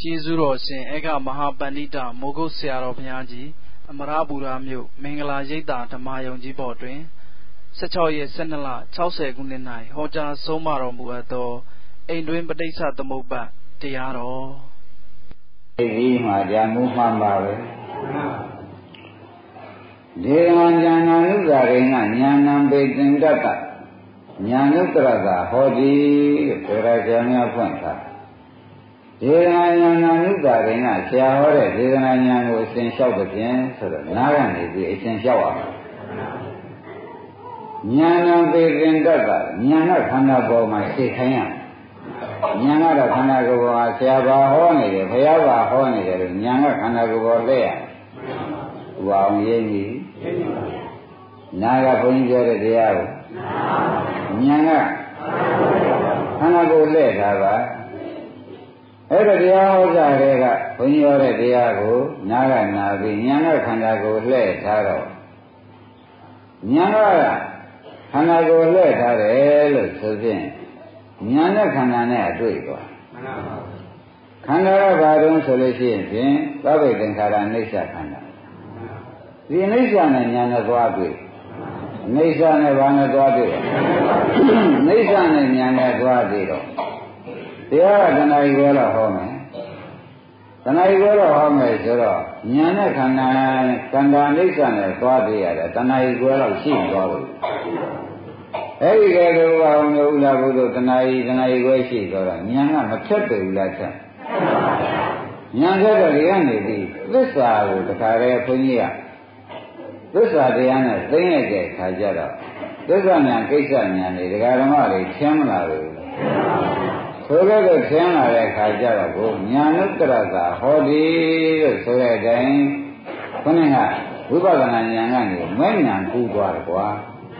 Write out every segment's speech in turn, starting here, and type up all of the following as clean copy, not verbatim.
ကျေးဇူးတော်ရှင်ဧကမဟာပန္တိတမိုးကုတ်ဆရာတော်ဘုရားကြီးအမရပူရမြို့မင်္ဂလာရိပ်သာဓမ္မယုံကြီးပေါ်တွင်16ရက်12လ60ခုနှစ်၌ဟောကြားဆုံးမတော်မူအပ်သောအိမ်တွင်ပဋိစ္စသမုပ္ပါတရားတော်ဒီမှာကြာမှုမှန်ပါပဲဒီကံဉာဏနုဇာရိဏဉာဏံပေသင်္တတဉာဏုတရကဟောတိဆိုရဆရာများဖွင့်ထားဒေသနာဉာဏ်နုတာရိဏဆရာဟောတဲ့ဒေသနာဉာဏ်ကိုအရှင်လျှောက်တဲ့ဖြင့်ဆိုတော့နားကနေပြီးအရှင်လျှောက်ရမှာဉာဏ်ပေရင်တတ်တာဉာဏ်ကခန္ဓာပေါ်မှာသိခိုင်းရဉာဏ်ကတော့ခန္ဓာကိုယ်ပေါ်မှာဆရာဘာဟောနေတယ်ဘုရားဘာဟောနေတယ်လို့ဉာဏ်ကခန္ဓာကိုယ်ပေါ်လက်ရဟောအောင်ရေးပြီနာကဘုန်းကြီးပြောတဲ့တရားကိုဉာဏ်ကခန္ဓာကိုယ်လက်တာပါအဲ့ဒါတရားဟောကြတဲ့ကဘုန်းကြီးဟောတဲ့တရားကိုနားကနာပြီးဉာဏ်ကခန္ဓာကိုယ်လှည့်ထားတော့ဉာဏ်ကခန္ဓာကိုယ်လှည့်ထားတယ်လို့ဆိုဖြင့်ဉာဏ်နဲ့ခန္ဓာနဲ့အတွေ့သွားခန္ဓာကဘာတုံးဆိုလို့ရှိရင်သဗ္ဗေသင်္ခါရအိဋ္ဌခန္ဓာဒီအိဋ္ဌနဲ့ဉာဏ်နဲ့သွားတွေ့အိဋ္ဌနဲ့ဘာနဲ့သွားတွေ့အိဋ္ဌနဲ့ဉာဏ်နဲ့သွားတွေ့တော့တရားကတဏှာကြီးကိုတော့ဟောမယ်တဏှာကြီးကိုတော့ဟောမယ်ဆိုတော့ဉာဏ်နဲ့ခန္ဓာအိဋ္ဌနဲ့သွားတွေ့ရတယ်တဏှာကြီးကိုတော့ရှိသွားလို့အဲ့ဒီကဲတော့ဘာလို့ဥလာဘုဒ္ဓတဏှာကြီးကိုရှိသွားတော့ဉာဏ်ကမဖြတ်တယ်ဘူးလားချက်ဉာဏ်ဖြတ်တော့ဒီကနေပြီးသစ္စာကိုတခါတည်းဘုန်းကြီးကသစ္စာတရားနဲ့သိမ့်လိုက်တဲ့ခါကျတော့သစ္စာဉာဏ်ကိစ္စဉာဏ်တွေဒကာဓမ္မတွေရှင်းမလာဘူးဆိုတော့ဆင်းလာတဲ့ခါကျတော့ကိုညာနုတ္တရသာဟောဒီလို့ဆိုတဲ့အတိုင်းခொနည်းကဝိပဿနာဉာဏ်ကနေမဲ့ဉာဏ်ကူးသွားတယ်ကွာ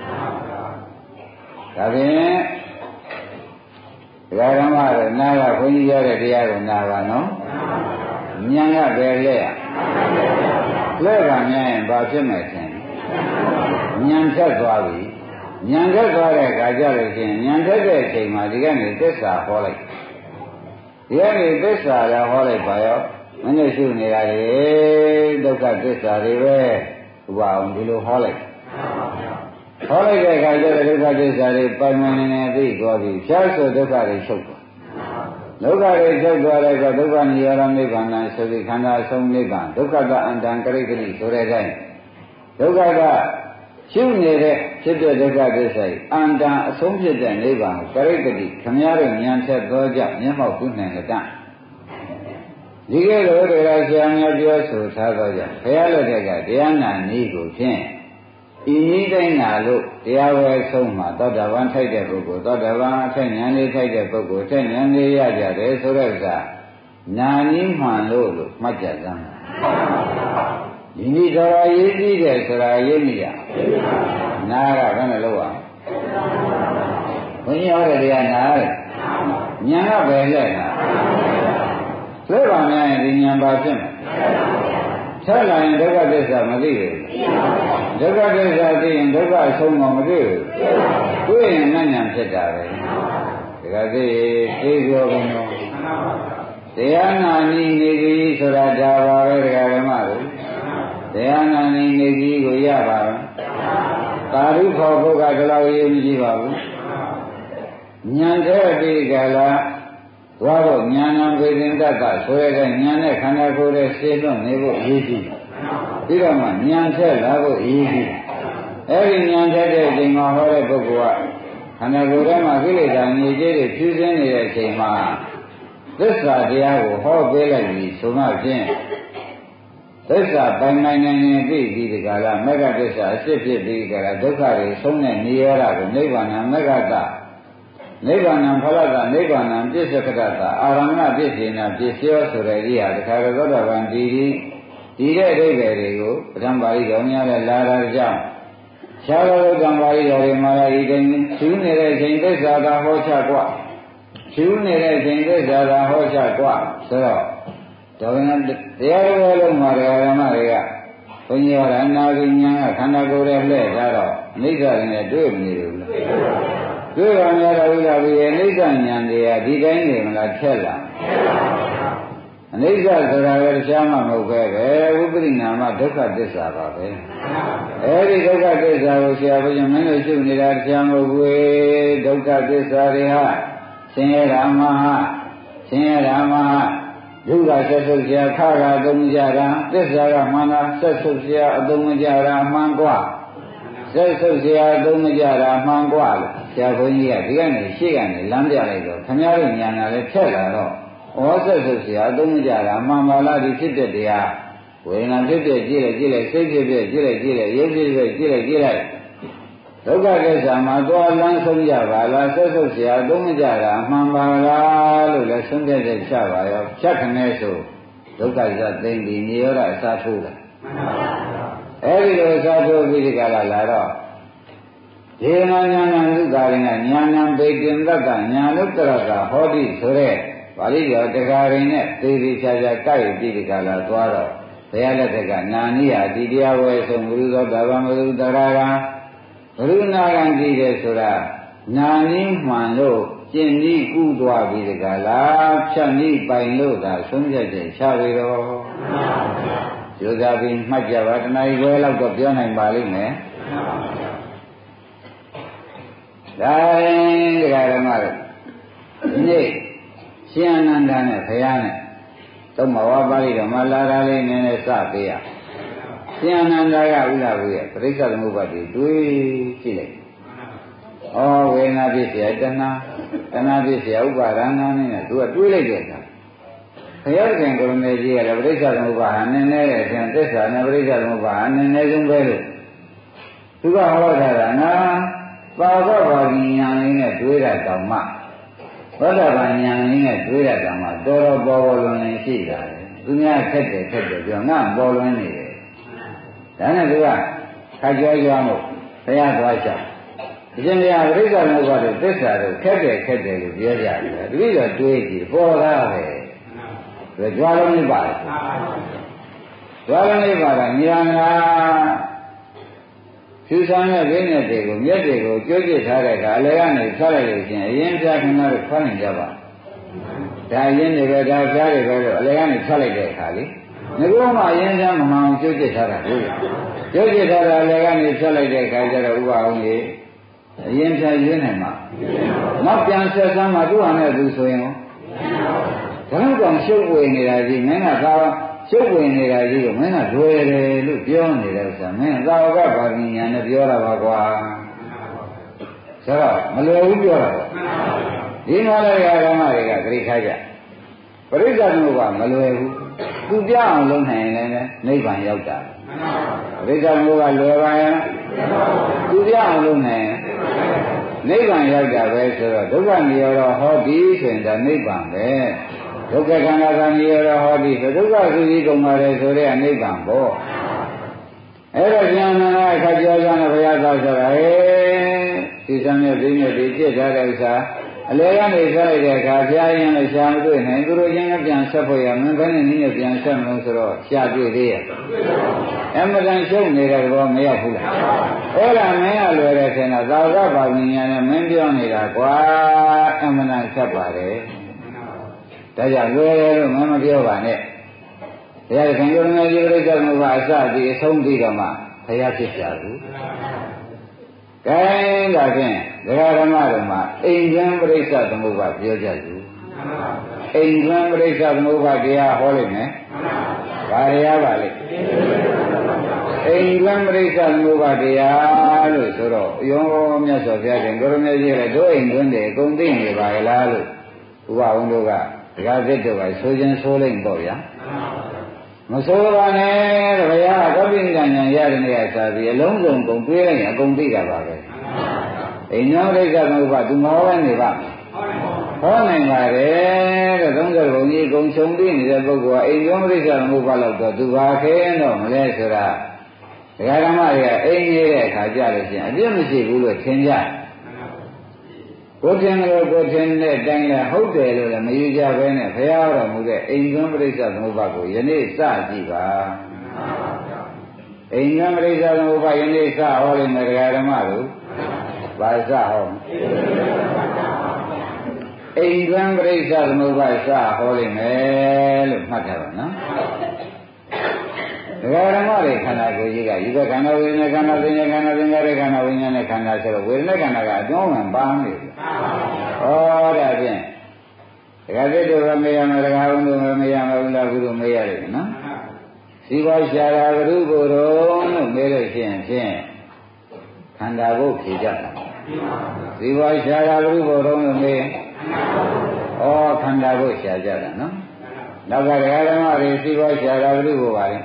ဒါဖြင့်ဒကာဓမ္မတွေနားကဘုန်းကြီးရတဲ့တရားကိုနားပါနော်ဉာဏ်ကပဲလက်ရလက်ပါများရင်ဘာဖြစ်မယ်ထင်ဉာဏ်ဖြတ်သွားပြီဉာဏ်သက်သွားတဲ့အခါကျလို့ရှိရင်ဉာဏ်သက်တဲ့အချိန်မှာဒီကနေသစ္စာဟောလိုက်ဒီကနေသစ္စာလည်းဟောလိုက်ပါရောမင်းတို့ရှုနေတာလေဒုက္ခသစ္စာတွေပဲဥပအောင်ဒီလိုဟောလိုက်ဟောလိုက်တဲ့အခါကျတော့ဒုက္ခသစ္စာတွေပိုင်မနေနေသိသွားပြီဖြားဆိုဒုက္ခတွေချုပ်သွားဒုက္ခတွေချုပ်သွားတဲ့အခါဒုက္ခនិရောဓနိဗ္ဗာန်ဆိုပြီးခန္ဓာအဆုံးနိဗ္ဗာန်ဒုက္ခကအန္တံကရိတ္တိဆိုတဲ့အတိုင်းဒုက္ခကရှုနေတဲ့ဖြစ်တဲ့ဒုက္ခသစ္စာအန္တအဆုံးဖြစ်တဲ့နိဗ္ဗာန်ကိုကရိတ္တိခမည်းတော်ဉာဏ်ဖြတ်သောကြောင့်မျက်မှောက်ပြုနိုင်တဲ့တန်ဒီကဲလိုတရားဆရာများပြောဆိုထားသောကြောင့်ဘုရားလက်ထက်ကတရားနာနည်းကိုဖြင့်ဤနည်းတိုင်းနာလို့တရားဝဲဆုံးမှာသောတာပန်ထိုက်တဲ့ပုဂ္ဂိုလ်သောတာပန်အထက်ဉာဏ်လေးထိုက်တဲ့ပုဂ္ဂိုလ်အထက်ဉာဏ်လေးရကြတယ်ဆိုတဲ့ဥစ္စာနာနည်းမှန်လို့မှတ်ကြစမ်းဒီနည်းတော်ရေးကြည့်တယ်ဆိုတာရေးမိရနာကဘယ်နဲ့လို့ရဘုန်းကြီးဟောတဲ့တရားနာတယ်ဉာဏ်ကပဲလက်နာသိပါများရင်ဒီဉာဏ်ပါဖြစ်မယ်ဆက်လာရင်ဒုက္ခသစ္စာမသိဘူးဒုက္ခသစ္စာသိရင်ဒုက္ခအဆုံးမသိဘူးတွေ့ရင်ဉာဏ်ဖြစ်တာပဲဒါကသိပြောကုန်တော့တရားနာနည်းနေကြီးဆိုတာဒါပါပဲဒကာဓမ္မတို့တရားနာနေနေကြီးကိုရပါဘူးသာဓုခေါ်ဖို့ကဒီလောက်ရေးမကြည့်ပါဘူးဉာဏ်တဲ့ဒီကလာသွားဖို့ဉာဏ်ဝေဒင်တတ်တာဆိုရတဲ့ဉာဏ်နဲ့ခန္ဓာကိုယ်ရဲ့ရှင်းလွတ်နေဖို့အရေးကြီးပြီးတော့မှဉာဏ်ဆက်လာဖို့အရေးကြီးအဲဒီဉာဏ်ဆက်တဲ့အချိန်မှာဟောတဲ့ပုဂ္ဂိုလ်ကခန္ဓာကိုယ်ထဲမှာကိလေသာငြိကြေးတွေဖြူစင်းနေတဲ့အချိန်မှာသစ္စာတရားကိုဟောပေးလိုက်ပြီဆိုမှဖြင့်သစ္စာပိုင်နိုင်နေသိပြီးဒီကလာမဂ္ဂသစ္စာအစစ်ဖြစ်ပြီးကလာဒုက္ခတွေဆုံးတဲ့နေရတာကိုနိဗ္ဗာန်မဂ္ဂတနိဗ္ဗာန်ဖလတနိဗ္ဗာန်ပြစ္ဆကတအာရမဏပြစ္ဆေနပြစ္ဆေယဆိုတဲ့ဒီဟာတခါတော့သောတာပန်ဒီတဲ့အဓိပ္ပာယ်တွေကိုပထမပါဠိတော်များနဲ့လာတာကြောင့်ရှားတော်ကံပါဠိတော်တွေမှာဤတိုင်းရှင်းနေတဲ့အချိန်သစ္စာသာဟောချกว่าရှင်းနေတဲ့အချိန်သစ္စာသာဟောချกว่าဆိုတော့ဒါကတရားတော်လုံးမှာဓမ္မတွေကဘုန်းကြီးဟောတာနာဂိညာကခန္ဓာကိုယ်ရဲ့လှည့်ထားတော့အိဋ္ဌာနဲ့တွေ့မနေဘူးလားတွေ့ပါများတော့ဥဒ္ဒဘိရဲ့အိဋ္ဌဉာဏ်တွေကဒီတိုင်းနေမလားထက်လာအနိစ္စဆိုတာကတရားမှမဟုတ်ပဲဝိပရိနာမဒုက္ခသစ္စာပါပဲအဲဒီဒုက္ခသစ္စာကိုဆရာဘုရားမင်းတို့ရှုနေတာတရားမဟုတ်ဘူးဒုက္ခသစ္စာတွေဟာဆင်းရဲတာမဟာဆင်းရဲတာမဟာဒုက္ခဆက်ဆုပ်ဆရာခါတာသုံးကြတာသစ္စာကမှန်တာဆက်ဆုပ်ဆရာအသုံးမကြတာမှန်กว่าဆက်ဆုပ်ဆရာသုံးမကြတာမှန်กว่าလို့ဆရာဘုန်းကြီးကဒီကနေရှေ့ကနေလမ်းပြလိုက်တော့ခင်ဗျားတို့ညာနာလည်းဖြတ်လာတော့ဩဆက်ဆုပ်ဆရာသုံးမကြတာမှန်ပါလားဒီဖြစ်တဲ့တရားဝေဒနာဖြစ်ဖြစ်ကြည့်လိုက်စိတ်ဖြစ်ဖြစ်ကြည့်လိုက်ရုပ်ဖြစ်ဖြစ်ကြည့်လိုက်ဒုက္ခကိစ္စမှာသွားလမ်းဆုံးကြပါလားဆက်ဆုပ်ဆရာသုံးမကြတာမှန်ပါလားလို့လည်းဆုံးဖြတ်ချက်ချပါရောဖြတ်ခနဲ့ဆိုဒုက္ခဇတ်သိမ့်ပြီးနိရောဓအစားထိုးတာအဲဒီလိုအစားထိုးပြီးဒီကလာတော့ဒေနာညာဏသုကာရင်ကညာဏံဘေတင်တ္တညာလုတ္တရကဟောတိဆိုတဲ့ပါဠိတော်တကာရင်နဲ့သေသေးချာချာကြိုက်ပြီးဒီကလာသွားတော့ဘုရားလက်ထက်ကနာနိယဒီတရားဝဲဆုံးဘုရုသောတာဗံဘုရုတရာကဘုရုနာကံကြည့်တယ်ဆိုတာနာနိမှန်လို့ကျင့်ဤကုသွားပြီးဒီကလာဖြတ်ဤပိုင်လို့သာဆုံးဖြတ်ချက်ချပြီးတော့ကျိုးစားပြီးမှတ်ကြပါတဏှာကြီးဝဲလောက်တော့ပြောနိုင်ပါလိမ့်မယ်ဒါရင်ဒကာဓမ္မတို့ဒီနေ့ရှင်အနန္ဒာနဲ့ဘုရားနဲ့သုံးမဝါပါဠိတော်မှာလာတာလေးနည်းနည်းစပေးရရှင်အနန္ဒာကဥလာဘူးရဲ့ပရိစ္ဆေသမုပ္ပါဒ်တွေးကြည့်လိုက်ဩဝေဒနာဖြစ်เสียတဏှာဖြစ်เสียဥပါဒနာနဲ့သူကတွေးလိုက်တဲ့အခါဘုရားခင်ကိုယ်နဲ့ကြီးရတယ်ပရိစ္ဆေသမုပ္ပါဒ်ဟာနည်းနည်းတဲ့အပြင်သစ္စာနဲ့ပရိစ္ဆေသမုပ္ပါဒ်ဟာနည်းနည်းဆုံးပဲလို့သူကဟောထားတာနာပါဠိဘာဂိညာလေးနဲ့တွေးတာတောင်မှသောတာပန်ညာလေးနဲ့တွေးတာတောင်မှတော်တော်ပေါ်ပေါ်လွင်လွင်ရှိတာလေသူများခက်တယ်ပြောငါပေါ်လွင်နေတယ်ဒါနဲ့သူကခါကြောကြွားမို့ဘုရားသွားချအရှင်ဘုရားပြိဿသမုပ္ပါဒ်သစ္စာတို့ခက်တယ်လို့ပြောကြတယ်တတိယတွေးကြည့်ပေါ်လာပဲဒါကြွားလုံးလေးပါတယ်ကြွားလုံးလေးပါတာဉာဏ်ကဖြူဆောင်တဲ့ဘိနဲ့တွေကိုမျက်တွေကိုကြိုးကြည့်ထားတဲ့အခါအလဲကနေဆွလိုက်လို့ချင်းအရင်ပြခဏတော့ခွန်းနေကြပါဒါအရင်တွေပဲဒါပြားတွေပဲလို့အလဲကနေဆွလိုက်တဲ့အခါလေငကောမှအရင်ကမမှန်ကြိုးကြည့်ထားတာဟုတ်ကြိုးကြည့်ထားတာအလဲကနေဆွလိုက်တဲ့အခါကျတော့ဥပအောင်ကြီးအရင်ပြရွေးနိုင်မှာနောက်ပြန်ဆက်ဆမ်းမှသူ့ဟာနဲ့သူဆိုရင်ဒါကောင်ရှုပ်ဝေနေတာကြီးမင်းကသာရှုပ်ဝင်နေတာကြီးကိုမင်းကလွယ်တယ်လို့ပြောနေတဲ့ဥစ္စာမင်းသာဝကဘာဂိညာနဲ့ပြောတာပါကွာဆိုတော့မလွယ်ဘူးပြောတာဒီမှာလည်းဓမ္မတွေကသတိထားကြပရိစ္ဆေသမုပ္ပါဒ်မလွယ်ဘူးသူပြအောင်လုပ်နိုင်ရင်လည်းနိဗ္ဗာန်ရောက်တာပရိစ္ဆေသမုပ္ပါဒ်လွယ်ပါရဲ့သူပြအောင်လုပ်နိုင်ရင်နိဗ္ဗာန်ရောက်တာပဲဆိုတော့ဒုက္ခនិရောဓဟောတိဆိုရင်ဒါနိဗ္ဗာန်ပဲဒုက္ခခန္ဓာကံនិရောဓဟောတိဆိုဒုက္ခသုတိကုန်ပါတယ်ဆိုတဲ့နိဗ္ဗာန်ပေါ့အဲ့တော့ဉာဏ်နာအခါကြောကြတဲ့ဘုရားသာဆိုတာဒီစံနဲ့ဒီနဲ့ဒီจิตထားတဲ့ဥစ္စာအလဲကနေဆက်လိုက်တဲ့အခါဘုရားရင်လည်းရှားမတွေ့နိုင်သူတို့ချင်းကပြန်ဆက်ဖို့ရမင်းဘယ်နဲ့နည်းနဲ့ပြန်ဆက်မလို့ဆိုတော့ရှားတွေ့သေးရဲ့အမှန်တန်ရှုပ်နေတဲ့ဘောမရောက်ဘူးလားအဲ့ဒါမင်းကလွယ်တဲ့ဆင်တော့သာဝကဘာဝဉာဏ်နဲ့မင်းပြောနေတာကွာအမှန်တန်ဆက်ပါတယ်ဒါကြောင့်လွယ်တယ်လို့မမပြောပါနဲ့ဘုရားခင်ကိုယ်တော်ကြီးပြိဿသမုပ္ပါဒ်အစပြီးအဆုံးပြီးတော့မှဘုရားဖြစ်ကြဘူးကဲဒါဖြင့်ဒကာဓမ္မတို့မှာအိမ်ကျွမ်းပြိဿသမုပ္ပါဒ်ပြောကြဘူးအိမ်ကျွမ်းပြိဿသမုပ္ပါဒ်တရားဟောလိုက်မယ်ဘာတရားပါလဲအိမ်ကျွမ်းပြိဿသမုပ္ပါဒ်တရားလို့ဆိုတော့ယောမြတ်စွာဘုရားရှင်ကိုယ်တော်ကြီးလည်းတို့အိမ်ကျွန်းတွေအကုန်သိနေပါရဲ့လားလို့ဥပဝုံတို့ကဒကာသစ်တို့ကဆိုခြင်းဆိုလိုက်ပေါ့ဗျာမဆိုပါနဲ့ဘုရားကပိဋကဉာဏ်ရတဲ့နေရာစားပြီးအလုံးစုံကုန်တွေးလိုက်ရင်အကုန်သိတာပါပဲအိမ်နောဒိဋ္ဌသမုပ္ပါသူမဟောနေပါဟောနိုင်ပါတယ်တဲ့30ဘုံကြီးကုန်ချုံပြီးနေတဲ့ပုဂ္ဂိုလ်ကအိမ်နောဒိဋ္ဌသမုပ္ပါလောက်တော့သူဘာခဲတော့မလဲဆိုတာဒကာဓမ္မတွေကအိမ်နေတဲ့အခါကြလို့ရှိရင်အပြစ်မရှိဘူးလို့ထင်ကြကိုထင်လို့ကိုထင်တဲ့အတိုင်းလည်းဟုတ်တယ်လို့လည်းမယူကြဘဲနဲ့ဘုရားတော်မူတဲ့အိမ်ကျွန်းပြိဿသမုပ္ပါကိုယနေ့စကြည့်ပါအိမ်ကျွန်းပြိဿသမုပ္ပါယနေ့စဟောလိမ့်မယ်တရားဓမ္မတို့ဘာစဟောအိမ်ကျွန်းပြိဿသမုပ္ပါစဟောလိမ့်မယ်လို့မှတ်ထားပါနော်ဒကာဓမ္မတွေခန္ဓာကိုယ်ကြီးကဒီဘက်ခန္ဓာဝေဒနာခန္ဓာပညာခန္ဓာသင်္ခါရခန္ဓာဝိညာဉ်နဲ့ခန္ဓာဆိုတော့ဝေဒနာခန္ဓာကအတွန်းဝင်ပါနေတယ်ဩဒါဖြင့်ဒကာသစ်တို့မေးရမယ်ဒကာဘုံတို့မေးရမယ်ဘုရားဘုရားမေးရတယ်နော်စီဝါရှာတာဘုရုကိုယ်တော်လို့မေးလို့ရှိရင်ဖြင့်ခန္ဓာကိုဖြေကြတာစီဝါရှာတာဘုရုကိုယ်တော်လို့မေးဩခန္ဓာကိုရှာကြတာနော်နောက်ကဒကာဓမ္မတွေစီဝါရှာတာဘုရုကိုပါလေ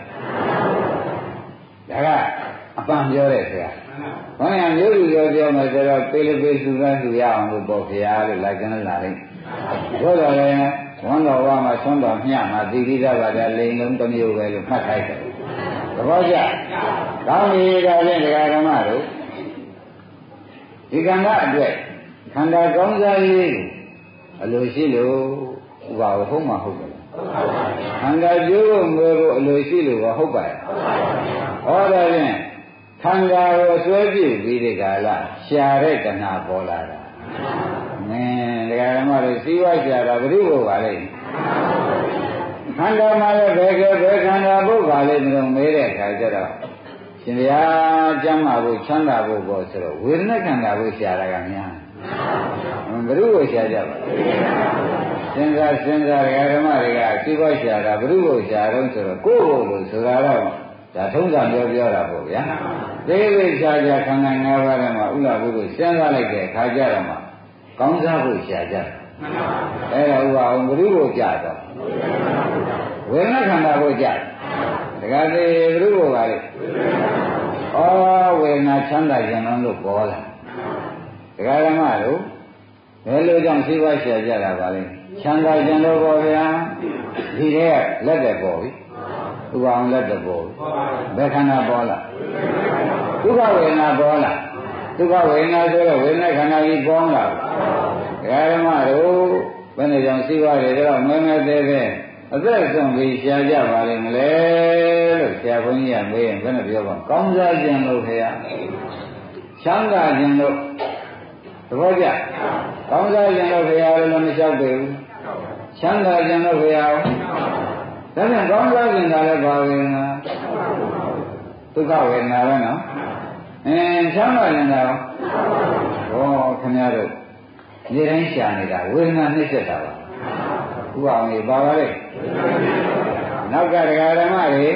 ဒါကအပန်းပြောတဲ့ဆရာဘုရားမျိုးလူပြောမယ်ဆိုတော့ပေးလို့ပေးစုကန်းစုရအောင်လို့ပေါ့ခင်ဗျာလို့လိုက်ကြလာလိုက်ဘုရားလည်းဝမ်းတော်ဝါမှာဆွမ်းတော်မျှမှာတိတိကျပါတဲ့လိန်လုံးတစ်မျိုးပဲလို့မှတ်လိုက်တယ်သဘောကျကောင်းပြီဒါဖြင့်ဒကာဓမ္မတို့ဒီကံကအတွက်ခန္ဓာကောင်းစားရေးအလိုရှိလို့ဥပါဝဟုတ်မှာဟုတ်တယ်ခန္ဓာကျိုးကိုငွေကိုအလိုရှိလို့ဟုတ်ပါရဲ့ဟောတယ်ဖြင့်ခန္ဓာကိုဆွဲပြုပြီးဒီကလာရှာတဲ့တဏှာပေါ်လာတာမင်းဒကာဓမ္မတို့စီးပွားရှာတာဘယ်လိုပေါ်ပါလဲခန္ဓာမှာလည်းဘယ်ခန္ဓာဖို့ပါလဲမလို့မေးတဲ့အခါကျတော့ရှင်ဗျာကျမ်းမာဖို့ချမ်းသာဖို့ပေါ်ဆိုတော့ဝေဒနာခန္ဓာကိုရှာတာကများဘယ်လိုကိုရှာကြပါလဲစဉ်းစားဒကာဓမ္မတွေကစီးပွားရှာတာဘယ်လိုကိုရှာတော့ဆိုတော့ကိုယ့်ကိုယ်လို့ဆိုတာတော့ဒါထုံးစံပြောတာပေါ့ဗျာသေးသေးချာချာခန္ဓာ၅ပါးထဲမှာဥလာဘုကိုစဉ်းစားလိုက်တဲ့အခါကျတော့မှကောင်းစားဖို့ရှာကြတယ်အဲ့ဒါဥပါအောင်ဘုရုကိုကြတော့ဝေဒနာခန္ဓာကိုကြတယ်ဒကာသေးဘုရုကိုပါလေဩဝေဒနာချမ်းသာခြင်းလို့ပေါ်လာဒကာဓမ္မတို့ဘယ်လိုကြောင့်သိပါရှာကြတာပါလဲချမ်းသာခြင်းလို့ပေါ်ဗျာဒီတဲ့လက်တဲ့ပေါ်ပြီဥပအောင်လက်တဲ့ပေါ်ဘယ်ခန္ဓာပေါ်လာဒုက္ခဝေဒနာပေါ်လာဒုက္ခဝေဒနာဆိုတော့ဝေဒနာခန္ဓာကြီးပေါ်လာဓမ္မတို့ဘယ်နဲ့ကြောင့်သိပါတယ်တော့မဲမဲသေးသေးအသက်ဆုံးပြီးရှားကြပါလိမ့်မလဲလို့ဆရာဘုန်းကြီးကမေးရင်ဘယ်နဲ့ပြောပါကောင်းစားခြင်းလို့ခင်ဗျာချမ်းသာခြင်းလို့သဘောကျကောင်းစားခြင်းလို့ခင်ဗျာလည်းမလျှောက်ပေဘူးချမ်းသာခြင်းလို့ခင်ဗျာဒါပြန်ကောင်းစားခြင်းကလည်းပါဝေဒနာဒုက္ခဝေဒနာပဲနော်ချမ်းသာခြင်းတော့ဟောခင်ဗျားတို့ဒီတိုင်းရှာနေတာဝေဒနာနှိမ့်ဆက်တာပါဥပအောင်ကြီးပါပါလေနောက်ကဒကာဓမ္မတွေ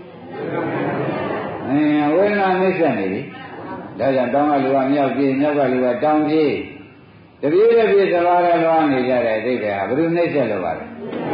ဝေဒနာနှိမ့်ဆက်နေပြီဒါကြောင့်တောင်းကလူကမြောက်ပြေးမြောက်ကလူကတောင်းပြေးတပြေးတပြေးသလားလည်းလွားနေကြတယ်အိဋ္ဌာဘယ်လိုနှိမ့်ဆက်လို့ပါလဲ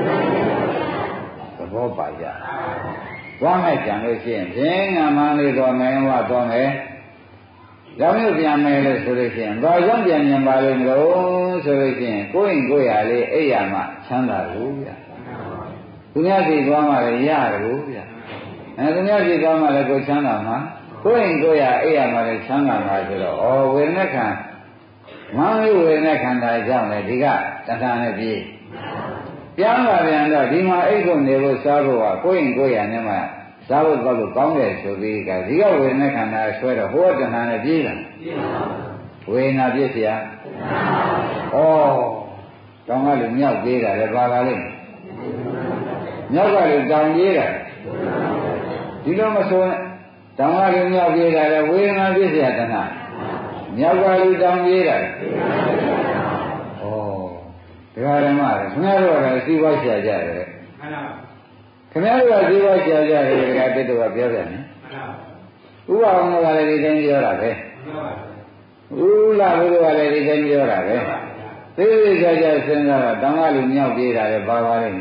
သဘောပါကြသွားမဲ့ကြံလို့ရှိရင်ဖြင့်ငါမန်းလေးတော်မယ်ဝတော်မယ်ကြောင့်ပြန်မယ်လို့ဆိုလို့ရှိရင်ဘာကြောင့်ပြန်မြင်ပါလိမ့်မလို့ဆိုလို့ရှိရင်ကိုယ့်ရင်ကိုယ်ရလေးအိပ်ရမှချမ်းသာလို့ဗျာသူများစီသွားမှလည်းရတယ်လို့ဗျာသူများစီသွားမှလည်းကိုယ်ချမ်းသာမှာကိုယ့်ရင်ကိုယ်ရအိပ်ရမှလည်းချမ်းသာမှာဆိုတော့ဝေဒနာခံမင်းဝေဒနာခန္ဓာကြောင့်လည်းဒီကတဏှာနဲ့ပြေးပြန်လာပြန်တော့ဒီမှာအိပ်ကုန်နေလို့စားဖို့ကကိုယ့်ရင်ကိုယ်ရနဲ့မှသာဝတ္တလို့ကောင်းတယ်ဆိုပြီးကဒီကဝေဒနာခန္ဓာဆွဲတော့ဟိုကတဏှာနဲ့ပြေးလာဝေဒနာပြည့်စရာဩတောင်းကလူမြောက်ပြေးတာလည်းပါပါလိမ့်မြောက်ကလူတောင်းပြေးတာဒီလိုမဆိုနဲ့တောင်းကလူမြောက်ပြေးတာလည်းဝေဒနာပြည့်စရာတဏှာမြောက်ကလူတောင်းပြေးတာဩဒကာဓမ္မတွေခင်ဗျားတို့ကလည်းစီးပွားရှာကြတယ်ခင်ဗျားတို့ကဇီဝရှာကြတယ်ကတည်းကပြောပြန်တယ်ဥပအောင်ကလည်းဒီတိုင်းပြောတာပဲဥလာဘုရားကလည်းဒီတိုင်းပြောတာပဲသိသိကြကြစဉ်းစားတော့တောင်းကလူမြောက်ပြေးတာလည်းပါပါလိမ့်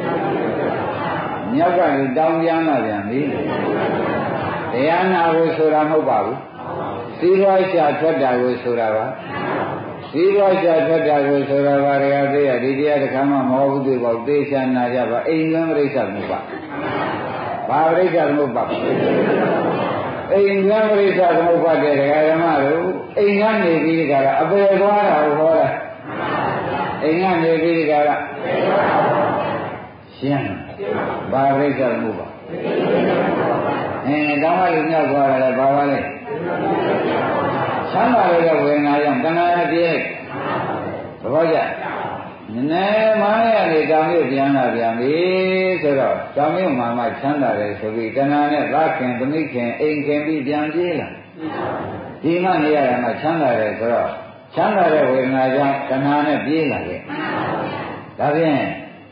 မြောက်ကလူတောင်းပြန်လာပြန်ပြီတရားနာကိုဆိုတာမဟုတ်ပါဘူးဇီဝရှာထွက်တာကိုဆိုတာပါဇီဝရှာထွက်တာကိုဆိုတာပါရကသေးရဒီတရားတစ်ခါမှမဟုတ်ဘူးသူပေါ့သေချာနာကြပါအိမ်လွန်ပြိဿမှုပါဘာပြိဿမှုပါအိမ်လွန်ပြိဿမှုပါတဲ့ဒကာဓမ္မတို့အိမ်ကနေပြီးကြတာအပေသွားတာဟောတာအိမ်ကနေပြီးကြတာရှင်းဘာပြိဿမှုပါတောင်းမှလူမြောက်သွားတယ်ဘာပါလဲချမ်းသာတဲ့ဝေဒနာကြောင့်တဏှာပြည့်သဘောကျနဲ့မာရနေတောင်မြုပ်ပြန်လာပြန်ပြီဆိုတော့တောင်မြုပ်မှာမှချမ်းသာတယ်ဆိုပြီးတဏှာနဲ့သာခင်သမိခင်အိမ်ခင်ပြီးပြန်ပြေးလာဒီမှနေရတာမှချမ်းသာတယ်ဆိုတော့ချမ်းသာတဲ့ဝေဒနာကြောင့်တဏှာနဲ့ပြေးလာခဲ့ဒါဖြင့်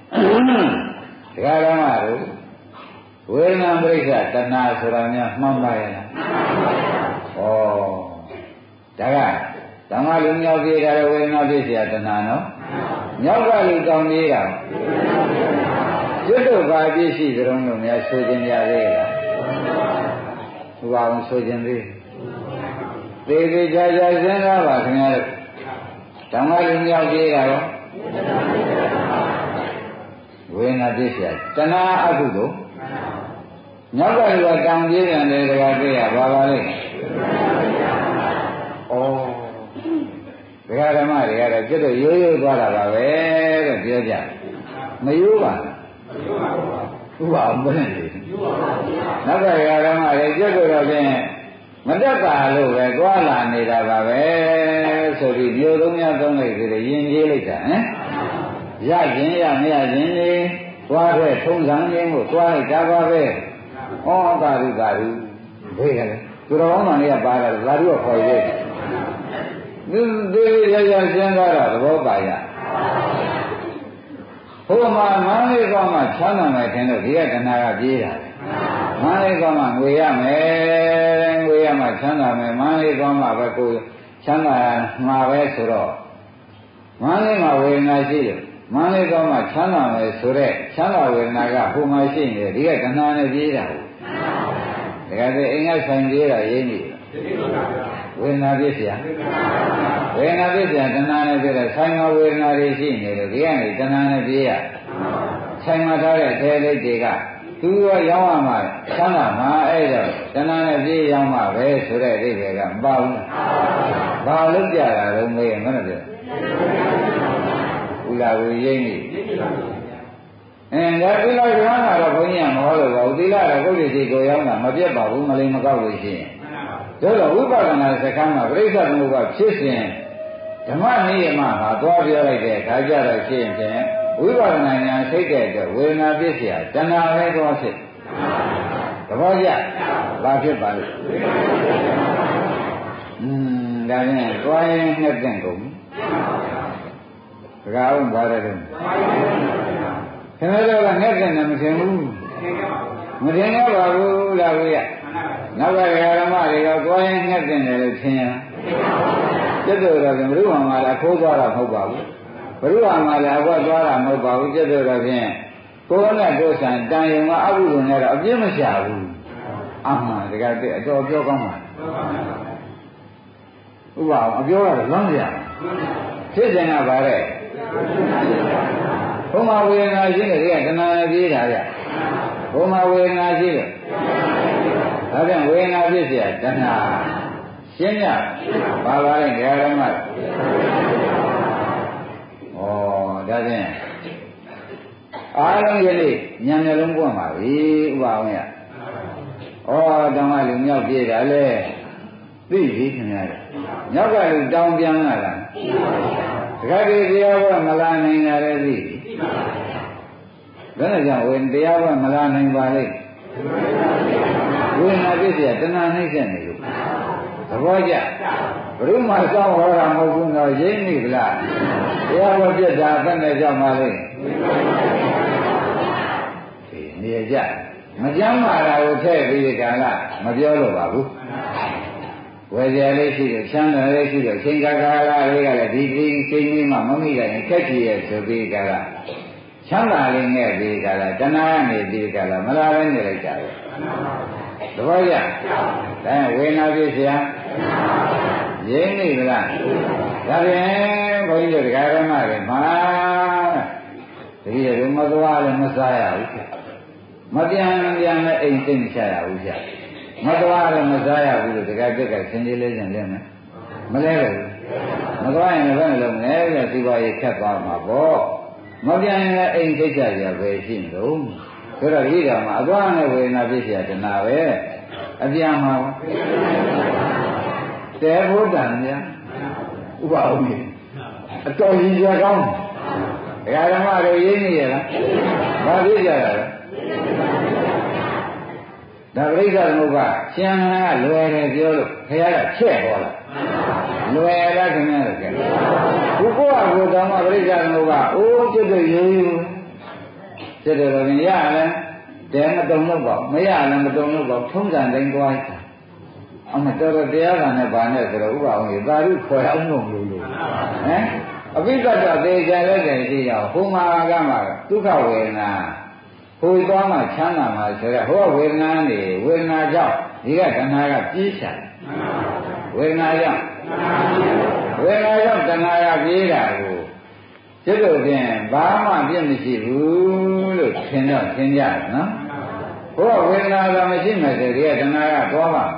တရားဓမ္မတို့ဝေဒနာပရိစ္ဆတဏှာဆိုတာများမှန်ပါရဲ့လားဩဒါကဓမ္မလူမြောက်ပြေးတာဝေဒနာပရိစ္ဆတဏှာနော်မြောက်ကလူတောင်းပြေးတာကျွတ်တော့ဘာပြည့်ရှိကြုံလို့များဆိုခြင်းကြသေးလားဘုရားအောင်ဆိုခြင်းသေးသေသေးချာချာစဉ်းစားပါခင်ဗျားတို့ဓမ္မလူမြောက်ပြေးတာရောဝေဒနာပရိစ္ဆတဏှာအကုသို့မြောက်ကလူကတောင်းပြေးတယ်လေတကားပြေးရပါပါလိမ့်ဩဒကာဓမ္မတွေကတော့ကျွတ်တော့ရိုးရိုးသွားတာပါပဲတဲ့ပြောကြမရိုးပါဘူးဥပအောင်ဘယ်နဲ့လဲနောက်ကဒကာဓမ္မတွေကျွတ်တော့ဖြင့်မတက်ပါလို့ပဲသွားလာနေတာပါပဲဆိုပြီးမျိုးသုံးများသုံးလိုက်ပြီးရင်ကြီးလိုက်တာဟမ်ရခြင်းရမရခြင်းလေးသွားတဲ့ထုံးစံရင်းကိုသွားလိုက်တာပါပဲဩသာဓုသာဓုဘယ်ကလဲသူတော်ကောင်းတော်တွေကပါလာတယ်သာဓုကခေါ်ရေးသူသေးရရရှင်းသွားတာသဘောပါရဟိုမှာမန်းလေးကောင်းမှချမ်းသာမယ်ခင်လို့ဒီကတဏှာကပြေးတာမန်းလေးကောင်းမှငွေရမယ်ငွေရမှချမ်းသာမယ်မန်းလေးကောင်းမှပဲကိုချမ်းသာမှာပဲဆိုတော့မန်းလေးမှာဝေဒနာရှိတယ်မန်းလေးကောင်းမှချမ်းသာမယ်ဆိုတော့ချမ်းသာဝေဒနာကဟိုမှာရှိနေတယ်ဒီကတဏှာနဲ့ပြေးတာဟုတ်ဒါကတည်းအိမ်ကဆိုင်ပြေးတာရင်းနေဝေဒနာပြည့်စရာဝေဒနာပြည့်စရာတဏှာနဲ့ပြည့်တဲ့ဆိုင်မှာဝေဒနာတွေရှိနေလို့ဒီကနေတဏှာနဲ့ပြေးရဆိုင်မှာထားတဲ့ထဲလေးတွေကသူရောရောင်းရမှာချမ်းသာမှာအဲ့တော့တဏှာနဲ့ပြေးရောင်းမှာပဲဆိုတဲ့အိဗေကမပါဘူးဘာလို့ကြတာတော့မေးရင်မနဲ့ပြောဥလာဝေရိမ့်နေဒါသီလကံကတော့ဘုန်းကြီးကမဟောလို့ပါဘူးသီလကကိုယ့်ဒီကိုရောက်တာမပြတ်ပါဘူးမလိမ္မကောက်လို့ရှိရင်တို့တော့ဝိပဿနာစကားမှာပြိဿသမုပ္ပါဖြစ်စဉ်ဓမ္မနိယမဟာသွားပြောလိုက်တဲ့ခါကြတော့ဖြစ်ရင်ဝိပဿနာဉာဏ်သိတဲ့အတွက်ဝေဒနာဖြစ်เสียတဏှာပဲသွားဖြစ်သဘောကျဘာဖြစ်ပါလဲဒါနဲ့သွားရင်နှစ်တဲ့ကုန်ဒါကအောင်ပါတယ်လို့ခင်ဗျားတို့ကနဲ့တဲ့နဲ့မထင်ဘူးမထင်တော့ပါဘူးလားဘုရားနောက်ကဓမ္မတွေကသွားရင်နဲ့တဲ့တယ်လို့ထင်ရကျွတ်တော်ကဘုရားမှာလည်းခိုးသွားတာမဟုတ်ပါဘူးဘုရားမှာလည်းအကွက်သွားတာမဟုတ်ပါဘူးကျွတ်တော်ကဖြင့်ကိုယ်နဲ့ကိုယ်ဆံတန်ရုံကအဘုရုံနဲ့တော့အပြစ်မရှာဘူးအမှန်တကယ်အတော်ပြောကောင်းပါဥပအောင်အပြောရတော့လမ်းပြဖြစ်စဉ်ကပါတဲ့ဘုမဝေဒနာရှိတဲ့ကတဏှာပြေးတာဗျဘုမဝေဒနာရှိတဲ့ဒါပြန်ဝေဒနာဖြစ်เสียတဏှာရှင်းရပါပါလိုက်ဓမ္မဩဒါဖြင့်အားလုံးယနေ့ဉာဏ်မျက်လုံးပွင့်ပါပြီဥပအောင်ရဩဓမ္မလူမြောက်ပြေးတာလေသိပြီခင်ဗျာမြောက်ကလူတောင်းပြန်လာတာတခါတည်းတရားဘောမလာနိုင်တာလည်းသိပြီဘယ်နဲ့ကြောင့်ဝင်တရားဘောမလာနိုင်ပါလိမ့်ဝိညာဉ်ပြည့်စရာတဏှာနှိမ့်ဆက်နေလို့သဘောကျဘုရုမစောင်းဟောတာမဟုတ်ဘူးတော့ရင်းနေဗလားတရားဘောပြတ်တာဘယ်နဲ့ကြောင့်ပါလိမ့်ဒီနေကြမကြမ်းမာတာကိုထည့်ပြီးဒီကံကမပြောလို့ပါဘူးဝယ်ကြလေးရှိတယ်ချမ်းသာလေးရှိတယ်ချိန်ကာကာလေးကလည်းဒီချိန်လေးမှမမိလိုက်ရင်ခက်ကြည့်ရဲ့ဆိုပြီးကလာချမ်းသာလေးနဲ့ပြီးကလာတဏှာနဲ့ပြီးကလာမလာပဲနေလိုက်ကြတယ်သဘောကျဒါဝေနာပြည့်စရာရင်းနေဗလားဒါဖြင့်ဘုန်းကြီးတို့တရားဓမ္မတွေမှာတတိယတွေမသွားလည်းမစားရဘူးမပြန်ပြန်လည်းအိမ်သိမ့်ချရဘူးဗျမသွားလည်းမစားရဘူးလို့တကယ်တက်ကဆင်းရဲလေးစဉ်လဲမယ်မလဲဘူးမသွားရင်လည်းဘယ်လိုလုပ်မလဲပြစီပါရေးခက်သွားမှာပေါ့မပြန်ရင်လည်းအိမ်သိကြရပဲရှိနေတော့ဆိုတော့ဒီကမှာအသွားနဲ့ဝေဒနာဖြစ်เสียတဏှာပဲအပြန်မှာတဲဘုဒ္ဓံများဥပအောင်ကြီးအတော်ကြီးကြကောင်းဒကာဓမ္မတို့ရင်းနေရလားဘာဖြစ်ကြတာလဲဒါပရိစ္ဆေသမုပ္ပါရှင်းကလွယ်တယ်ပြောလို့ခရကချက်ဟောလားလွယ်လားခင်ဗျားတို့ကဘုကောကဘုတော်မှာပရိစ္ဆေသမုပ္ပါအိုးကျွတ်ကျွတ်ရိုးရိုးကျွတ်တယ်တော့ရလားတဲမတုံလို့ပေါ့မရလည်းမတုံလို့ပေါ့ထုံးစံတိုင်းသွားတာအမတော်တော်တရားကနဲ့ဗာနဲ့ဆိုတော့ဥပအောင်ကြီးသာဓုခေါ်အောင်လို့ဟမ်အပိဿတသေချာလက်တယ်ရှိတော့ဟိုမှာကမှဒုက္ခဝေဒနာဟိုသွားမှချမ်းသာမှာဆိုတော့ဟိုကဝေဒနာနေဝေဒနာကြောင့်ဒီကတဏှာကပြေးချတယ်ဝေဒနာကြောင့်တဏှာကပြေးတာကိုကျွတ်လို့ဖြင့်ဘာမှပြည့်မရှိဘူးလို့ထင်တော့ထင်ကြတယ်နော်ဟိုကဝေဒနာကမရှိမှဆိုဒီကတဏှာကသွားပါ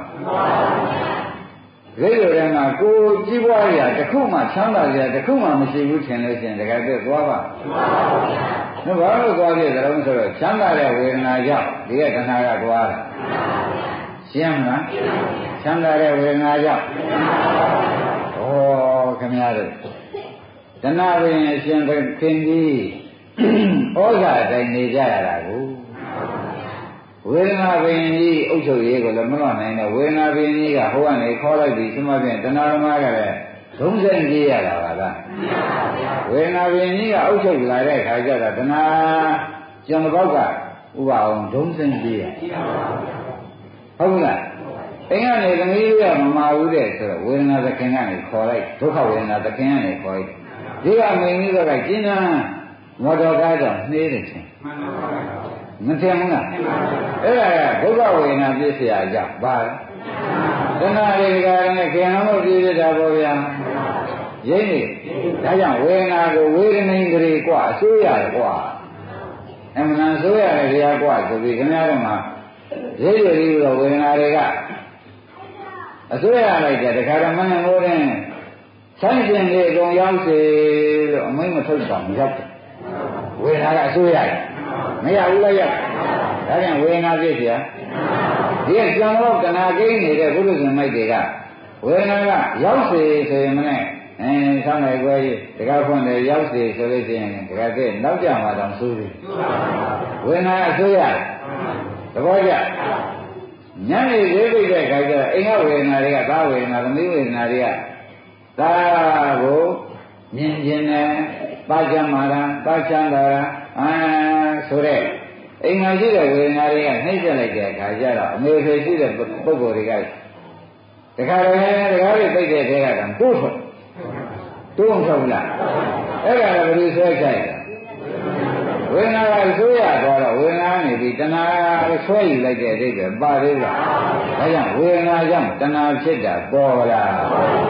ဒီလိုတည်းမှာကိုကြီးပွားရတခုမှချမ်းသာရတခုမှမရှိဘူးထင်လို့ရှိရင်တကယ်တော့သွားပါမှန်ပါဘူးဘာလို့သွားပြကြတော့ဆိုတော့ချမ်းသာတဲ့ဝေဒနာကြောင့်ဒီကတဏှာကသွားတာရှင်းမလားချမ်းသာတဲ့ဝေဒနာကြောင့်ဩခင်ဗျားတို့တဏှာပင်အရှင်ခင်ကြီးဩဇာတိုင်းနေကြရတာကိုဝေဒနာပင်ကြီးအုပ်ချုပ်ရေးကိုလည်းမလွတ်နိုင်တဲ့ဝေဒနာပင်ကြီးကဟိုကနေခေါ်လိုက်ပြီးသမဖြင့်တဏှာဓမ္မကလည်းဒုံးစိမ့်ကြီးရတာပါလားဝေဒနာပင်ကြီးကအုပ်ချုပ်လာတဲ့ခါကျတော့တဏှာကျန်တဲ့ဘောက်ကဥပအောင်ဒုံးစိမ့်ကြီးရဟုတ်လားအိမ်ကနေသမီးကမမာဘူးတဲ့ဆိုတော့ဝေဒနာသခင်ကနေခေါ်လိုက်ဒုက္ခဝေဒနာသခင်ကနေခေါ်လိုက်ဒီကမင်းကြီးကကျင်းသားမော်တော်ကားတော့နှေးတယ်ချင်းမထင်ဘူးလားအဲ့ဒါကဒုက္ခဝေဒနာပြည့်စရာကြောင့်ပါတဏှာတွေကလည်းခင်အောင်လို့ပြည့်ရတာပေါ့ဗျာရင်းနေဒါကြောင့်ဝေဒနာကိုဝေဒနိန္ဒြေกว่าအစိုးရတယ်กว่าအမှန်ဆိုရတယ်ဗျာกว่าဆိုပြီးခင်ဗျားတို့မှာရေးရည်ပြီးတော့ဝေဒနာတွေကအစိုးရလိုက်တဲ့တခါတော့မနဲ့မိုးတဲ့ဆိုင်ရှင်တွေအကုန်ရောက်စေလို့အမိန့်မထုတ်ပါဘူးရောက်တယ်ဝေဒနာကအစိုးရတယ်မရဘူးလားရဒါကြောင့်ဝေဒနာပြည့်စရာဒီကကျန်တော့တဏှာကိန်းနေတဲ့ဘုရုဇဉ်မိုက်တွေကဝေဒနာကရောက်စေဆိုရင်မနဲ့ဆောင်းလိုက်ခွဲကြီးတကားဖွင့်တယ်ရောက်စေဆိုလို့ရှိရင်တကားကဲနောက်ကြမှာတော့ဆိုးပြီဝေဒနာအစိုးရသဘောကျညနေရေးပိတ်တဲ့ခါကျတော့အိမ်ကဝေဒနာတွေကသာဝေဒနာသမီးဝေဒနာတွေကသာကိုမြင်ခြင်းနဲ့ပါချမ်းမာတာပါချမ်းသာတာဆိုတဲ့အိမ်ငါရှိတဲ့ဝေဒနာတွေကနှိမ့်ဆက်လိုက်တဲ့အခါကျတော့အမေဖေရှိတဲ့ပုဂ္ဂိုလ်တွေကတခါတည်းတွေပိတ်တဲ့ထဲကတော့တိုးထွက်တိုးမထုတ်လားအဲ့ဒါလည်းဘယ်လိုဆွဲကြိုက်လဲဝေဒနာကဆိုးရသွားတော့ဝေဒနာနေပြီးတဏှာဆွဲယူလိုက်တဲ့အဓိပ္ပာယ်ပါသေးလားဒါကြောင့်ဝေဒနာကြောင့်တဏှာဖြစ်တာပေါ်လာဒါ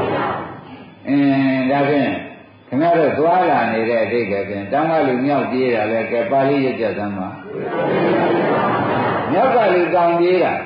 ဖြင့်ခင်ဗျားတို့သွားလာနေတဲ့အဓိပ္ပာယ်ဖြင့်တမ်းကလူမြောက်ပြေးတာလဲကဲပါဠိရကြသမ်းပါမြောက်ကလူတောင်ပြေးတာ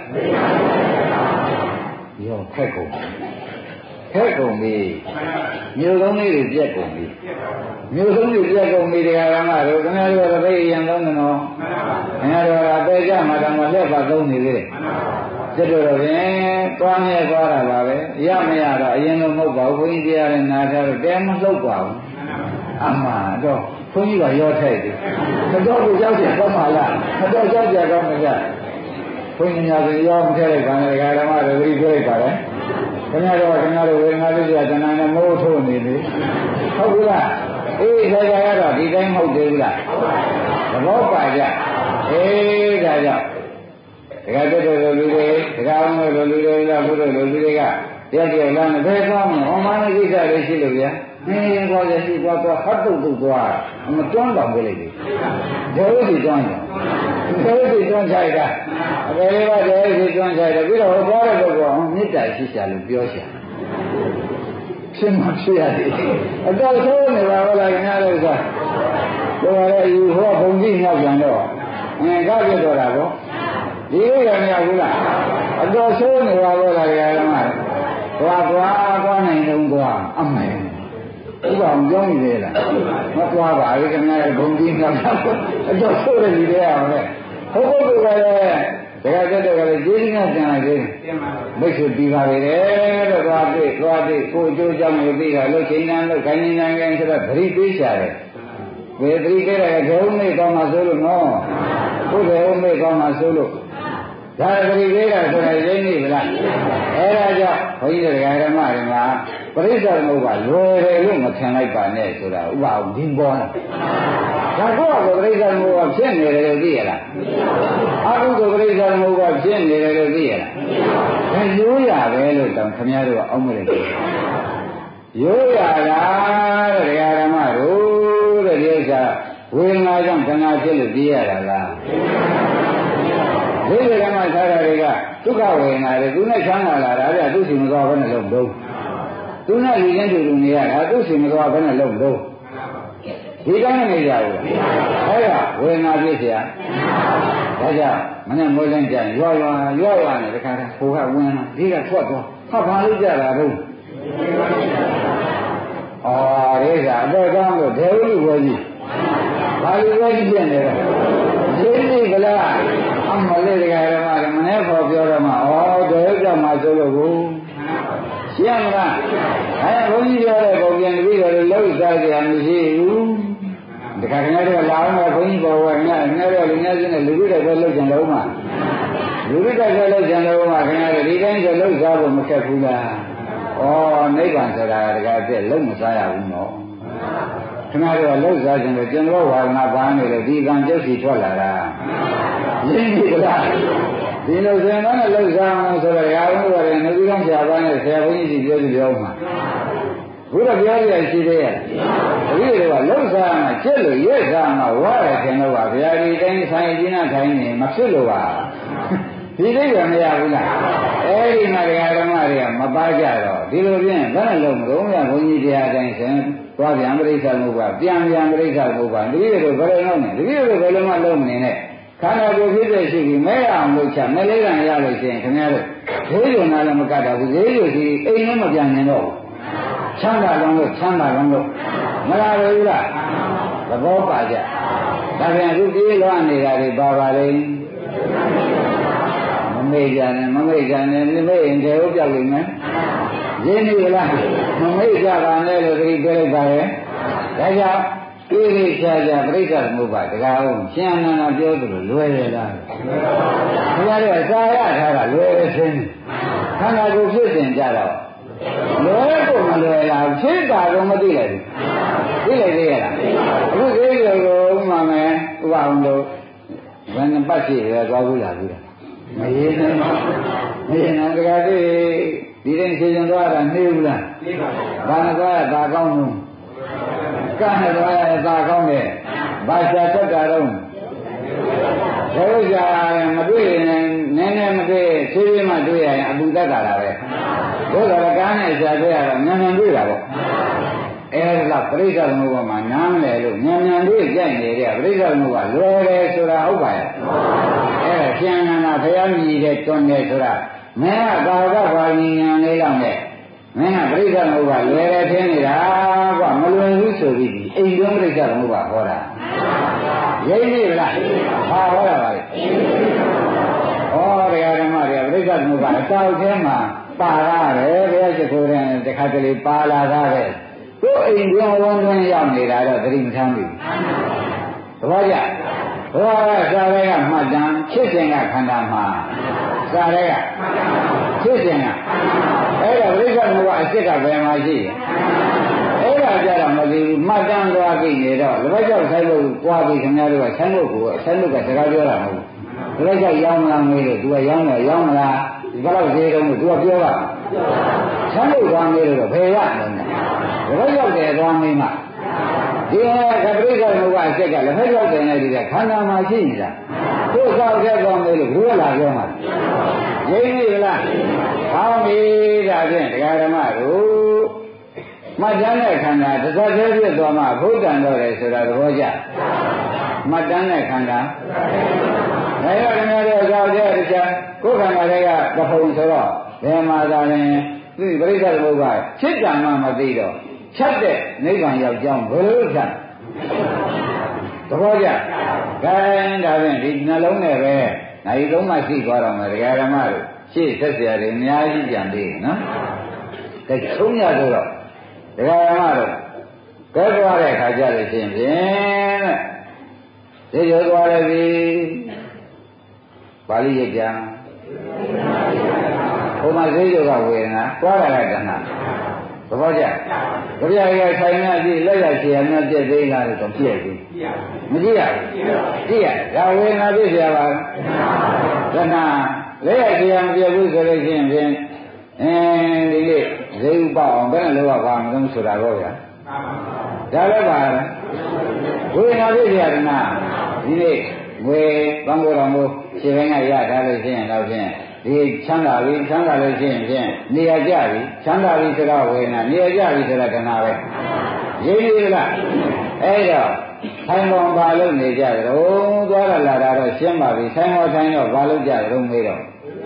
ရောခက်ကုန်ပြီမြို့လုံးလေးတွေပြက်ကုန်ပြီမြို့လုံးတွေပြက်ကုန်ပြီတရားဓမ္မတို့ခင်ဗျားတို့ကသိရင်သုံးတယ်နော်ခင်ဗျားတို့ကပေကြမှာတောင်မှလက်ပါသုံးနေသေးတယ်ကျတော့ဖြင့်သွားမြဲသွားတာပါပဲရမရတော့အရင်လိုမဟုတ်ပါဘူးဘုန်းကြီးတရားနဲ့နာထားတော့တဲမလှုပ်ပါဘူးအမှန်တော့ဘုန်းကြီးကရောထိုက်တယ်မတော်ကိုကြောက်ကြတော့မှလားမတော်ကြောက်ကြတော့မကြဘုန်းကြီးများဆိုရောမထည့်လိုက်ပါနဲ့ဓမ္မတွေပြီးပြောလိုက်ပါလေခင်ဗျားတို့ဝေဒနာပြည့်စရာတဏှာနဲ့မိုးထိုးနေပြီဟုတ်ဘူးလားအေးဒါကြရတော့ဒီတိုင်းမဟုတ်သေးဘူးလားသဘောပါကြဒါကြောင့်ဒကာတက်တဲ့လူတွေဒကာအောင်တဲ့လူတွေကဘုရားလူတွေကတရားတရားလမ်းနဲ့ဘယ်ကောင်းမလဲဟောမနဲ့ကိစ္စတွေရှိလို့ဗျာရင်ကောရရှိသွားဟတ်တုတ်သွားမတွန်းတော့ပြလိုက်ပြီဒေဝစီတွန်းတယ်ဒေဝစီတွန်းချိုက်တာအပေလေးပါဒေဝစီတွန်းချိုက်တယ်ပြီးတော့ဟောသွားတဲ့ပုဂ္ဂိုလ်မေတ္တာရှိရှာလို့ပြောရှာဖြစ်မှဖြစ်ရတယ်အတော်ဆိုးနေပါဘောလားခင်ဗျားတို့ကတော်ရဲယူဟောဘုံကြီးမြောက်ပြန်တော့ကားပြတော့တာပေါ့ဒီလိုရမရဘူးလားအတော်ဆိုးနေပါဘောလားခင်ဗျားတို့သွားနိုင်တော့သွားအမှန်ဥပအောင်ကြောင်းနေလေလားမသွားပါဘူးခင်ဗျားတို့ဘုံကြီးမြောက်တော့အတော်ဆိုးတဲ့လူတွေရအောင်လေဘုရားကလည်းတခါတက်တယ်ကလည်းကျေးဇူးများပြန်လိုက်သေးတယ်မိတ်ဆွေပြီးပါလေတဲ့သွားပြီကိုအကျိုးကြောင့်လို့ပြီးတာလို့ချိန်တန်းလို့ခိုင်းနေနိုင်ဆိုတော့ဗရိပေးရှာတယ်ဘယ်တိခဲ့တဲ့ဂုံမေကောင်းမှဆိုလို့နော်ဘုရားဥမေကောင်းမှဆိုလို့ဒါတိခဲ့တာဆိုရင်ရင်းနေဗလားအဲဒါကြောင့်ဘုန်းကြီးတို့ဓမ္မတွေမှာပရိစ္ဆေသမုပ္ပါလွယ်တယ်လို့မထင်လိုက်ပါနဲ့ဆိုတာဥပအောင်ဒီပေါ်လာဒါကောပရိစ္ဆေသမုပ္ပါဖြစ်နေတယ်လို့သိရလားအကုသိုလ်ပရိစ္ဆေသမုပ္ပါဖြစ်နေတယ်လို့သိရလားဒါရိုးရပဲလို့တောင်ခင်ဗျားတို့ကအောက်မလိုက်ဘူးရိုးရတာတဲ့ဓမ္မတို့တဲ့ဒီဥစ္စာဝေဒနာကြောင့်ခဏဖြစ်လို့သိရတာလားဒီဓမ္မသာရတွေကဒုက္ခဝေဒနာတွေသူနဲ့ချမ်းသာလာတာတဲ့သူစီမသွားဘဲနဲ့လုံးလုံးသူနဲ့လူချင်းတူနေရတာသူစီမသွားဘဲနဲ့လုံးလုံးဒီကောင်းနေကြဘူးအဲ့ဒါဝေဒနာပြည့်เสียဒါကြောင့်မနဲ့မိုးလင်းကြရွာနေတခါတည်းဟိုကဝင်လာဒီကထွက်သွားဟာဘာလို့ကြတာတော့အော်ဒီကအတော့ကောင်းလို့ဒေဝလူဝကြီးဘာလို့ဝကြီးပြန်နေတော့သိသိကလားအမလေးတရားဓမ္မတွေမနေ့ခေါ်ပြောတော့မှဩဒေဝကြောင့်မှဆိုလို့ကိုရှင်းမလားအဲဘုန်းကြီးပြောတဲ့ပုံပြန်တပည့်တော်လှုပ်စားကြရမရှိဘူးတခါတည်းတော့လာအောင်ဘုန်းကြီးပေါ်ဝင်နေတော့လူများချင်းနဲ့လူတွေတော့လှုပ်ကြတယ်ဥမာလူတွေတော့လှုပ်ကြတယ်ဥမာခင်ဗျားတို့ဒီတိုင်းဆိုလှုပ်စားဖို့မခက်ဘူးလားဩနိဗ္ဗာန်ဆိုတာတကယ်ပြည့်လုံးမစားရဘူးနော်ခင်ဗျားတို့လှုပ်စားခြင်းလို့ကျွန်တော်ဝါဒနာပါနေလို့ဒီကံကျုပ်စီထွက်လာတာရင်းပြီလားဒီလိုဆိုရင်တော့လှုပ်စားအောင်ဆိုတော့ရာဟုကလည်းငါးကြီးကောင်းဆရာပန်းနဲ့ဆရာဘုန်းကြီးကြီးပြောမှာဘုရားပြောရရှိသေးရဲ့ဒီလိုကလှုပ်စားမှကျက်လို့ရက်စားမှဝါရခင်တော့ပါဗျာဒီတိုင်းဆိုင်ကျင်းနာထိုင်နေမဖြစ်လို့ပါဒီလေးကမရဘူးလားအဲဒီမှာဓမ္မတွေကမပါကြတော့ဒီလိုဖြင့်ဘယ်နဲ့လုံးမလုံးရဘုန်းကြီးတရားတိုင်းဆိုသွားပြန်ပြိဿမှုပါပြန်ပြိဿမှုပါတတိယတို့ဘယ်လိုလုပ်နေတတိယတို့ဘယ်လိုမှလုံးမနေနဲ့ခန္ဓာကိုယ်ဖြစ်တဲ့ရှိပြီးမဲအောင်လုပ်ချမဲလေးကံရလို့ရှိရင်ခင်ဗျားတို့ဈေးရုံနာလည်းမကတ်တော့ဘူးဈေးရုံစီအိမ်လည်းမပြန်နိုင်တော့ဘူးချမ်းသာလုံးလို့မလာဘူးလားသဘောပါကြဒါပြန်အခုပြေးလွှမ်းနေတာတွေပါပါလေမမေ့ကြနဲ့မမေ့ရင်တေဟုတ်ပြောက်လိမ့်မယ်ရင်းနေလားမမေ့ကြပါနဲ့လို့ဒီပြောလိုက်ပါရဲ့ဒါကြောင့်ကိရိချာချာပြိဿသမုပ္ပါဒကာအောင်ရှင်းနာနာပြောသလိုလွယ်ရလားဘုရားတို့စာရထားတာလွယ်ရခြင်းခန္ဓာကိုယ်ဖြစ်စဉ်ကြတော့လွယ်ကိုမလွယ်လားဖြစ်တာတော့မသိလိုက်ဘူးသိလိုက်သေးရလားအခုဒီလိုကိုဥမာမယ်ဥပအောင်လို့ဘယ်နှပတ်ရှိရသွားဘူးလားဘူးလားမရေနိုင်ဒကာဒီတိုင်းရှင်ရှင်သွားတာနှေးဘူးလားနှေးပါဘူးဘာနဲ့သွားရတာကောင်းလို့ကဲတော့ရတာကောင်းတယ်ဘာသာတက်တာတော့ဘုရားမတွေ့ရင်နည်းနည်းမတွေ့ဖြည်းဖြည်းမှတွေ့ရရင်အပူတက်တာလားပဲဘုရားကားနဲ့ရှာတွေ့ရတော့မြန်မြန်တွေ့တာပေါ့အဲ့ဒါပြိဿသမုပ္ပါမှာနားမလဲလို့မြန်မြန်တွေ့ကြိုက်နေတဲ့ပြိဿသမုပ္ပါလွယ်တယ်ဆိုတာဟုတ်ပါရဲ့အဲ့ဒါကျန်နာဘုရားမြည်တဲ့တွန်းတယ်ဆိုတာမင်းကကာကဘာဉာဏ်လေးလောက်နဲ့မင်းကပြိဿသမုပ္ပါလွယ်တယ်ထင်နေတာကွာမလွယ်ဘူးဆိုပြီးအိမ်တွင်းပြိဿသမုပ္ပါဟောတာရိပ်ပြီလားဟာဟောတာပါလေဩတရားဓမ္မတွေပြိဿသမုပ္ပါအတောက်ထဲမှာပါရတယ်ဘုရားရှိခိုးတဲ့တခါတလေပါလာတာပဲကိုယ်အိမ်တွင်းဝန်းတွင်းရောက်နေတာတော့သတိမထားဘူးသဘောကျဘုရားကစာရဲကမှတ်တမ်းဖြစ်စဉ်ကခန္ဓာမှာစာရဲကဖြစ်စဉ်ကအဲ့ဒါပြိဿသမုပ္ပါအစ်စ်ကဘယ်မှာရှိလဲအဲ့ဒါကြတော့မသိဘူးမှတ်တမ်းသွားကြည့်နေတော့လက်ဘက်ကျောက်ဆိုင်လို့ကြွားပြီးခင်ဗျားတို့ကဆန်းလို့ကိုဆန်းလို့ကစကားပြောတာမဟုတ်ဘူးလက်ဘက်ကျောက်ရောင်းမလားမေးလို့ तू ကရောင်းတယ်ရောင်းမလားဒီဘလောက်ဈေးတုံးလို့ तू ကပြောတာဆန်းလို့သွားမေးလို့ဘယ်ရမလဲလက်ဘက်ကျောက်တယ်သွားမေးမှဒီကပြိဿသမုပ္ပါအစ်စ်ကလက်ဘက်ကျောက်တယ်နဲ့ဒီကခန္ဓာမှာရှိနေတာကိုယ်ကောက်တဲ့သွားမေးလို့ဘုရားလာပြောမှာရင်းပြီလားဟောပြီဒါဖြင့်တရားဓမ္မတို့မှတ်တမ်းတဲ့ခန္ဓာတစ်သက်တည်းဖြစ်သွားမှဘုဒ္ဓံတော့တယ်ဆိုတာသဘောကျမှတ်တမ်းတဲ့ခန္ဓာဒါရခင်ဗျားတို့ကြောက်ကြတဲ့ချာကိုယ်ခန္ဓာတွေကသဖုံဆိုတော့ဘယ်မှာသာလဲသူပြိဿသမုပ္ပါဖြစ်တာမှမသိတော့ချက်တဲ့နိဗ္ဗာန်ရောက်ကြောင်းဘယ်လိုချက်သဘောကျခိုင်းဒါဖြင့်ဒီနှလုံးနဲ့ပဲနိုင်သုံးမှရှိသွားတော့မယ်ဒကာဓမ္မတို့ရှေ့ဆက်เสียတွေအများကြီးကြံသေးတယ်နော်ဒါဆုံးရဆိုတော့ဒကာဓမ္မတို့ကဲသွားတဲ့အခါကျလို့ရှိရင်ဖြင့်တဲ့ဈေးကျော်သွားလိုက်ပြီပါဠိရိပ်ပြန်ဟိုမှာဈေးကျော်ကဝေဒနာသွားတာကတဏှာသဘောကျကြပြရဆိုင်နေပြီလက်ရချေရမြတ်ပြည့်သေးလားတော့ပြည့်ပြီမကြည့်ရဘူးကြည့်ရဒါဝေဒနာပြည့်စရာပါတဏှာလက်ရချေရမပြည့်ဘူးဆိုလို့ရှိရင်ဖြင့်ဒီနေ့ဈေးဥပအောင်ဘယ်နဲ့လောက်ပါမလို့ဆိုတာတော့ဗျာဒါလည်းပါဝေဒနာပြည့်စရာတဏှာဒီနေ့ငွေဘန်းတော်မို့ခြေပိုင်းကရထားလို့ရှိရင်တော့ဖြင့်ဒီချမ်းသာပြီချမ်းသာလို့ရှိရင်ဖြင့်နေရာကျပြီချမ်းသာပြီဆိုတော့ဝေဒနာနေရာကျပြီဆိုတော့တဏှာပဲရင်းရလားအဲ့တော့ထိုင်ပေါ်ဘာလို့နေကြကြတော့သွားရလာတာတော့ရှင်းပါပြီထိုင်ပေါ်ထိုင်တော့ဘာလို့ကြကြတော့မေးတော့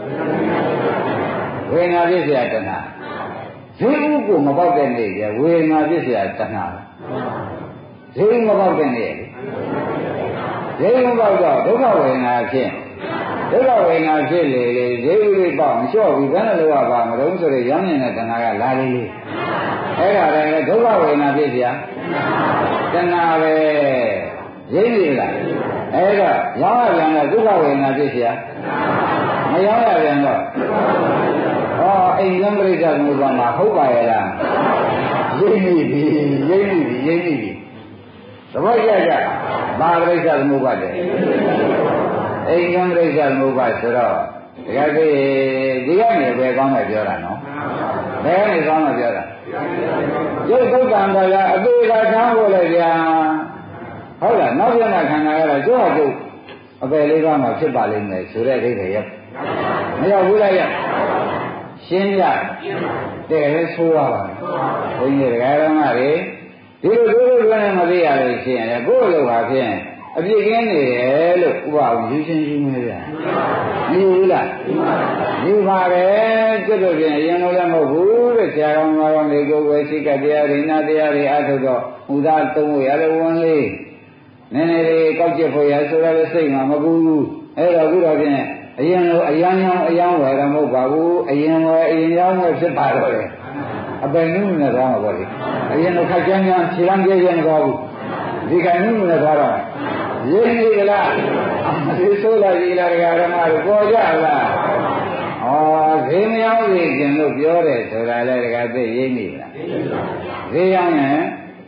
ဝေဒနာပြည့်စရာတဏှာဈေးဥကိုမပေါက်တဲ့နေ့ကျဝေဒနာပြည့်စရာတဏှာဈေးဥမပေါက်တဲ့နေ့ဈေးဥမပေါက်တော့ဒုက္ခဝေဒနာဖြစ်ဒုက္ခဝေဒနာဖြစ်လေလေဈေးဥလေးပေါက်မလျှော့ဘူးဘယ်နဲ့လောက်ပါမလို့ဆိုရရောင်းနေတဲ့တဏှာကလာလေလေအဲ့ဒါလည်းဒုက္ခဝေဒနာပြည့်စရာတဏှာပဲရင်းနေလားအဲ့တော့ရောင်းရပြန်တော့ဒုက္ခဝေဒနာပြည့်စရာမရောင်းရပြန်တော့အိမ်လမ်းပရိစ္ဆေသမုပ္ပါမှာဟုတ်ပါရဲ့လားရင်းနေပြီရင်းနေပြီရင်းနေပြီသဘောကျကြဘာပရိစ္ဆေသမုပ္ပါလဲအိမ်လမ်းပရိစ္ဆေသမုပ္ပါဆိုတော့ဒီကနေ့ဒီကနေပဲကောင်းတယ်ပြောတာနော်ဘယ်ကနေကောင်းတယ်ပြောတာရုပ်သုတ်တံတရားအသေးကချမ်းဖို့လေဗျာဟုတ်လားနောက်ပြန်ခန္ဓာကတော့ကျိုးအကျိုးအပယ်လေးပါးမှာဖြစ်ပါလိမ့်မယ်ဆိုတဲ့အိဗယ်ရမရောက်ဘူးလားရရှင်းရတဲ့လေဆိုးရပါမယ်ဘုန်းကြီးတရားဓမ္မတွေဒီလိုတို့နဲ့မသိရလို့ရှိရင်ကိုယ့်လိုပါဖြင့်အပြစ်ကင်းနေတယ်လို့ဥပအောင်ယူချင်းယူနေဗျာမယူဘူးလားယူပါတယ်ကျွတ်တို့ဖြင့်အရင်လိုလည်းမဟုတ်ဘူးတဲ့ဆရာတော်များတွေကိုယ်ဝယ်ရှိကတရားရိနာတရားတွေအထုတ်တော့ဥသာသုံးဖို့ရတဲ့ဝန်လေးနည်းနည်းလေးကောက်ကျစ်ဖို့ရဆိုရတဲ့စိတ်မှာမကူဘူးအဲ့တော့ခုတော့ဖြင့်အရင်လိုအယံရောင်းအယံဝယ်တော့မဟုတ်ပါဘူးအရင်ဝယ်အရင်ရောင်းဝယ်ဖြစ်ပါတော့တယ်အပယ်နုနဲ့သွားမှာပေါ့လေအရင်လိုခက်ကြမ်းကြမ်းခြေလမ်းပြည့်ရမသွားဘူးဒီကနုနဲ့သွားတော့ရင်းနေကြလားဒီဆိုလာကြီးလားဓမ္မတို့ပေါ်ကြလားဈေးမရောက်သေးခင်လို့ပြောတယ်ဆိုတာလဲတကယ်သိရင်းနေလားဈေးရောက်ရင်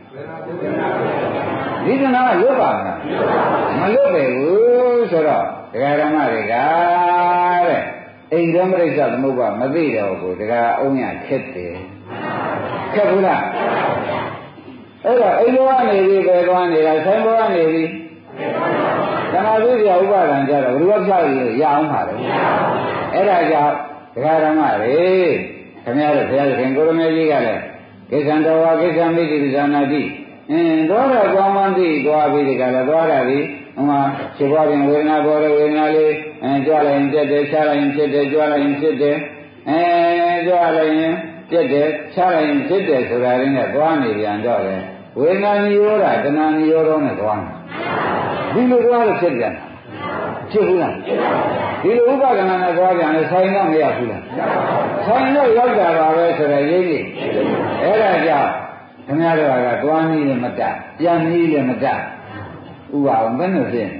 ဒီကနာလွတ်ပါမလားမလွတ်ပဲဘူးဆိုတော့ဒကာဓမ္မတွေကတဲ့အိမ်တော်ပရိစ္ဆေသမုပ္ပါမသိတော့ဘူးဒကာအုံးရခက်တယ်ခက်ဘူးလားအဲ့တော့အိမ်တော်ကနေပြီးပဲသွားနေတာဆိုင်ဘောကနေပြီးဓမ္မသစ္စာဥပါဒံကြတော့ဘယ်လိုဖြောက်လို့ရအောင်ပါလဲအဲ့ဒါကြောင့်ဒကာဓမ္မတွေခင်ဗျားတို့ဘုရားရှင်ကိုရမေကြီးကလည်းကိစ္ဆံတော်ဝါကိစ္ဆံမိတိပဇာနာတိသွားတော့ကောင်းမှန်းသိသွားပြီးဒီကလည်းသွားတာပြီဟိုမှာခြေပွားပြင်ဝေဒနာပေါ်တဲ့ဝေဒနာလေးကြွလိုက်ရင်ပြက်တယ်ချလိုက်ရင်ဖြစ်တယ်ကြွလိုက်ရင်ဖြစ်တယ်ကြွလိုက်ရင်ပြက်တယ်ချလိုက်ရင်ဖြစ်တယ်ဆိုတာရင်းနဲ့သွားနေပြန်တော့လေဝေဒနာနိရောဓတဏှာနိရောဓနဲ့သွားနေဒီလိုသွားလို့ဖြစ်ပြန်ဖြစ်ဘူးလားဒီလိုဥပါဒနာနဲ့သွားပြန်လဲဆိုင်တော့မရဘူးလားဆိုင်တော့ရောက်တာပါပဲဆိုတော့ရင်းကြီးအဲ့ဒါကြောင့်ခင်ဗျားတို့ကသွားနည်းလည်းမတတ်ပြန်နည်းလည်းမတတ်ဥပါအောင်ဘယ်နဲ့ဖြစ်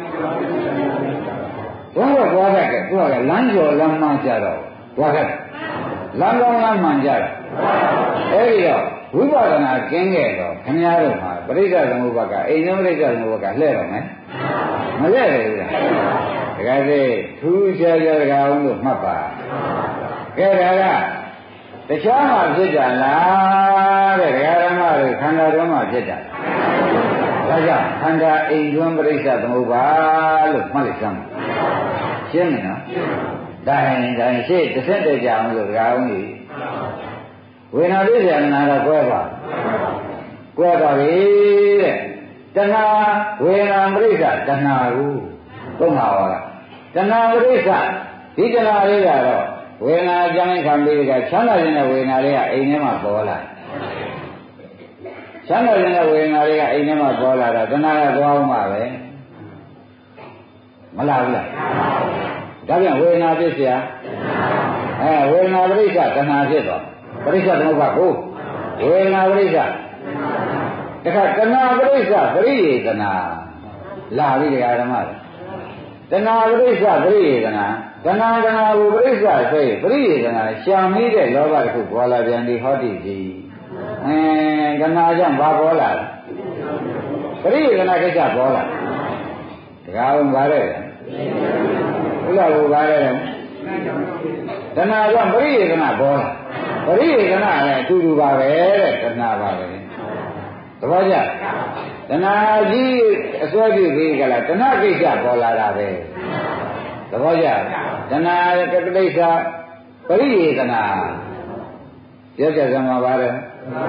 နေသွားတတ်တယ်သူကလမ်းကျော်လမ်းမှန်းကြတော့သွားတတ်လမ်းကောင်းလမ်းမှန်ကြတာအဲ့ဒီတော့ဝိပဿနာကျင်းခဲ့တော့ခင်ဗျားတို့မှာပရိစ္ဆေသမုပ္ပါကအိမ်နံပရိစ္ဆေသမုပ္ပါကလှဲ့တော့မယ်မလှဲ့ဘူးလားတကယ်လေထူးခြားခြားတကားအောင်လို့မှတ်ပါကဲဒါကတခြားမှာဖြစ်ကြလားတဲ့ဒကာဓမ္မတွေခန္ဓာတွင်းမှာဖြစ်တာဒါကြောင့်ခန္ဓာအိမ်တွင်းပရိစ္ဆေသမုပ္ပါလို့မှတ်လိုက်စမ်းရှင်းပြီနော်တိုင်းရှေ့တစ်ဆက်တည်းကြအောင်လို့ဒကာအောင်ကြီးဝေဒနာပြည့်စရာနာတော့ကွဲပါပြီတဲ့တဏှာဝေဒနာပရိစ္ဆေတဏှာကိုသုံးပါပါလားတဏှာပရိစ္ဆေဒီတဏှာလေးကတော့ဝေဒနာအကြောင်းခံပြီးကချမ်းသာခြင်းတဲ့ဝေဒနာလေးကအိမ်ထဲမှာပေါ်လာချမ်းသာခြင်းတဲ့ဝေဒနာလေးကအိမ်ထဲမှာပေါ်လာတော့တဏှာကသွားအောင်ပါပဲမလားဘူးလားဒါပြန်ဝေဒနာဖြစ်เสียဝေဒနာပရိစ္ဆေတဏှာဖြစ်တော့ပရိစ္ဆေသမုပ္ပါကိုဝေဒနာပရိစ္ဆေတခါတဏှာပရိစ္ဆပရိယေတနာလာပြီတရားဓမ္မတွေတဏှာပရိစ္ဆပရိယေတနာတဏှာကိုပရိစ္ဆဆိုရင်ပရိယေတနာရှံမိတဲ့လောဘတစ်ခုပေါ်လာပြန်ဒီဟောတိကြီးတဏှာကြောင့်ဘာပေါ်လာလဲပရိယေတနာကိစ္စပေါ်လာတရားဝင်ပါတဲ့ဥလာကိုပါတဲ့တဏှာကြောင့်ပရိယေတနာပေါ်လာပရိယေတနာလည်းအတူတူပါပဲတဲ့တဏှာပါပဲသဘောကျတဏှာကြီးအစွဲပြုပြီးကြလားတဏှာကိစ္စပေါ်လာတာပဲသဘောကျတဏှာကတိစ္ဆာပရိယေတနာပြောကြစမ်းပါလေ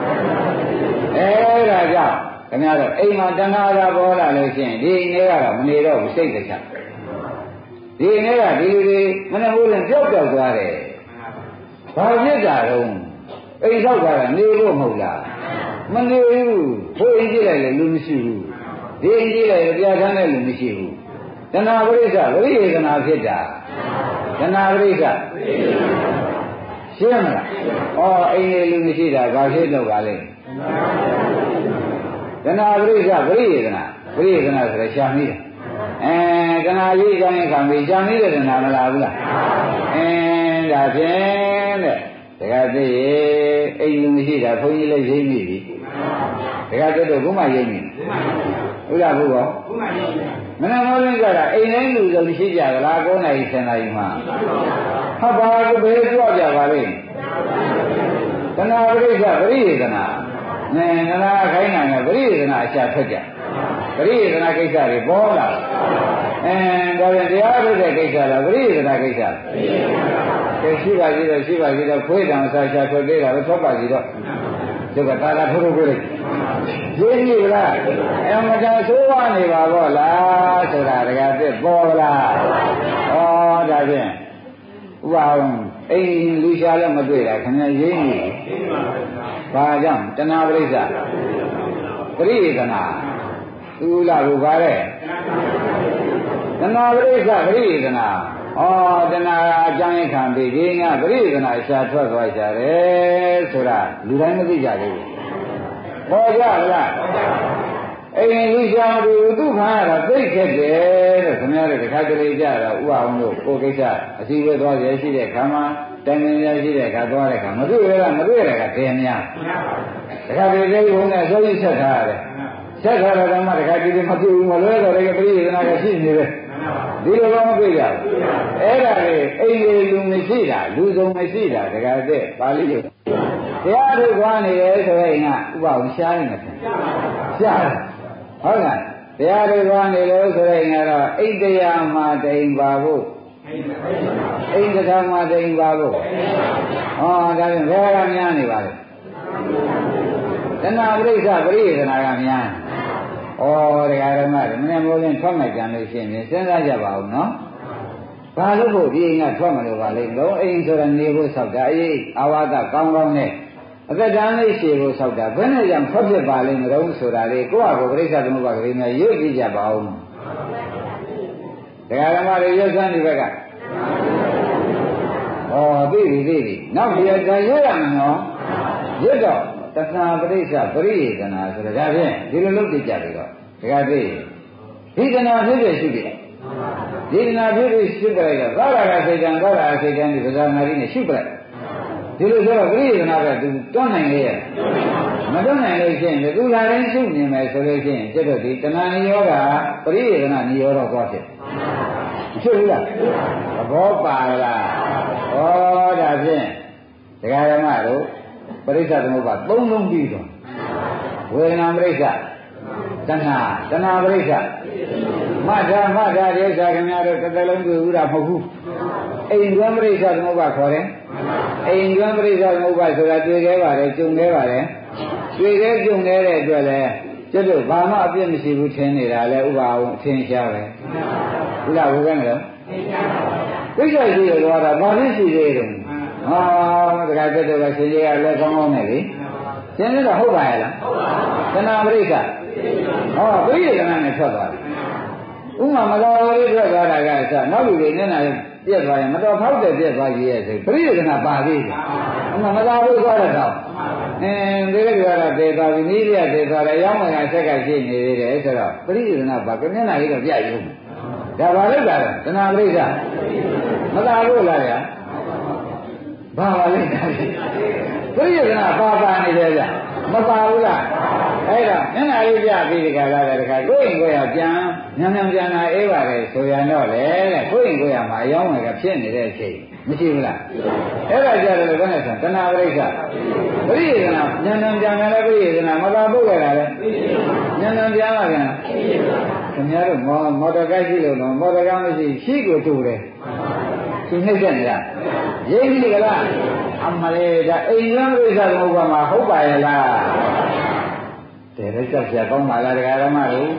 ဒါကြောင့်ခင်ဗျားတို့အိမ်မှာတဏှာကပေါ်လာလို့ရှိရင်ဒီအိမ်ကတော့မနေတော့ဘူးစိတ်တခြားဒီအိမ်ကဒီလူတွေမနှမိုးရင်ပျောက်သွားတယ်ဘာဖြစ်တာတော့အိမ်ဆောက်တာကနေဖို့မဟုတ်လားမနေဘူးဘိုးရင်ကြည့်လိုက်လေလူမရှိဘူးဒီရင်ကြည့်လိုက်ပြားထမ်းတဲ့လူမရှိဘူးတဏှာပရိစ္ဆပရိယေတနာဖြစ်တာတဏှာပရိစ္ဆရှင်းမလားအိမ်လေးလူမရှိတာဘာဖြစ်တော့ပါလဲတဏှာပရိစ္ဆပရိယေတနာဆိုရရှာမိတယ်တဏှာကြီးကောင်းရင်ခံပြီးရှာမိတဲ့တဏှာမလားဘူးလားဒါဖြင့်တဲ့တခါတည်းအိမ်လူမရှိတာဘုန်းကြီးလည်းရိမ့်မိပြီတခါတည်းတော့ဘုမရိမ့်မိဥလားဘုရောမနမောလင်းကြတာအိမ်တိုင်းလူစုံရှိကြသလား9 နာရီ 10 နာရီမှဟာဘာကိုဘယ်ကြွကြပါလိမ့်တဏှာပရိစ္ဆပရိယေတနာတဏှာခိုင်းနိုင်တယ်ပရိယေတနာအချထွက်ကြပရိယေတနာကိစ္စတွေပေါ်လာဒါပြန်တရားထုတ်တဲ့ကိစ္စလားပရိယေတနာကိစ္စရှိပါသေးတော့ခွေးတံအစာချထွက်သေးတာပဲထွက်ပါစီတော့ဒီကတာထိုးထိုးလိုက်ရေးကြည့်လားမတန်ဆိုးဝါနေပါတော့လားဆိုတာတကယ်ပြပေါ်လားဒါဖြင့်ဥပအောင်အိမ်လူရှာလည်းမတွေ့တာခင်ဗျရေးနေဘာကြောင့်တဏှာပရိစ္ဆပရိယေတနာသူလာလို့ပါတဲ့တဏှာပရိစ္ဆပရိယေတနာတဏှာအကြောင်းရခံပြီးဒီကပရိယေတနာရှာထွက်သွားကြတယ်ဆိုတာလူတိုင်းမသိကြဘူးပေါ်ကြလားအိမ်လူရှာသူသူ့ခံရတာသိခဲ့တယ်တဲ့ခင်ဗျားတို့တခါတလေကြတော့ဥအောင်လို့ကိုကိစ္စအစည်းအဝေးသွားရရှိတဲ့ခါမှာတိုင်ပင်ရရှိတဲ့ခါသွားတဲ့ခါမတွေ့ရတာတင်များတခါတလေဘုန်းနဲ့အစိုးရဆက်ထားရတယ်ဆက်ထားတဲ့ဓမ္မတခါတလေမတွေ့ဘူးမလွဲတော့လည်းပရိယေတနာကရှိနေတယ်ဒီလိုတော့မတွေ့ကြဘူးအဲ့ဒါလေအိမ်လေးလူမရှိတာလူစုံမရှိတာတခါတည်းပါဠိလိုတရားထုတ်ခွာနေရဲဆိုရင်ကဥပအောင်ရှားနေတယ်ရှားဟုတ်လားတရားထုတ်ခွာနေလို့ဆိုရင်ကတော့အိတ်တရားမှာတိမ်ပါဖို့အိတ်တရားမှာတိမ်ပါဖို့ဒါဖြင့်ဘယ်ကများနေပါလဲတဏှာပရိစ္ဆပရိယေတနာကများတရားဓမ္မတွေမနေ့မိုးလင်းထွက်မှကြံလို့ရှိရင်စဉ်းစားကြပါဦးနော်ဘာလို့ဖို့ဒီအိမ်ကထွက်မလို့ပါလိမ့်လို့အိမ်ဆိုတာနေဖို့ဆောက်တာအေးအာဝါဒကောင်းကောင်းနဲ့အသက်တန်းလေးရှည်ဖို့ဆောက်တာဘယ်နဲ့ကြောင့်ထွက်ဖြစ်ပါလိမ့်မလို့ဆိုတာလေကိုယ့်အကိုပရိစ္ဆသမုပ္ပါဒ်ကလေးများရွတ်ကြည့်ကြပါဦးတရားဓမ္မတွေရွတ်စမ်းဒီဘက်ကသိပြီနောက်ဒီကရွတ်ရမယ်နော်ရွတ်တော့တဏှာပရိစ္ဆပရိယေတနာဆိုတာဒါဖြင့်ဒီလိုလုပ်ကြည့်ကြပြီတော့တခါသိဒီတဏှာဖြစ်ဖြစ်ရှိတယ်ဒီတဏှာဖြစ်ဖြစ်ရှိပလိုက်တော့သာရကစိတ်တံသာရစိတ်တံဒီပဇာနာရီနဲ့ရှိပလိုက်ဒီလိုဆိုတော့ပရိယေတနာကသူတွန်းနိုင်လေရဲ့မတွန်းနိုင်လို့ရှိရင်သူလာတိုင်းရှုနေမယ်ဆိုလို့ရှိရင်ကျတော့ဒီတဏှာနိရောဓပရိယေတနာနိရောဓကောဖြစ်ဖြစ်ဘူးလားသဘောပါလားဒါဖြင့်ဒကာဓမ္မတို့ပရိစ္ဆသမုပ္ပါဒ်၃လုံးပြီးတော့ဝေဒနာပရိစ္ဆတဏှာပရိစ္ဆမထာဒိဋ္ဌာခင်ဗျားတို့တစ်သလုံးတွေ့ဘူးတာမဟုတ်ဘူးအိမ်ကျွမ်းပရိစ္ဆသမုပ္ပါဒ်ခေါ်တယ်အိမ်ကျွမ်းပရိစ္ဆသမုပ္ပါဒ်ဆိုတာတွေ့ခဲ့ပါတယ်ကြုံခဲ့ပါတယ်တွေ့ခဲ့ကြုံခဲ့တဲ့အတွက်လည်းကျွတ်တို့ဘာမှအပြစ်မရှိဘူးထင်နေတာလဲဥပါအောင်အထင်ရှားပဲဘုရားဘုရားလည်းသိကြရှိရတော့တာဘာဖြစ်ရှိသေးတယ်တခါတက်တော့ရှင်ကြီးကလည်းကောင်းကောင်းနဲ့လေရှင်ကြီးကဟုတ်ပါရဲ့လားဟုတ်ပါဘူးတဏှာပရိစ္ဆပရိယေတနာနဲ့ထွက်သွားတယ်ဥမာမတော်လေးထွက်သွားတာကစနောက်လူတွေနဲ့နာပြက်သွားရင်မတော်ဖောက်တဲ့ပြက်သွားကြီးရဲ့ဆိုပရိယေတနာပါသေးတယ်မသာဘူးသွားတော့ဒီလိုကတော့သေသွားပြီနိရိယသေသွားတယ်ရောက်မှကဆက်ကရှိနေသေးတယ်ဆိုတော့ပရိသေနာပါကမျက်နှာလေးတော့ပြရုံဒါဘာလို့လဲတဏှာပရိစ္ဆမသာဘူးလားဗျာဘာပါလဲပရိသေနာပါနေတယ်ဗျမပါဘူးလားအဲ့တော့မျက်နှာလေးပြပြီးဒီကလာတဲ့ခါကိုယ့်ရင်ကိုယ်ရပြန်ညံပြန်လာအေးပါလေဆိုရတော့လေတဲ့ကိုယ့်ရင်ကိုယ်ရမှာအယောင်းဝယ်ကဖြစ်နေတဲ့အချိန်မရှိဘူးလားအဲ့ဒါကြတယ်ဘယ်နဲ့ဆိုတဏှာပရိစ္ဆပရိယေနာညံပြန်လာတဲ့ပရိယေနာမသာပုတ်ခဲ့တာလေညံပြန်လာပြန်ခင်ဗျားတို့မော်တော်ကားရှိလို့တော့မော်တော်ကားမရှိရှိကိုတူတယ်ရှင်းနေကြလားရိပ်ပြီကလားအမလေးဒါအိမ်ရမ်းပရိစ္ဆသမုပ္ပါမှာဟုတ်ပါရဲ့လားတဲ့ရက်ဆက်ပြကောင်းပါလားတရားဓမ္မတို့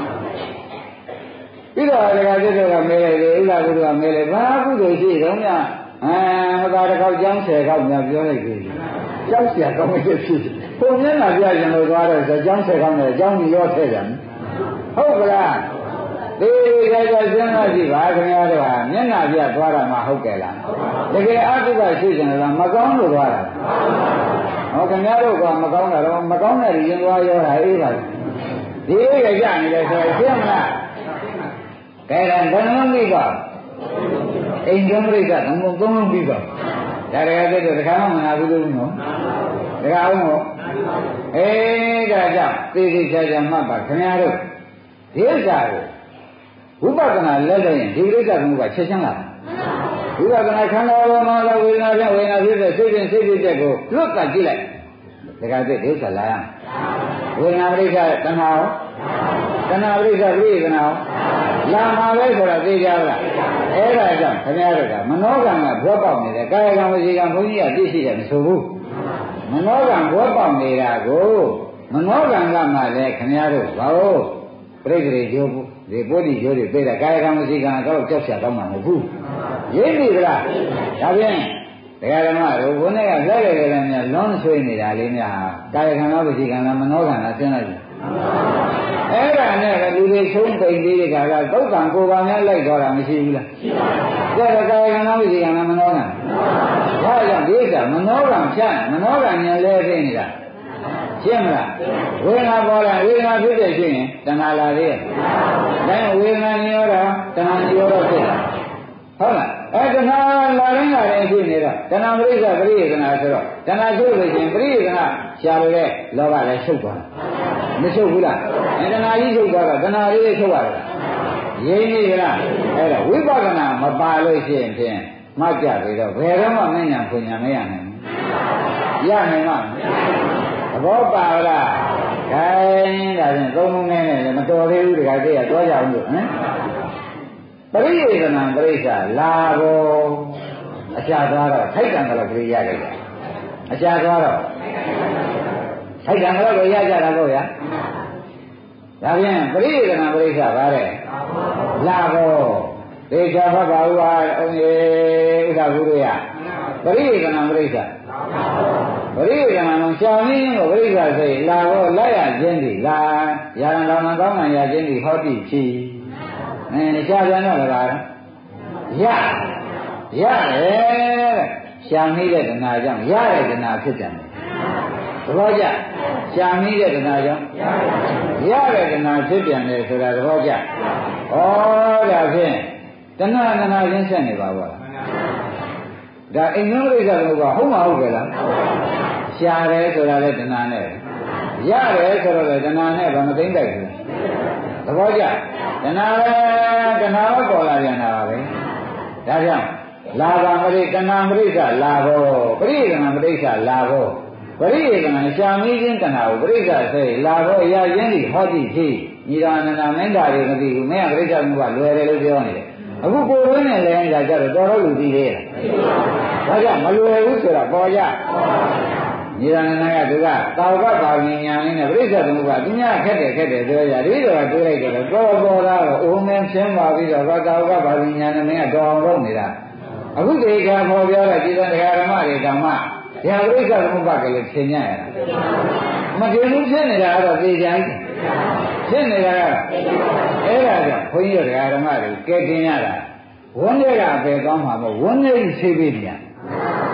ပြီးတော့တရားစစ်တို့ကမဲလိုက်တယ်ဥလာဘုရားမဲလိုက်ဘာကုသိုလ်ရှိတော့ညမသာတစ်ခေါက်ကျောင်း10ခေါက်များပြောလိုက်ပြီကျောင်းဆရာကောင်းရဲ့ဖြစ်ပုံမျက်နှာပြရင်လို့သွားတော့ကျောင်း10ခေါက်နဲ့ကျောင်းကြီးရောထည့်ကြတယ်ဟုတ်ကလားဒီကြကြစဉ်းစားကြည့်ပါခင်ဗျားတို့ဟာမျက်နှာပြသွားတာမှဟုတ်ကဲ့လားတကယ်အတုပရှိကြလားမကောင်းလို့သွားတာဟောခင်ဗျားတို့ကမကောင်းတာတော့မကောင်းတဲ့ရင်သွားရောတာအေးပါဒီအိရကြနေတယ်ဆိုရင်သိမလားကဲဒါဘယ်နှမိပါအိမ်ကျောင်းပြိဿကငုံသုံးလုံးပြီးပါဒါရတဲ့တို့တခါမှမနာဘူးလို့နော်တခါအောင်မို့ဒါကြောင့်သိသိချာချာမှတ်ပါခင်ဗျားတို့ဒီဥစ္စာကိုဝိပဿနာလက်လိုက်ရင်ဒီဥစ္စာကချက်ချင်းလာဝိပဿနာခန္ဓာဘောမှာဝေဒနာဖြင့်ဝေဒနာဖြစ်တဲ့စိတ်ဖြင့်စိတ်ဖြစ်တဲ့ကိုလွတ်ကကြည့်လိုက်ဒါကသိဒီဥစ္စာလာရဝေဒနာပရိစ္ဆတဏှာရောတဏှာပရိစ္ဆပြိဒနာရောလာမှာပဲဆိုတာသိကြလားအဲ့ဒါကြောင့်ခင်ဗျားတို့ကမနောကံကဘွက်ပေါက်နေတယ်ကာယကံဝစီကံဘုန်းကြီးကသိရှိတယ်မဆိုဘူးမနောကံဘွက်ပေါက်နေတာကိုမနောကံကမှလည်းခင်ဗျားတို့ဘာလို့ပြိတ္တိကျိုးဒီပုဒ်ဒီကျိုးတွေပြေးတာကာယကံဝစီကံကတော့ကြောက်ချတောင်းမှာမဟုတ်ဘူးရင်းပြီလားဒါဖြင့်တရားဓမ္မတို့ဘုန်းကြီးကလက်ရည်လည်းများလွန်ဆွေးနေတာလေးများကာယကံလားဝစီကံလားမနောကံလားစဉ်းစားကြည့်အဲ့ဒါနဲ့လူတွေဆုံးပိန်သေးတဲ့ခါကသုတ်ကံကိုယ်ပါများလိုက်တော့တာမရှိဘူးလားရှိပါဘူးဒါကကာယကံလားဝစီကံလားမနောကံဒါကြောင့်ဒီကမနောကံဖြတ်မနောကံဉာဏ်လဲသိနေတာရှင်းမလားဝေဒနာပေါ်လာဝေဒနာဖြစ်တဲ့ရှိရင်တဏှာလာသေးရဲ့ဒါဝေဒနာညောတာတဏှာညောတော့ဖြစ်တာဟုတ်လားတဏှာလာရင်းလာရင်ဖြစ်နေတော့တဏှာပရိစ္ဆပရိယေဒနာဆိုတော့တဏှာချုပ်လို့ရှိရင်ပရိယေဒနာရှာလို့တဲ့လောဘလည်းချုပ်သွားမချုပ်ဘူးလားတဏှာကြီးချုပ်သွားတော့တဏှာလေးချုပ်ရတယ်ရင်းနေကြလားအဲ့ဒါဝိပဿနာမပါလို့ရှိရင်ဖြင့်မှတ်ကြပြီတော့ဘယ်တော့မှမဉဏ်ဖွညာမရနိုင်ဘူးရနိုင်မှာသဘောပါလားခိုင်းဒါဖြင့်သုံးလုံးနဲ့လည်းမတော်သေးဘူးတခါတည်းကတော့ကြအောင်လို့ဟမ်ပရိယေဒနာပရိစ္ဆာလာဘောအချသွားတော့ထိုက်တံကတော့ပြေးရလိုက်တယ်အချသွားတော့ထိုက်တံကတော့ရကြတာပေါ့ဗျာဒါဖြင့်ပရိယေဒနာပရိစ္ဆာပါတဲ့လာဘောဒေချာဖတ်ပါဦးဟာအောင်ရေဥဒ္ဓဘုရားပရိယေဒနာပရိစ္ဆာပရိယေဒနာလုံးရှာမင်းကိုပရိစ္ဆာဆိုရင်လာဘောလိုက်ရခြင်းဒီလာရာဏတော်မှာကောင်းမှန်ရခြင်းဒီဟောတိဖြစ်ရှားပြန်တော့လည်းပါရတယ်ရှာမိတဲ့တဏှာကြောင့်ရတဲ့တဏှာဖြစ်တယ်သဘောကျရှာမိတဲ့တဏှာကြောင့်ရတဲ့တဏှာဖြစ်ပြန်တယ်ဆိုတာသဘောကျဩဒါဖြင့်တဏှာချင်းဆက်နေပါဘောလားဒါအိမ်လုံးပြိဿသမုပ္ပါဟုတ်မှာဟုတ်ပဲလားရှာတယ်ဆိုတာလည်းတဏှာနဲ့ရတယ်ဆိုတော့လည်းတဏှာနဲ့ဗမသိမ့်တိုက်ဘူးသဘောကျတဏှာတော့ပေါ်လာပြန်တာပါပဲဒါကြောင့်လာဘမရိတဏှာမရိစ္ဆလာဘောပရိယေဒနာမရိစ္ဆလာဘောပရိယေဒနာရှာမိခြင်းတဏှာကိုပရိစ္ဆဆေလာဘောရခြင်းဒီဟောတိဖြစ်ညီတော်အနန္ဒမင်းသားတွေမသိဘူးမင်းကပရိစ္ဆမှုကလွယ်တယ်လို့ပြောနေတယ်အခုကိုယ်ရင်းနဲ့လည်းကြတော့တော်တော်လူသိသေးတယ်ဒါကြောင့်မလွယ်ဘူးဆိုတာပေါ်ကြညီရဏကသူကတာဝကပါဠိညာလေးနဲ့ပြိဿသမုပ္ပါသူများခက်တယ်ပြောကြဒီတော့တွေးလိုက်တော့ပေါ်လာတော့အိုးမင်းရှင်းပါပြီးတော့တာဝကပါဠိညာနဲ့မင်းကတော်အောင်လုပ်နေတာအခုဒီကပေါ်ပြောတဲ့ဒီတရားဓမ္မတွေဓမ္မဒီဟာပြိဿသမုပ္ပါကလေးသင်ကြရတာမတည်ဘူးဖြစ်နေတာတော့သိကြတယ်ဖြစ်နေတာကအဲ့ဒါကြောင့်ဘုန်းကြီးတို့တရားဓမ္မတွေကဲတင်ရတာဝန်းထဲကအပေကောင်းမှာမဟုတ်ဝန်းထဲကြီးဆေးပေးနေရ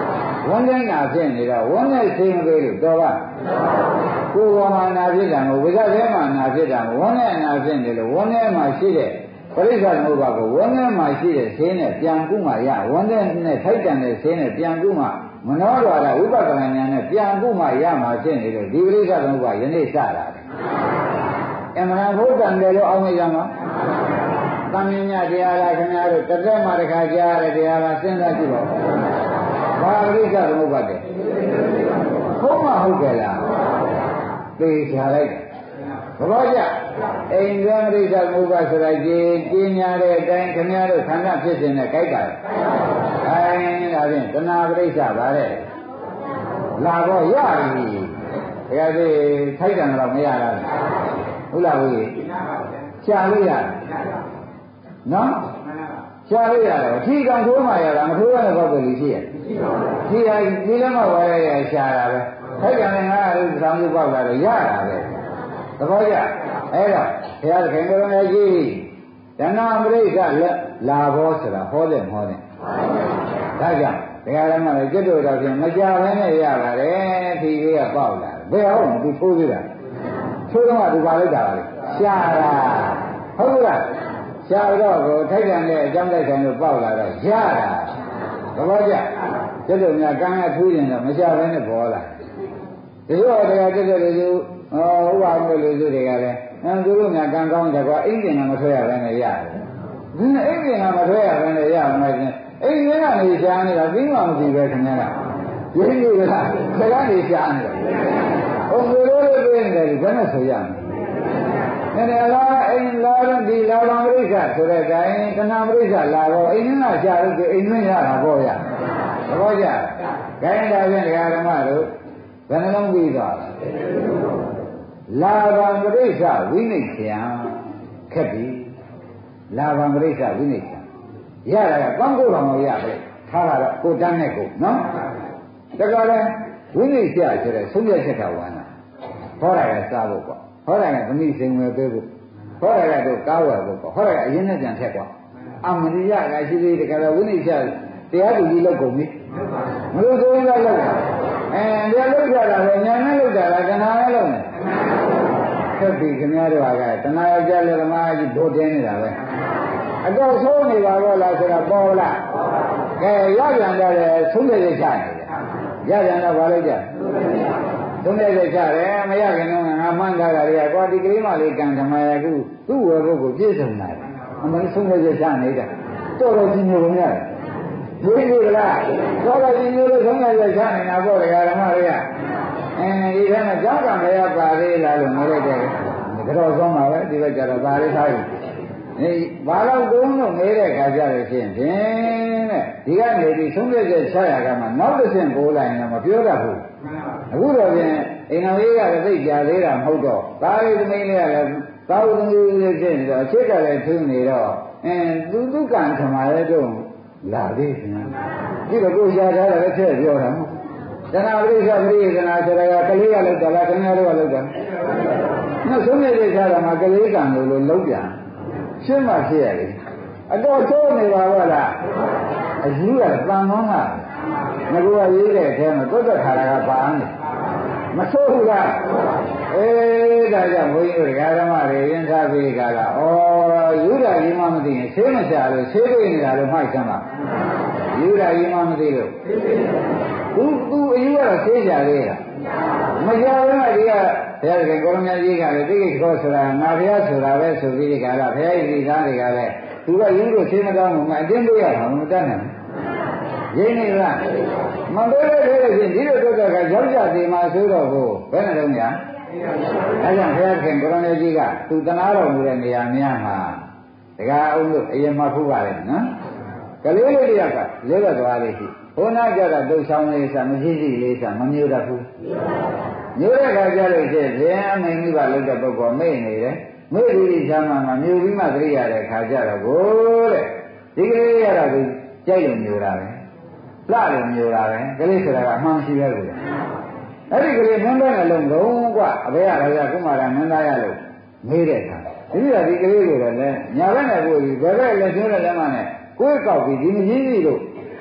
ဝန်းတဲ့နာဖြစ်နေတော့ဝန်းနဲ့စိတ်မပေးလို့တော်ပါကိုယ်ပေါ်မှာနာဖြစ်တာမဟုတ်ဝိဇ္ဇထဲမှာနာဖြစ်တာမဟုတ်ဝန်းနဲ့နာဖြစ်နေလို့ဝန်းထဲမှာရှိတဲ့ပရိစ္ဆေသမုပ္ပါကိုဝန်းထဲမှာရှိတဲ့ဆေးနဲ့ပြန်ကုမှရဝန်းထဲနဲ့ထိုက်တန်တဲ့ဆေးနဲ့ပြန်ကုမှမနောဒွါရဥပဒနာဉာဏ်နဲ့ပြန်ကုမှရမှာဖြစ်နေလို့ဒီပရိစ္ဆေသမုပ္ပါယနေ့စတာတယ်အမှန်ဘုဒ္ဓံတယ်လို့အောင်းမိကြမှာသံမြင်ညတရားလားခင်ဗျားတို့တစ်သက်မှတစ်ခါကြားရတဲ့တရားလားစဉ်းစားကြည့်ပါဦးဘာပရိစ္ဆေသမုပ္ပါတဲ့ဟုတ်မှဟုတ်ကြလားသိချာလိုက်ဘဘောကြအိမ်တွင်းပရိစ္ဆေသမုပ္ပါဆိုတာကြီးညာတဲ့အတိုင်းခင်ဗျားတို့ခန္ဓာဖြစ်ခြင်းနဲ့ကြိုက်တာအဲဒါဖြင့်တဏှာပရိစ္ဆေပါတဲ့လာတော့ရပြီဒါကြည့်ထိုက်တယ်တော့မရတာဟုတ်လားဘူးရှားလို့ရတယ်နော်ရှားလို့ရတယ်အထီးကောင်ထိုးမှရတာမထိုးရတဲ့ဘောက်ကိုရှိရဲ့ဒီဟာဒီလည်းမဝယ်ရရှားတာပဲထိုက်တယ်ငါအဲ့ဒီဆောင်မှုပေါက်လာတော့ရတာပဲသဘောကျအဲ့တော့ဘုရားခင်ကိုယ်တော်ကြီးတဏှာပရိစ္ဆေလက်လာဘောဆိုတာဟောတယ်ဟောတယ်ဒါကြောင့်တရားဓမ္မလည်းကျွတ်တော်တော်ဖြင့်မကြဘဲနဲ့ရပါတယ်ဒီကြီးကပေါက်လာတယ်ဘယ်ဟုတ်မသူထိုးသေးတာထိုးတော့ကသူပါလိုက်တာလေရှားတာဟုတ်လားရှားတော့ကိုထိုက်တန်တဲ့အကြောင်းတိုက်ဆိုင်လို့ပေါက်လာတော့ရတာသဘောကျကျွတ်တော်များကံကထူးရင်တော့မရှားဘဲနဲ့ပေါ်လာဒီလိုတရားကျွတ်တော်လူဟောဥပမာလူစုတွေကလည်းသူတို့များကံကောင်းတယ်ကွာအိမ်ပြင်ကမထွက်ရဘဲနဲ့ရတယ်ဒီအိမ်ပြင်ကမထွက်ရဘဲနဲ့ရမှချင်းအိမ်ထဲကနေရှားနေတာပြီးမှမကြည့်ပဲခင်ဗျားကရင်းကြီးကစကားနေရှားနေတာဟိုလိုလိုလေးပြနေတယ်ဘယ်နဲ့ဆိုရမလဲ။ဒါနဲ့အိမ်လာတော့ဒီလာတော်ပရိစ္ဆဆိုတဲ့တိုင်းတဏှာပရိစ္ဆလာတော့အိမ်ကရှားလို့အိမ်သွင်းရတာပေါ့ဗျာ။သဘောကျ။ခိုင်းတာဖြင့်တရားဓမ္မတို့ဘယ်နှလုံးပြီးသွားလာတော်ပရိစ္ဆဝိနိစ္စယခက်ပြီ။လာတော်ပရိစ္ဆဝိနိစ္စရတာကကောင်းကိုယ်တော်မရပဲထားတာတော့ကိုတန်းနဲ့ကိုနော်တကယ်လဲဝိနိစ္စဆိုတဲ့ဆုံးဖြတ်ချက်ကဝမ်းတာဟောတာကစားဖို့ပေါ့ဟောတာကသမီးစိန်ဝယ်ပေးဖို့ဟောတာကတော့ကားဝယ်ဖို့ပေါ့ဟောတာကအရင်နဲ့ပြန်ထက်ကွာအမရိယကရှိသေးတယ်ကဲဝိနိစ္စတရားသူကြီးလောက်ကုန်ပြီမလို့ဆိုရင်လည်းလောက်တာတရားလောက်ကြတာပဲညာနဲ့လောက်တာလားတဏှာနဲ့လောက်နေဆက်ပြီးခင်ဗျားတို့ကတဏှာယောက်ျားလည်းဓမ္မကြီးဘိုးတင်းနေတာပဲအတော့ဆိုးနေပါဘောလားဆိုတာပေါ်လားကဲရပြန်တော့ဆုံးဖြတ်ချက်ချနေတယ်ရပြန်တော့ဘာလို့ကြဆုံးဖြတ်ချက်ချတယ်မရခင်တော့ငါမှန်းထားတာတွေကကွာဒီကလေးမလေးကံဓမ္မရကုသူ့ဝယ်ဖို့ကိုပြည့်စုံလာတယ်အမှန်ဆုံးဖြတ်ချက်ချနေတာတော်တော်ကြီးမျိုးများတယ်ဒီလိုလားတော်တော်ကြီးမျိုးလို့ဆုံးဖြတ်ချက်ချနေတာပေါ့ဓမ္မတွေကဒီထဲမှာကြောက်ကမရပါသေးလားလို့မေးလိုက်တယ်ကတော့ဆုံးပါပဲဒီဘက်ကျတော့ပါလေးထားပြီဘာလို့တုံးလို့မေးတဲ့ခါကြလို့ရှိရင်ဖြင့်တဲ့ဒီကနေပြီးသုံးပြည့်ဆက်ရကမှနောက်တစ်ဆင့်ပိုးလိုက်ရင်မပြောတတ်ဘူးအခုတော့ဖြင့်အင်္ဂါလေးကလည်းသိကြသေးတာမဟုတ်တော့ဒါလေးသမီးလေးကလည်းသာဝသမီးလေးဖြစ်နေတော့အချစ်ကလည်းထူးနေတော့သူကံထမရဲတော့လာသေးတယ်ဒီတော့ကိုရှားထားတယ်ဆက်ပြောတာမဟုတ်တဏှာပရိစ္ဆေပရိယေနာဆိုတာကကလေးကလောက်တာလားခင်ဗျားတို့ကလောက်တာနောက်သုံးပြည့်ဆက်တာမှာကလေးကံလို့လုံးပြန်ရှင်းမှဖြစ်ရတယ်အတော့တိုးနေပါဘောလားအယူကတန်ကောင်းကငါကရေးတဲ့အထဲမှာတွတ်ခါရကပါနေမဆိုးဘူးလားဒါကြောင့်ဘုန်းကြီးတို့ဓမ္မတွေရင်းထားပြီးကြတာဩယူတာကြီးမှမသိရင်ဆေးမချလို့ဆေးတွေနေတာလို့မှိုက်စမ်းပါယူတာကြီးမှမသိလို့သူအယူကတော့ဆေးကြသေးတာမကြောက်ဘူးကဒီကဘုရားရှင်ကိုရမကြီးကလည်းတိကိခောဆိုတာငါဘုရားဆိုတာပဲဆိုပြီးဒီကလာဘုရားကြီးဒီသားတွေကလည်းသူကယူလို့ဆေးမကောင်းဘူးမအတင်းပေးရမှာမတတ်နိုင်ဘူးရင်းနေလားမပေးလို့ဖြစ်ဒီလိုတော့ကရောက်ကြသေးမှဆိုတော့ကိုဘယ်နဲ့တော့ညာအဲကြောင့်ဘုရားရှင်ကိုရမကြီးကသူတနာတော်မူတဲ့နေရာများမှာဒကာအောင်လို့အရင်မှဖူးပါလေနော်ကလေးလေးတယောက်ကလေးဘက်သွားလေးရှိဘုန်းနာကြတာဒုဆောင်လေးစားမရှိရှိလေးစားမမျိုးတတ်ဘူးမျိုးတဲ့ခါကျလို့ရှိရင်အမိန်ကြီးပါလို့တဲ့ပုဂ္ဂိုလ်မိတ်နေတယ်မိတ်ဒီချမ်းမှာမျိုးပြီးမှသတိရတဲ့ခါကျတော့ကိုတဲ့ဒီကလေးရတာကိုကြိုက်လို့မျိုးတာပဲလှလို့မျိုးတာပဲကလေးဆိုတာကအမှန်ရှိပဲကိုအဲ့ဒီကလေးမင်းတို့လည်းလုံးလုံးกว่าအဘေရရာကုမာရမင်းသားရလို့မေးတဲ့အခါဒီကလေးကိုလည်းညာဘက်နဲ့ကိုယ်ဘယ်ဘက်လက်ကျိုးတဲ့လက်မနဲ့ကိုယ်ကောက်ပြီးဒီမကြီးကြီးတို့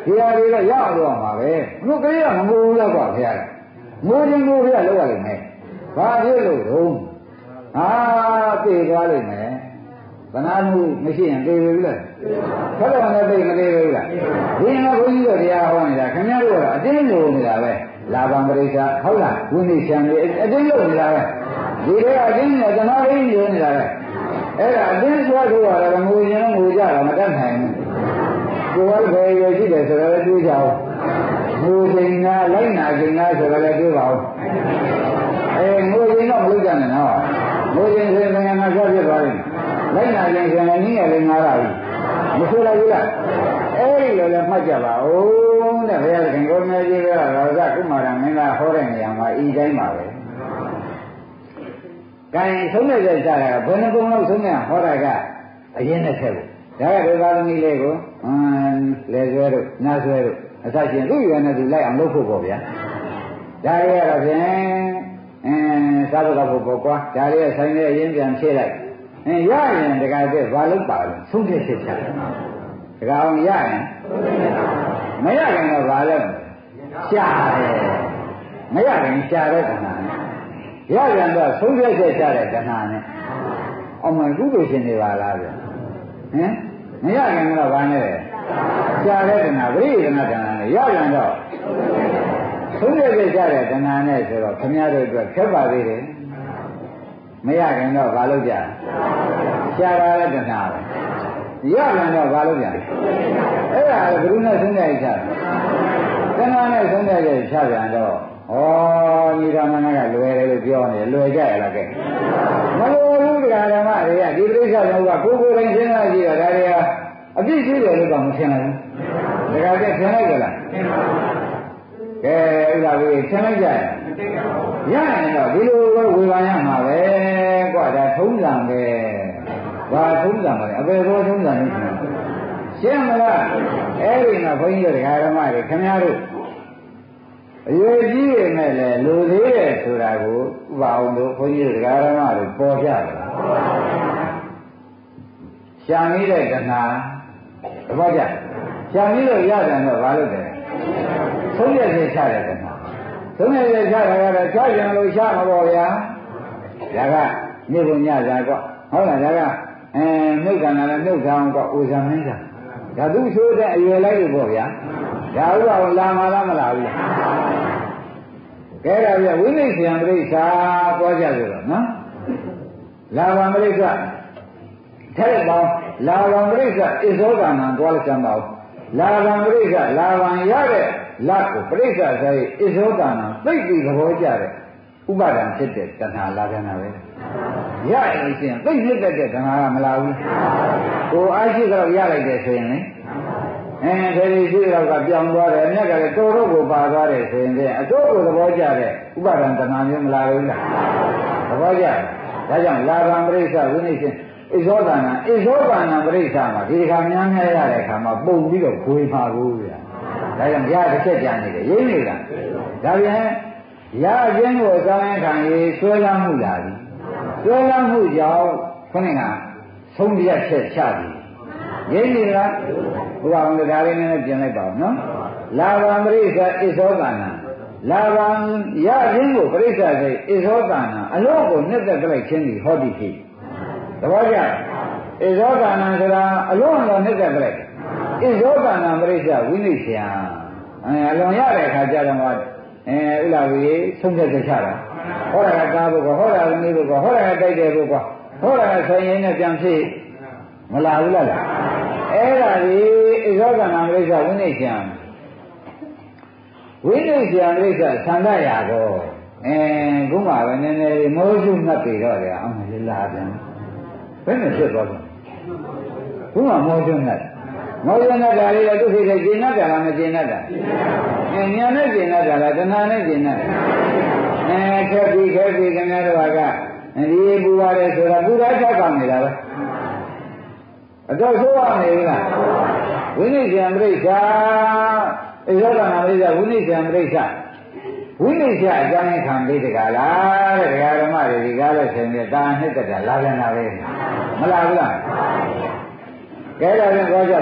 ဒီဟာတွေတော့ရောက်တော့မှာပဲဘုကလေးကမငိုဘူးတော့ကွာဘုရားငိုခြင်းကိုဘုရားလောက်ရလိမ့်မယ်ဘာဖြစ်လို့တော့ဟာပြေသွားလိမ့်မယ်ဗနာမှုမရှိရင်ပြေပြီလားဆက်တော်နဲ့ပြေမပြေဘူးလားဒီမှာဘုန်းကြီးတို့တရားဟောနေတာခင်ဗျားတို့ကအတင်းလို့နေတာပဲလာဘံပရိစ္ဆာဟုတ်လားဝိနည်းဆံလေးအတင်းလို့နေတာပဲဒီတွေအတင်းနဲ့တဏှာရင်းနေနေတာပဲအဲ့ဒါအတင်းဆွဲလို့ရတယ်ငိုရင်ငိုကြတာမတတ်နိုင်ဘူးကိုယ်ကဘယ်ရရှိတယ်ဆိုတော့တွေးကြအောင်ငိုချိန်ကလိုက်နာချိန်ကဆိုတော့လည်းတွေးပါဦးငိုချိန်တော့မလုပ်ကြနဲ့နော်ငိုချိန်ဆိုရင်ငါဆက်ပြသွားလိမ့်မယ်လိုက်နာချိန်ဆိုရင်နည်းရလေးငါလာပြီမဆိုလိုက်ဘူးလားအဲ့ဒီလိုလည်းမှတ်ကြပါဦးတဲ့ဘုရားခင်ကိုမြတ်ကြီးကရောဇကုမာရမင်းသားဟောတဲ့နေရာမှာဤတိုင်းပါပဲကံဆုံးတဲ့ကြတာဘယ်နှပုံလောက်ဆုံးနေဟောတာကအရင်နဲ့ဆက်ဘူးဒါကဒေဝသမီးလေးကိုလေဆွဲတို့နားဆွဲတို့အစရှင်သူ့ရွယ်နဲ့သူလိုက်အောင်လုပ်ဖို့ပေါ့ဗျာဒါရရတော့ဖြင့်စားတော့ဖို့ပေါ့ကွာဒါရရဆိုင်တဲ့အရင်ပြန်ဖြည့်လိုက်ရရင်တခါတည်းဘာလုပ်ပါလဲဆုံးဖြတ်ချက်ချတခါအောင်ရရင်မရရင်တော့ဘာလဲရှာတယ်မရရင်ရှာတဲ့ခဏနဲ့ရရင်တော့ဆုံးဖြတ်ချက်ချတဲ့ခဏနဲ့အောင်မကုသိုလ်ရှင်တွေပါလားဗျမရရင်တော့ဘာနဲ့ရှာတဲ့ခဏပရိသေနခဏနဲ့ရရင်တော့ဆုံးဖြတ်ချက်ချတဲ့ခဏနဲ့ဆိုတော့ခင်ဗျားတို့အတွက်ခက်ပါသေးတယ်မရရင်တော့ဘာလုပ်ကြရှာတာလည်းတဏှာပဲရရင်တော့ဘာလုပ်ကြအဲ့ဒါကဘုရုနဲ့ဆုံးဖြတ်ချက်တဏှာနဲ့ဆုံးဖြတ်ချက်ချပြန်တော့ဩညီတော်မနာကလွယ်တယ်လို့ပြောနေလွယ်ကြရလားကဲမလွယ်ဘူးတရားဓမ္မတွေကဒီပြိဿတော်ကကိုယ်ကိုယ်တိုင်ရှင်းလာကြည့်တော့ဒါတွေကအပြည့်ရှိတယ်လို့တော့မရှင်းနိုင်ဘူးဒါကြတဲ့ရှင်းလိုက်ကြလားကဲဥစ္စာကြီးရှင်းလိုက်ကြရရင်တော့ဒီလိုပဲဝေဘာရမှာပဲကွာဒါထုံးစံပဲဘာထုံးစံပါလဲအပေဘောထုံးစံလို့ရှင်းမလားအဲ့ဒီမှာဘုန်းကြီးတို့ဓမ္မတွေခင်ဗျားတို့အရွယ်ကြီးရဲ့နဲ့လေလူသေးတယ်ဆိုတာကိုဥပအောင်တို့ဘုန်းကြီးတို့ဓမ္မတွေပေါ်ပြတယ်ရှာမိတဲ့တဏှာသဘောကျရှာမိလို့ရတယ်တော့ဘာလို့လဲဆုံးဖြတ်ချက်ချတဲ့တဏှာဆုံးဖြတ်ချက်ချတာကတော့ချကြံလို့ရှာမှာပေါ့ဗျာဒါကမြစ်ကုန်ညစာကွဟုတ်လားဒါကမြုပ်ကံလာလည်းမြုပ်ဆောင်ကွဥဇာမင်းသာဒါသူဆိုတဲ့အရွယ်လိုက်လို့ပေါ့ဗျာဒါဥပအောင်လာမှာလားမလာဘူးကဲဒါပြဝိနိစ္စယံပရိစ္ဆာပေါ်ကြဆိုတော့နော်လာဘံပရိစ္ဆာထဲပေါင်းလာဘံပရိစ္ဆာဣဇောကံံသွားလိုက်စမ်းပါဦးလာဘံပရိစ္ဆာလာဘံရတဲ့လက်ကိုပရိစ္ဆာဆိုရင်ဣဇောကံံသိပြီးသဘောကျတဲ့ဥပါဒံဖြစ်တဲ့တဏှာလာပြန်တာပဲရရင်ရှင်သိဖြစ်တဲ့တဏှာကမလာဘူးကိုအားရှိတော့ရလိုက်တယ်ဆိုရင်လေဒီလိုရှိတော့ကပြောင်းသွားတယ်အမြတ်ကလည်းတော်တော့ကိုပါသွားတယ်ဆိုရင်အတော့ကိုသဘောကျတဲ့ဥပါဒံတဏှာမျိုးမလာဘူးလားသဘောကျဒါကြောင့်လာဘံပရိစ္ဆာဝိနိရှင်ဣဇောကံံပရိစ္ဆာမှာဒီခါများများရတဲ့အခါမှာပုံပြီးတော့ခွေးပါဘူးဗျာဒါကြောင့်ရတစ်ချက်ကြံနေတယ်ရင်းနေတာဒါပြန်ရခြင်းကိုအကောင်းခံရေးဆွဲလမ်းမှုလာပြီဆွဲလမ်းမှုကြောင့်ခொနဲ့ကဆုံးဖြတ်ချက်ချပြီရင်းနေလားဘုရားကဒါလေးနဲ့ပြင်လိုက်ပါဦးနော်လာဘံပရိစ္ဆာဣဇောကံံလာဘံရခြင်းကိုပရိစ္ဆာဆိုဣဇောကံံအလို့ကိုနှစ်သက်ကြလိုက်ခြင်းဒီဟောတိရှိသဘောကျဣဇောကံံဆိုတာအလို့တော့နှစ်သက်ကြလိုက်ဣဇောကံံပရိစ္ဆာဝိနိစ္စယံအလွန်ရတဲ့အခါကျတော့ဥလာဝီဆုံးဖြတ်ချက်ချတာဟောတာကကားဖို့ကဟောတာကနေဖို့ကဟောတာကတိုက်တယ်ဖို့ကဟောတာကဆိုင်ရင်နဲ့ပြန်ဖြစ်မလာဘူးလားအဲ့ဒါဒီဣဇောကံံပရိစ္ဆာဝိနိစ္စယံဝိနိစ္စယံပရိစ္ဆာသန္တရာကောခုမှပဲနည်းနည်းမိုးစုမှတ်ပြီးတော့လေအောင်လေလာပြန်ဘယ်နဲ့ဖြစ်သွားလဲခုမှမိုးစုမှတ်မောဇနတာလေးကသူ့စိတ်ကကျင်납တာလားမကျင်납တာညာနဲ့ကျင်납တာလားတဏှာနဲ့ကျင်납တာခက်ပြီးခင်ဗျားတို့ကဒီပူပါတယ်ဆိုတာပူတာချက်ကောင်းနေတာပဲအတော့ဆိုးရနေဘူးလားဝိနိစ္စယံပရိစ္ဆာဣဇောကံံပရိစ္ဆာဝိနိစ္စယံပရိစ္ဆာဝိနိစ္စအကြောင်းခံပြီးတကလားတဲ့ဒကာဓမ္မတွေဒီကားလို့ဆိုရင်တာနှစ်သက်တာလာပြန်တာပဲမလာဘူးလားကဲဒါပြန်ပြောကြပါလို့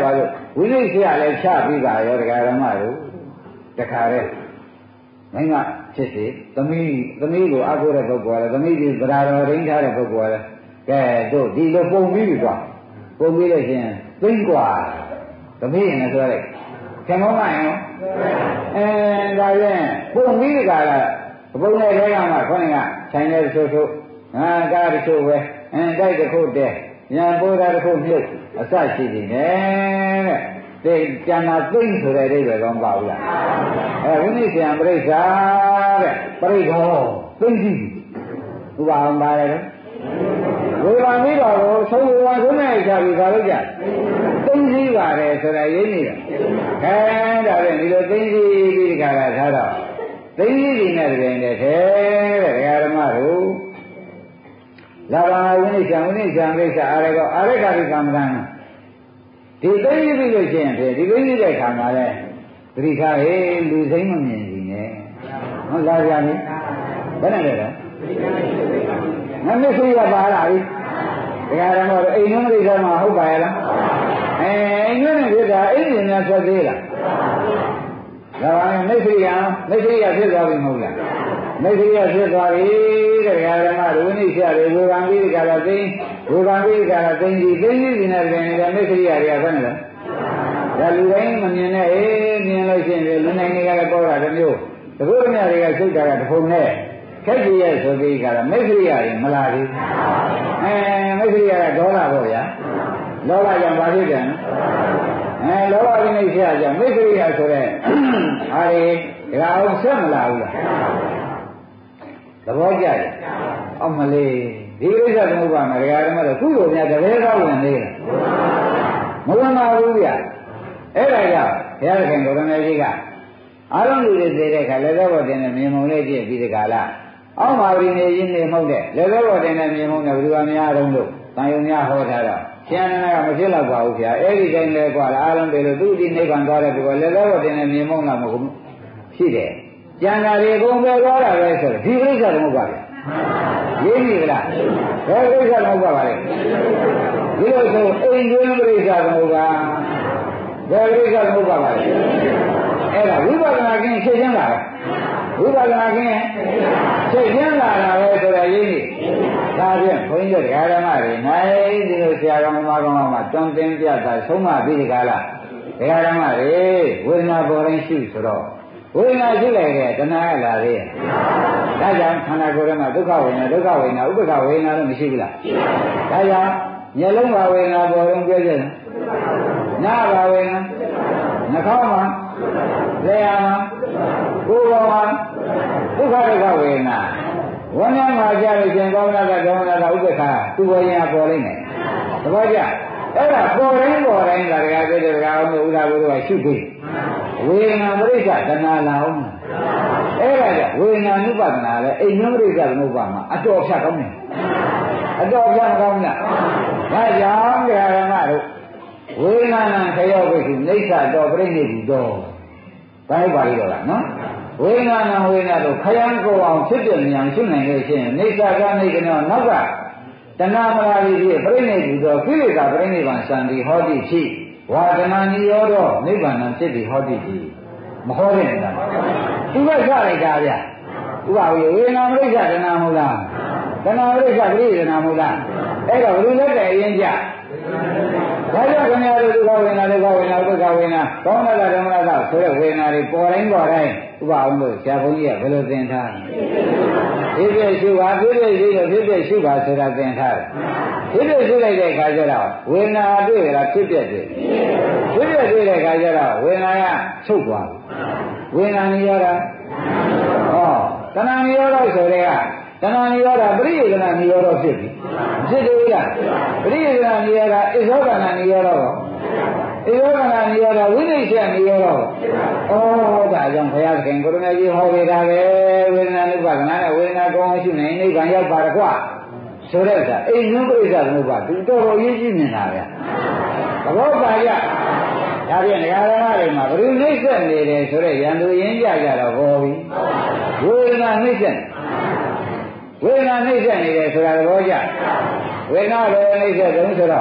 ဝိနည်းဆရာလည်းချပြီးပါရောတရားဓမ္မတို့တခါတည်းမင်းကဖြစ်စီသမီးကိုအကိုတဲ့ပုဂ္ဂိုလ်လည်းသမီးကြီးဗရာတော်ရင်းထားတဲ့ပုဂ္ဂိုလ်လည်းကဲတို့ဒီလိုပုံပြီးပြီကွာပုံပြီးလို့ရှိရင်သိမ့်กว่าသမီးရင်လည်းဆိုလိုက်ခင်ဗျားမရင်ဒါရင်ပုံပြီးကြတာပုံနဲ့ထဲကမှခေါင်းကဆိုင်တဲ့ဆိုကားတချို့ပဲတိုက်တစ်ခုတည်းညာပိုးတာတစ်ခုမြုပ်အစရှိနေတယ်တဲ့ကျန်တာသိမ့်ဆိုတဲ့အိဗယ်ကောင်းပါဘူးလားဝိနည်းဆရာပြိဿာတဲ့ပြိဿောသိမ့်ကြည့်ဥပအောင်ပါတယ်ဝေဘာမိတော်ကိုသုံးဝါသုံးနဲ့ချပြီးဒါလို့ကြသိမ့်ကြည့်ပါတယ်ဆိုတာရင်းနေတာဒါဖြင့်ဒီလိုသိမ့်ကြည့်ပြီးကြတာထားတော့သိမ့်ကြည့်နေတဲ့တွင်တဲ့ဒကာဓမ္မတို့လာဘာဝိနည်းဆရာပြိဿာအာရကောအာရကတိကမ္မကံဒီသိပြီးလို့ရှိရင်ဒီသိပြီးတဲ့ခါမှာလဲသတိထားဟေးလူစိမ့်မမြင်ဘူးနဲ့ဟုတ်လားဗျာလေဘယ်နဲ့လဲငါမျက်စိကပါလာပြီတရားတော်တော့အိမ်လုံးလေးတော့မှဟုတ်ပါရဲ့လားအိမ်လုံးနဲ့ဖြစ်တာအိမ်ရှင်များထွက်သေးလားဒါပါနဲ့မျက်စိကဖြစ်သွားပြီမဟုတ်လားမျက်စိကဖြစ်သွားပြီတရားဓမ္မဒုနိစ္စတွေဝေဘာပိကလာသိဝေဘာပိကလာသိကြီးနေတဲ့တွင်လည်းမျက်စိတွေကဘယ်နဲ့လဲဒါလူတိုင်းမမြင်နဲ့မြင်လို့ရှိရင်လူနိုင်တွေကလည်းပေါ်တာတစ်မျိုးတကူမြတွေကစိတ်တာကတစ်ဖုံနဲ့ခက်ကြီးရဲ့ဆိုပြီးကြတာမိတ်ဆွေရတယ်မလားဒီမိတ်ဆွေရဒေါသပေါ့ဗျာလောဘကြောင့်ဘာဖြစ်တယ်လောဘကိနေဆရာကြောင့်မိတ်ဆွေရဆိုတဲ့ဟာဒီဒါအောင်ဆက်မလာဘူးလားသဘောကျတယ်အောက်မလေးဒီကိစ္စသမုပ္ပါမှာဒကာဓမ္မတို့ကုသိုလ်များတပည့်ကောဝင်သေးလားမဝင်ပါဘူးဗျအဲ့ဒါကြောင့်ဘုရားခင်ကိုရမေကြီးကအားလုံးလူတွေသေးတဲ့ခါလက်တော်ဘောတင်နဲ့မြင်မုံလေးကြည့်ပြီးဒီကလာအောက်မှာပြင်းနေရင်းနေမဟုတ်တဲ့လက်တော်ဘောတင်နဲ့မြင်မုံနဲ့ဘယ်သူအများတုံးလို့တန်ယုံများဟောထားတော့ဆရာနာကမဖြစ်တော့ပါဘူးဗျာအဲ့ဒီတိုင်းလဲကွာအားလုံးတွေလို့သူဒီနိဗ္ဗာန်သွားတဲ့ပုဂ္ဂိုလ်လက်တော်ဘောတင်နဲ့မြင်မုံလားမဟုတ်ဘူးရှိတယ်ကျန်တာတွေအကုန်ပဲသွားတာပဲဆိုတော့ဒီပြိဿသမုပ္ပါဗျာရင်းပြီလားဘယ်ပြိဿသမုပ္ပါပါလဲဒီလိုဆိုအိမ်တွင်းပြိဿသမုပ္ပါဘယ်ပြိဿသမုပ္ပါပါလဲအဲ့ဒါဝိပဿနာကင်းဖြစ်ချင်းလာတာဝိပဿနာကင်းဖြစ်ချင်းလာတာပဲဆိုတော့ရင်းပြီဒါဖြင့်ဘုန်းကြီးတို့ဓမ္မတွေနိုင်ဒီလိုဆရာတော်မကောင်းမှာတွန်းတင်ပြတာဆုံးမပြီးဒီကလာဓမ္မတွေဝေဒနာပေါ်ရင်ရှိဆိုတော့ဝေဒနာရှိလိုက်တဲ့တဏှာကလာသေးရဲ့ဒါကြောင့်ခန္ဓာကိုယ်ထဲမှာဒုက္ခဝေဒနာဥပ္ပခဝေဒနာလို့မရှိဘူးလားဒါကြောင့်မျက်လုံးပါဝေဒနာပေါ်ရင်ပြောကြတယ်နားပါဝေဒနာနှာခေါင်းမှာလျှာမှာကိုယ်ပေါ်မှာဒုက္ခဝေဒနာဝဏ္ဏမှာကြားလို့ရှင်ကောင်းတာကဒေါမနတာဥပ္ပခသူ့ဘောရင်ပေါ်လိမ့်မယ်သဘောကျအဲ့ဒါပေါ်တိုင်းဒါတရားသိတဲ့တရားအောင်လို့ဥဒ္ဒါဘုရားရှုပြီးဝေဒနာပရိစ္ဆတဏှာလာအောင်အဲ့ဒါကြောင့်ဝေဒနာနုပဒနာလည်းအိမ်မပရိစ္ဆသမုပ္ပါမှာအတော်ဖြတ်ကောင်းတယ်အတော်ဖြတ်ကောင်းလားဒါကြောင့်ဓမ္မတို့ဝေဒနာနံခယောဘိက္ခုနေသတော်ပြိဋိနိတော်ဘာလို့ပါလိတော့လားနော်ဝေဒနာနံဝေဒနာတို့ခယံကိုအောင်ဖြစ်တဲ့ဉာဏ်ရှုနိုင်လို့ရှိရင်နေသကနေကတော့နောက်ကတဏှာမလာပြီးပြိဋိနိတော်ကိလေသာပြိဋိဘံစံဒီဟောတိဖြစ်ဝါဒနာနိရောဓနိဗ္ဗာန်ဖြစ်ပြီးဟောတိဖြစ်မဟောတဲ့နေတာသူကစလိုက်တာဗျဥပဝေဒနာမရိစ္ဆတဏှာမဟုတ်လားတဏှာမရိစ္ဆပရိဒေနာမဟုတ်လားအဲ့တော့ဘယ်လိုလဲတဲ့အရင်ကြဒါကြောင့်ခင်ဗျားတို့ဒုက္ခဝေဒနာဥပ္ပခဝေဒနာကောင်းတာဓမ္မတာဆိုတဲ့ဝေဒနာတွေပေါ်တိုင်းဥပအောင်လို့ဆရာဘုန်းကြီးကဘယ်လိုသင်ထားဖြစ်ဖြစ်ရှုပါဖြစ်ဖြစ်ရှုလို့ဖြစ်ဖြစ်ရှုပါဆိုတာသင်ထားတယ်ဖြစ်ဖြစ်ရှုလိုက်တဲ့အခါကျတော့ဝေဒနာတွေ့ရတာဖြစ်ဖြစ်တွေ့တွေ့တဲ့အခါကျတော့ဝေဒနာကချုပ်သွားဝေဒနာနိရောဓဟောတဏှာနိရောဓဆိုတဲ့ကတဏှာနိရောဓပရိယေဒနာနိရောဓဖြစ်ပြီဖြစ်တယ်လားပရိယေဒနာနိရောဓဣဇောကနာနိရောဓရောဣဇောကနာနိရောဓဝိနိစ္စနိရောဓဩဒါကြောင့်ဘုရားခင်ကိုရမေကြီးဟောခဲ့တာပဲဝေဒနာနုပါဒနာနဲ့ဝေဒနာကောင်းရှိနေနိဗ္ဗာန်ရောက်ပါတကွဆိုတဲ့အခါအိမ်ညွှန်းပြိဿသမုပ္ပါသူတော်တော်ရေးကြည့်နေတာဗျသဘောပါကြဒါဖြင့်နေရာတွေမှာဘယ်လိုနှိမ့်ဆက်နေတယ်ဆိုတော့ရန်သူရင်းကြကြတော့ဟောပြီဝေဒနာနှိမ့်ဆက်နေတယ်ဆိုတာသဘောကျဝေဒနာလည်းနှိမ့်ဆက်တယ်ဆိုတော့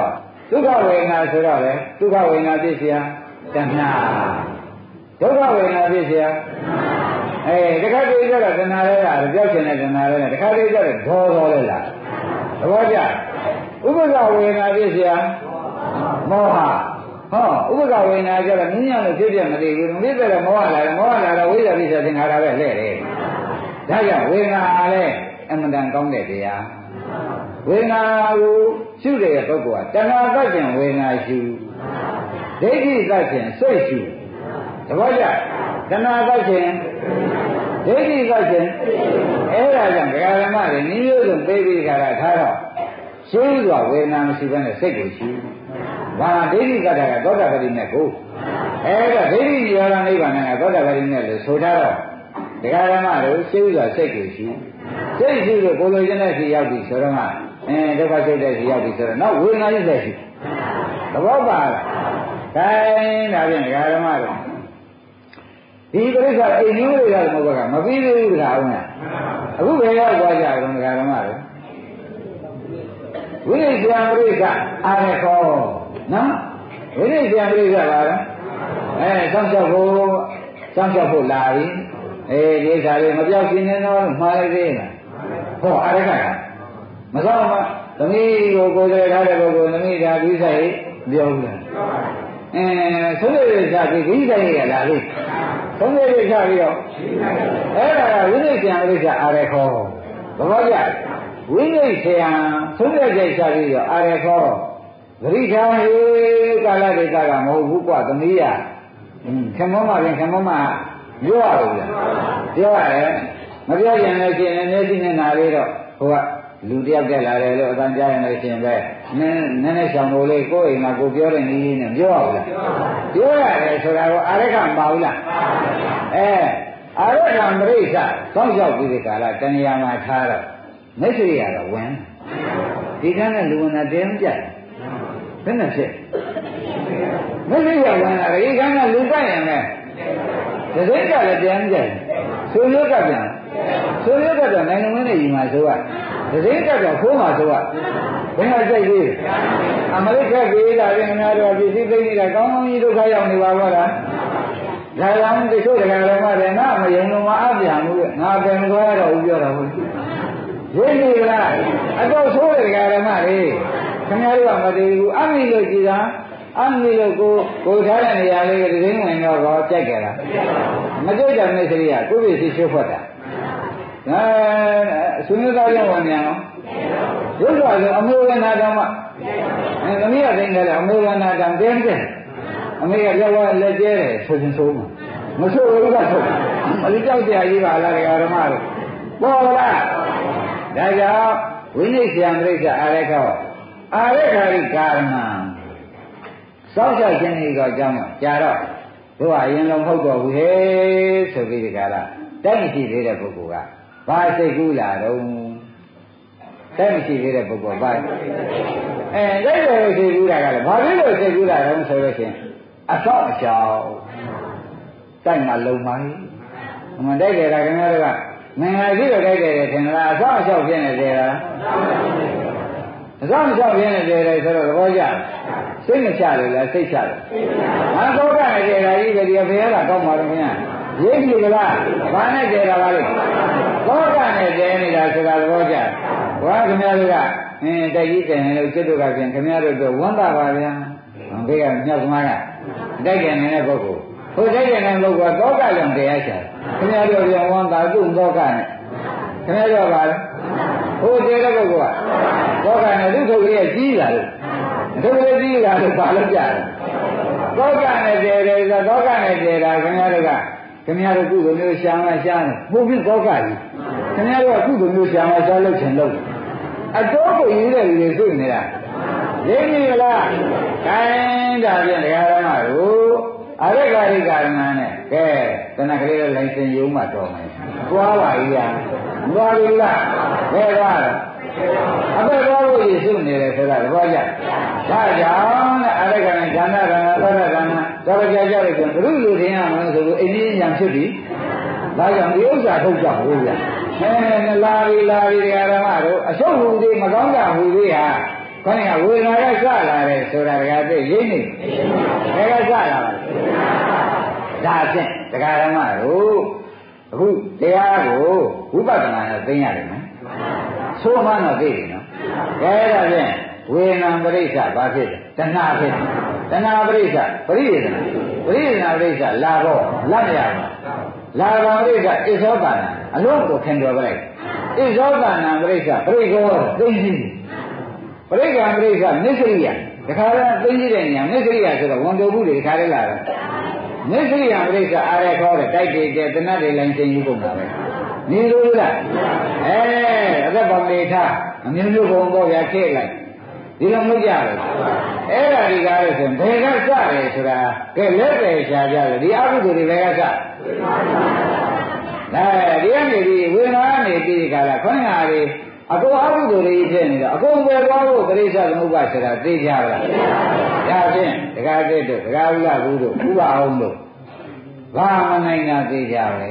ဒုက္ခဝေဒနာဆိုတော့လေဒုက္ခဝေဒနာဖြစ်เสียတဏှာဒုက္ခဝေဒနာဖြစ်เสียတခါတည်းကျတော့တဏှာလဲလားကြောက်ချင်တဲ့တဏှာလဲတခါတည်းကျတော့ဒေါ်လဲလားသဘောကျဥပ္ပကဝေဒနာဖြစ်เสียမောဟဟောဥပ္ပကဝေဒနာကျတော့မြင်းရလို့ဖြစ်ပြမသိဘူးမဖြစ်တဲ့မောဟလာတယ်မောဟလာတော့ဝိဇ္ဇာပိစ္ဆာသင်္ခါရပဲလှဲ့တယ်ဒါကြောင့်ဝေဒနာလည်းအမှန်တန်ကောင်းတဲ့တရားဝေဒနာကိုရှုတဲ့ပုဂ္ဂိုလ်ကတဏှာသတ်ခြင်းဝေဒနာရှုဒိဋ္ဌိသတ်ခြင်းစိတ်ရှုသဘောကျတဏှာသတ်ခြင်းဒိဋ္ဌိသတ်ခြင်းအဲ့ဒါကြောင့်ဒကာဓမ္မတွေနိမျိုးစုံသိပြီးကြတာထားတော့ရှုစွာဝေဒနာမရှိဘဲနဲ့စိတ်ကိုရှုဘာဒိဋ္ဌိသတ်တာကသောတာပတိနဲ့ကိုအဲ့ဒါဒိဋ္ဌိရောဂနိဗ္ဗာန်ကသောတာပတိနဲ့လို့ဆိုထားတော့ဒကာဓမ္မတို့ရှုစွာစိတ်ကိုရှုစိတ်ရှိလို့ကိုယ်လိုချင်တဲ့စီရောက်ပြီဆိုတော့မှဒုက္ခစိတ်တဲ့စီရောက်ပြီဆိုတော့နောက်ဝေဒနာကြီးဆက်ရှိသဘောပါလားခိုင်းဒါဖြင့်ဒကာဓမ္မတို့ဒီပရိစ္ဆာအိမ်မျိုးတွေရတယ်မဟုတ်ကမပြီးသေးဘူးလားအောင်လားအခုဘယ်ရောက်သွားကြတော့ဒကာဓမ္မတို့ဝိနည်းဆရာပရိစ္ဆာအားရခေါ်နော်ဝိနည်းဆရာပရိစ္ဆာပါလားစောင့်ရှောက်ဖို့လာပြီဒီစားလေးမပြောက်ရှင်နေတော့မှားလိုက်သေးလားဟောအရကမစောင့်မသမီးကိုကိုယ်တည်းထားတဲ့ပုဂ္ဂိုလ်သမီးဒါပြီးဆိုင်ပြောဘူးလားဆုံးရည်စားပြီးဒီဆိုင်ရလာလေးဆုံးရည်စားပြီးတော့အဲ့ဒါကဝိနည်းဆရာပရိစ္ဆာအားရခေါ်သဘောကျဝိနည်းဆရာဆုံးရည်စားပြီးတော့အားရခေါ်ဂရိထာဟေကာလဒေတာကမဟုတ်ဘူးကွာသမီးရခင်မောမခင်မောမပြောရလို့ပြောရတယ်မပြောရင်လည်းရှင်မျက်စိနဲ့နာလေးတော့ဟိုကလူတယောက်တက်လာတယ်လို့အတန်ကြားရင်လည်းရှင်ပဲနည်းနည်းဆောင်လို့လေးကိုယ်အိမ်မှာကိုပြောတဲ့နည်းနဲ့ပြောရဘူးလားပြောရတယ်ဆိုတာကအာရကမပါဘူးလားအာရကမရိစ္ဆစောင့်ရှောက်ပြီးဒီကာလတဏှာမှာထားတော့မိတ်ဆွေရတော့ဝင်ဒီကနေ့လူဝင်တာတင်းပြတ်ဘယ်နဲ့ဖြစ်မိတ်ဆွေရဝင်တာဒီကနေ့လူတက်ရင်လည်းဒီစိတ်ကလည်းပြန်ကြတယ်ဆိုရုပ်ကပြန်ဆိုရုပ်ကတော့နိုင်ငံမင်းနဲ့ညီမှာဆိုကဒီစိတ်ကတော့ခိုးမှာဆိုကဘယ်မှာကြိုက်သေးအမရိကပြေးတာရင်များတော့ပစ္စည်းသိနေတာကောင်းကောင်းကြီးဒုက္ခရောက်နေပါဘောလားဒါကြောင့်တချို့တရားတော်မှလည်းငါမယုံလို့မအပြန်ဘူးငါပြန်သွားတော့ဦးပြောတာဟုတ်ရင်းနေလားအတော့ဆိုးတဲ့တရားတော်မှလေခင်ဗျားတို့ကမတည်ဘူးအမိလို့ကြည်တာအမိလို့ကိုထားတဲ့နေရာလေးကတင်းဝင်တော့ကြိုက်ကြတာမကြိုက်တဲ့မိတ်ဆွေကကိုယ့်ပြည့်ရှိဖွက်တာဆွေးနွေးသားကြောင့်ဝင်မြန်အောင်ရုပ်တော်ဆိုအမျိုးဝနာတောင်မှသမီးကသိနေတယ်အမျိုးဝနာတောင်တင်းတယ်အမေကပြောว่าလက်ကျဲတယ်ဆိုရင်ဆိုမှာမဆိုးဘူးကဆိုအလိကြောက်တရားကြီးပါလားဓမ္မတို့ပေါ်လားဒါကြောင့်ဝိနည်းဆရာပြိဿအာရခောအာရခာရိကာရဏစောင့်ရှောက်ခြင်းဤတော့ကြောင်းကြာတော့တို့ကအရင်လုံးဟုတ်တော့ဘူးဟဲ့ဆိုပြီးဒီကလာတိုက်မရှိသေးတဲ့ပုဂ္ဂိုလ်ကဘာစိတ်ကူးလာတော့တိုက်မရှိသေးတဲ့ပုဂ္ဂိုလ်ဘာတိုက်တယ်စိတ်ကူးတာကလည်းဘာဖြစ်လို့စိတ်ကူးလာတော့ဆိုလို့ရှိရင်အဆောက်အအုံတိုက်မှလုံပါလေအမှန်တိုက်တယ်ကခင်ဗျားတို့ကငင်ငယ်ကြီးတော့တိုက်တယ်ထင်လားအဆောက်အအုံဖြစ်နေတယ်လားအဆောက်အအုံဖြစ်နေတယ်ဆိုတော့သဘောကျစိတ်မချလို့လားစိတ်ချတယ်ငါသောကနဲ့ကြယ်တာကြီးကဒီဘုရားကကောင်းပါတော့ခင်ဗျာရိပ်ပြီကလားဘာနဲ့ကြယ်တာပါလဲသောကနဲ့ကြယ်နေတာဆိုတာသဘောကျဘွားခင်ဗျားတို့ကတိုက်ကြီးတယ်လို့စိတ်တို့ကပြင်ခင်ဗျားတို့တော့ဝမ်းသာပါဗျာဘေးကမြောက်သမားကတိုက်တယ်နေတဲ့ပုဂ္ဂိုလ်ဟိုတိုက်တယ်နေတဲ့ပုဂ္ဂိုလ်ကသောကကြောင့်တရားချာခင်ဗျားတို့ပြန်ဝမ်းသာသူ့သောကနဲ့ခင်ဗျားတို့ကပါလားဟိုတဲတဲ့ပုဂ္ဂိုလ်ကသောကနဲ့သူ့ထုတ်လေးကြီးလာလို့ဒုက္ခကြီးလာလို့ပါလို့ကြတယ်သောကနဲ့တဲတယ်ဆိုသောကနဲ့တဲတာခင်ဗျားတို့ကခင်ဗျားတို့ကုသိုလ်မျိုးရှာမှရှားတယ်ပုံပြီးသောကကြီးခင်ဗျားတို့ကကုသိုလ်မျိုးရှာမှရှားလို့ချင်လို့အတော်ကိုယူတဲ့လူတွေသိနေတာရင်းပြီလားခိုင်းတာဖြင့်တရားဓမ္မတို့အရိက္ခရိကာရဏနဲ့ကဲတဏှကလေးလိုင်စင်ရုံးမှတော်မယ်သွားပါကြီးရမသွားဘူးလားဘယ်သွားလဲအဘယ်သွားလို့ရစုနေတယ်ဆိုတာသဘောကျဒါကြောင့်အရိက္ခနဲ့ဇာနာကံသောရကံတော်ကြကြလို့ဆိုဘုရုလူထင်ရမယ်ဆိုလို့အိန္ဒိယဉာဏ်ဖြစ်ပြီဒါကြောင့်ဒီဥစ္စာထုတ်ကြဘူးဗျလာပြီတရားဓမ္မတို့အရှုပ်ဟူသေးမကောင်းတာဟူသေးဟာခေါင်းကဝေဒနာကစလာတယ်ဆိုတာတကယ်သိရင်းနေဘယ်ကစလာပါလဲဒါဖြင့်တရားဓမ္မတို့အခုတရားကိုဝိပဿနာနဲ့သိရတယ်နော်ဆိုမှတော့သိတယ်နော်ဒါဖြင့်ဝေဒနာပရိစ္ဆဘာဖြစ်လဲတဏှာဖြစ်တယ်တဏှာပရိစ္ဆပရိယေဒနာပရိယေဒနာပရိစ္ဆလာတော့လက်မရဘူးလာဘာပရိစ္ဆဣဇောပါဏအလုံးကိုခင်တော်ပြလိုက်ဣဇောပါဏပရိစ္ဆပရိကောသိသိပရိက္ခာပရိစ္ဆမစ္စရိယတခါတော့သိသိတဲ့နေရာမစ္စရိယဆိုတော့ဝန်တော်ဘူးတွေတခါတည်းလာတယ်မစ္စရိယပရိစ္ဆအာရခေါ်တဲ့တိုက်တွေတဲ့တဏှတ်တွေလိုင်းသိယူကုန်တာပဲနေလို့လားအသက်ပေါင်းနေထားအမျိုးမျိုးပုံပေါ်ရခဲ့လိုက်ဒီလိုမကြဘူးအဲ့ဒါဒီကားလို့ဆိုရင်ဘယ်ကစတယ်ဆိုတာကဲလက်ပဲရှားကြတယ်ဒီအကုသိုလ်တွေဘယ်ကစဒီကနေဒီဝေဒနာနေပြီးခါလာခေါင်းငါတွေအကုန်အကုသိုလ်တွေဖြစ်နေတော့အကုန်ပဲသွားဖို့ပရိစ္ဆေသမုပ္ပါဆိုတာသိကြပါလားဒါဖြင့်ဒကာတိတို့ဒကာဥလဘူးတို့ဥပအောင်တို့ဘာမနိုင်တာသိကြပဲ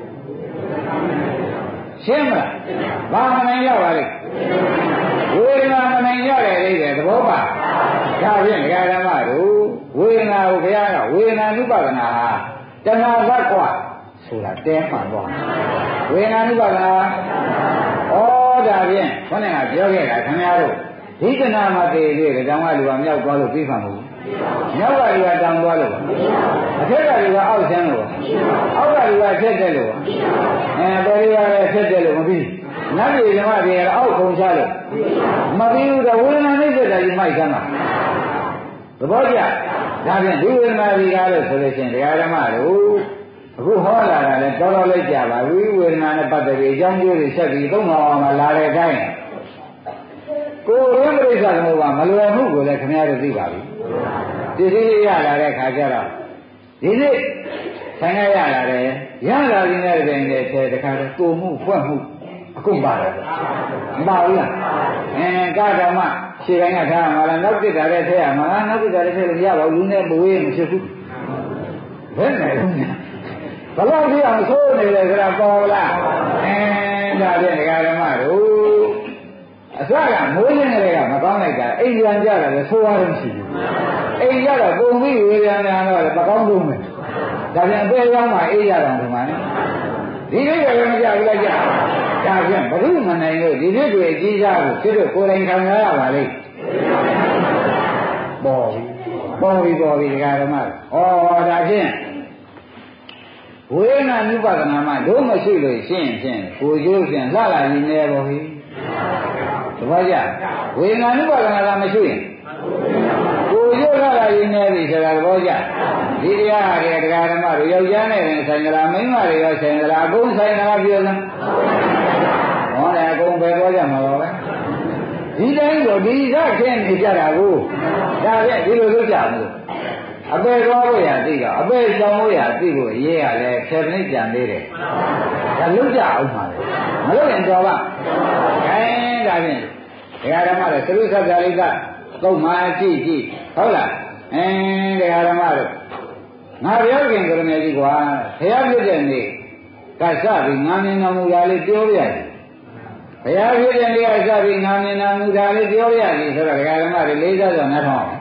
ရှင်းမလားဘာမနိုင်ရပါလိမ့်ဝေဒနာမနိုင်ရတဲ့အိတဲ့သဘောပါဒါဖြင့်ဒကာဓမ္မတို့ဝေဒနာကိုဘုရားကဝေဒနာနုပါဒနာဟာတဏှာဘတ်ကွာဆိုတာတဲမှန်တော့ဝေဒနာနုပါဒနာဒါဖြင့်ခေါင်းကပြောခဲ့တာခင်ဗျားတို့ဒီတဏှာမှာတည်သေးတယ်တောင်ကလူကမြောက်သွားလို့ပြီးမှမဟုတ်မြောက်ကလူကတောင်သွားလို့အထက်ကလူကအောက်ဆင်းလို့အောက်ကလူကဆက်တက်လို့တော်ရီကလည်းဆက်တက်လို့မပြီးနတ်ပြည်ဓမ္မတွေကတော့အောက်ခုံချလို့မပြီးဘူးတော့ဝေဒနာနှိစ္စတာကြီးမိုက်သမ်းတာသဘောကျဒါဖြင့်ဒီဝေဒနာတွေကားလို့ဆိုလို့ရှိရင်တရားဓမ္မတို့အခုဟောလာတာလဲတော်တော်လေးကြာပါပြီဝေဒနာနဲ့ပတ်သက်ပြီးအကြောင်းကျိုးတွေဆက်ပြီးသုံးပါးမှာလာတဲ့အတိုင်းကိုယ်ရင်းပရိစ္ဆေသမုပ္ပါမလွယ်မှုကိုလည်းခင်ဗျားတို့သိပါပြီဒီစည်းရလာတဲ့ခါကျတော့ဒီနေ့ဆိုင်ရရလာတယ်ရလာပြီးတဲ့တိုင်နဲ့ထဲတခါတော့ကိုမှုဖွက်မှုအကုန်ပါတယ်မပါဘူးလားကာဓမ္မခြေတိုင်းကထားမှာလားနောက်တစ်တာလည်းထဲရမှာလားနောက်တစ်တာလည်းထဲလို့ရပါဘူးလူနဲ့မဝေးမဖြစ်ဘူးဘယ်နဲ့လဲဘလောက်ကြည့်အောင်ဆိုးနေတယ်ဆိုတာပေါ်လားဒါဖြင့်ဒကာဓမ္မတို့အစကမိုးရင်းကလေးကမကောင်းလိုက်တာအိမ်ရန်ကြတာလည်းဆိုးရလို့ရှိဘူးအိမ်ရတော့ပုံပြီးဝေဒနာတော့လည်းမကောင်းဘူးမယ်ဒါပြန်အသေးရောက်မှအိမ်ရတော့ဒီမှာဒီလိုလည်းမကြဘူးလားကြဒါပြန်ဘုရုမနိုင်လို့ဒီလိုတွေအကြီးစားကိုဖြစ်လို့ကိုယ်တိုင်ခံရရပါလိမ့်ပေါ်ပြီဒကာဓမ္မဒါဖြင့်ဝေဒနာနုပါဒနာမှာလုံးမရှိလို့ရှင်းဖြင့်ကိုကျိုးဖြင့်လှလာရင်လည်းပေါ့ဟိတပည့်ကြဝေဒနာနုပါဒနာကမရှိရင်ကိုကျိုးလှလာရင်လည်းပြီဆိုတာသဘောကျဒီတရားတွေတရားဓမ္မတွေယောက်ျားနဲ့ဆိုင်ကြလားမိန်းမတွေရောဆိုင်ကြလားအကုန်ဆိုင်ကြလားပြောစမ်းဟောတယ်အကုန်ပဲပြောကြမှာပါပဲဒီတိုင်းဆိုဒီကခင်းနေကြတာကိုဒါဖြင့်ဒီလိုလုပ်ကြမလို့အပေသွားလို့ရသိတော့အပေကြောင်းလို့ရသိဖို့အရေးရလဲ7မိနစ်ကြံသေးတယ်ဒါလုပ်ကြအောင်ပါလေမလုပ်ရင်တော်ပါဒါဖြင့်ဒကာဓမ္မတွေသရုပ်သစ္စာလေးကကုတ်မှကြည့်ဟုတ်လားဒကာဓမ္မတို့ငါပြောခင်ကရမေကြီးကွာဘုရားပြည့်တဲ့နေ့ကစပြီးငါမြင်တော်မူတာလေးပြောပြရတယ်ဘုရားပြည့်တဲ့နေ့ကစပြီးငါမြင်တော်မူတာလေးပြောပြရတယ်ဆိုတော့ဒကာဓမ္မတွေလေးစားတော့နှထောင်း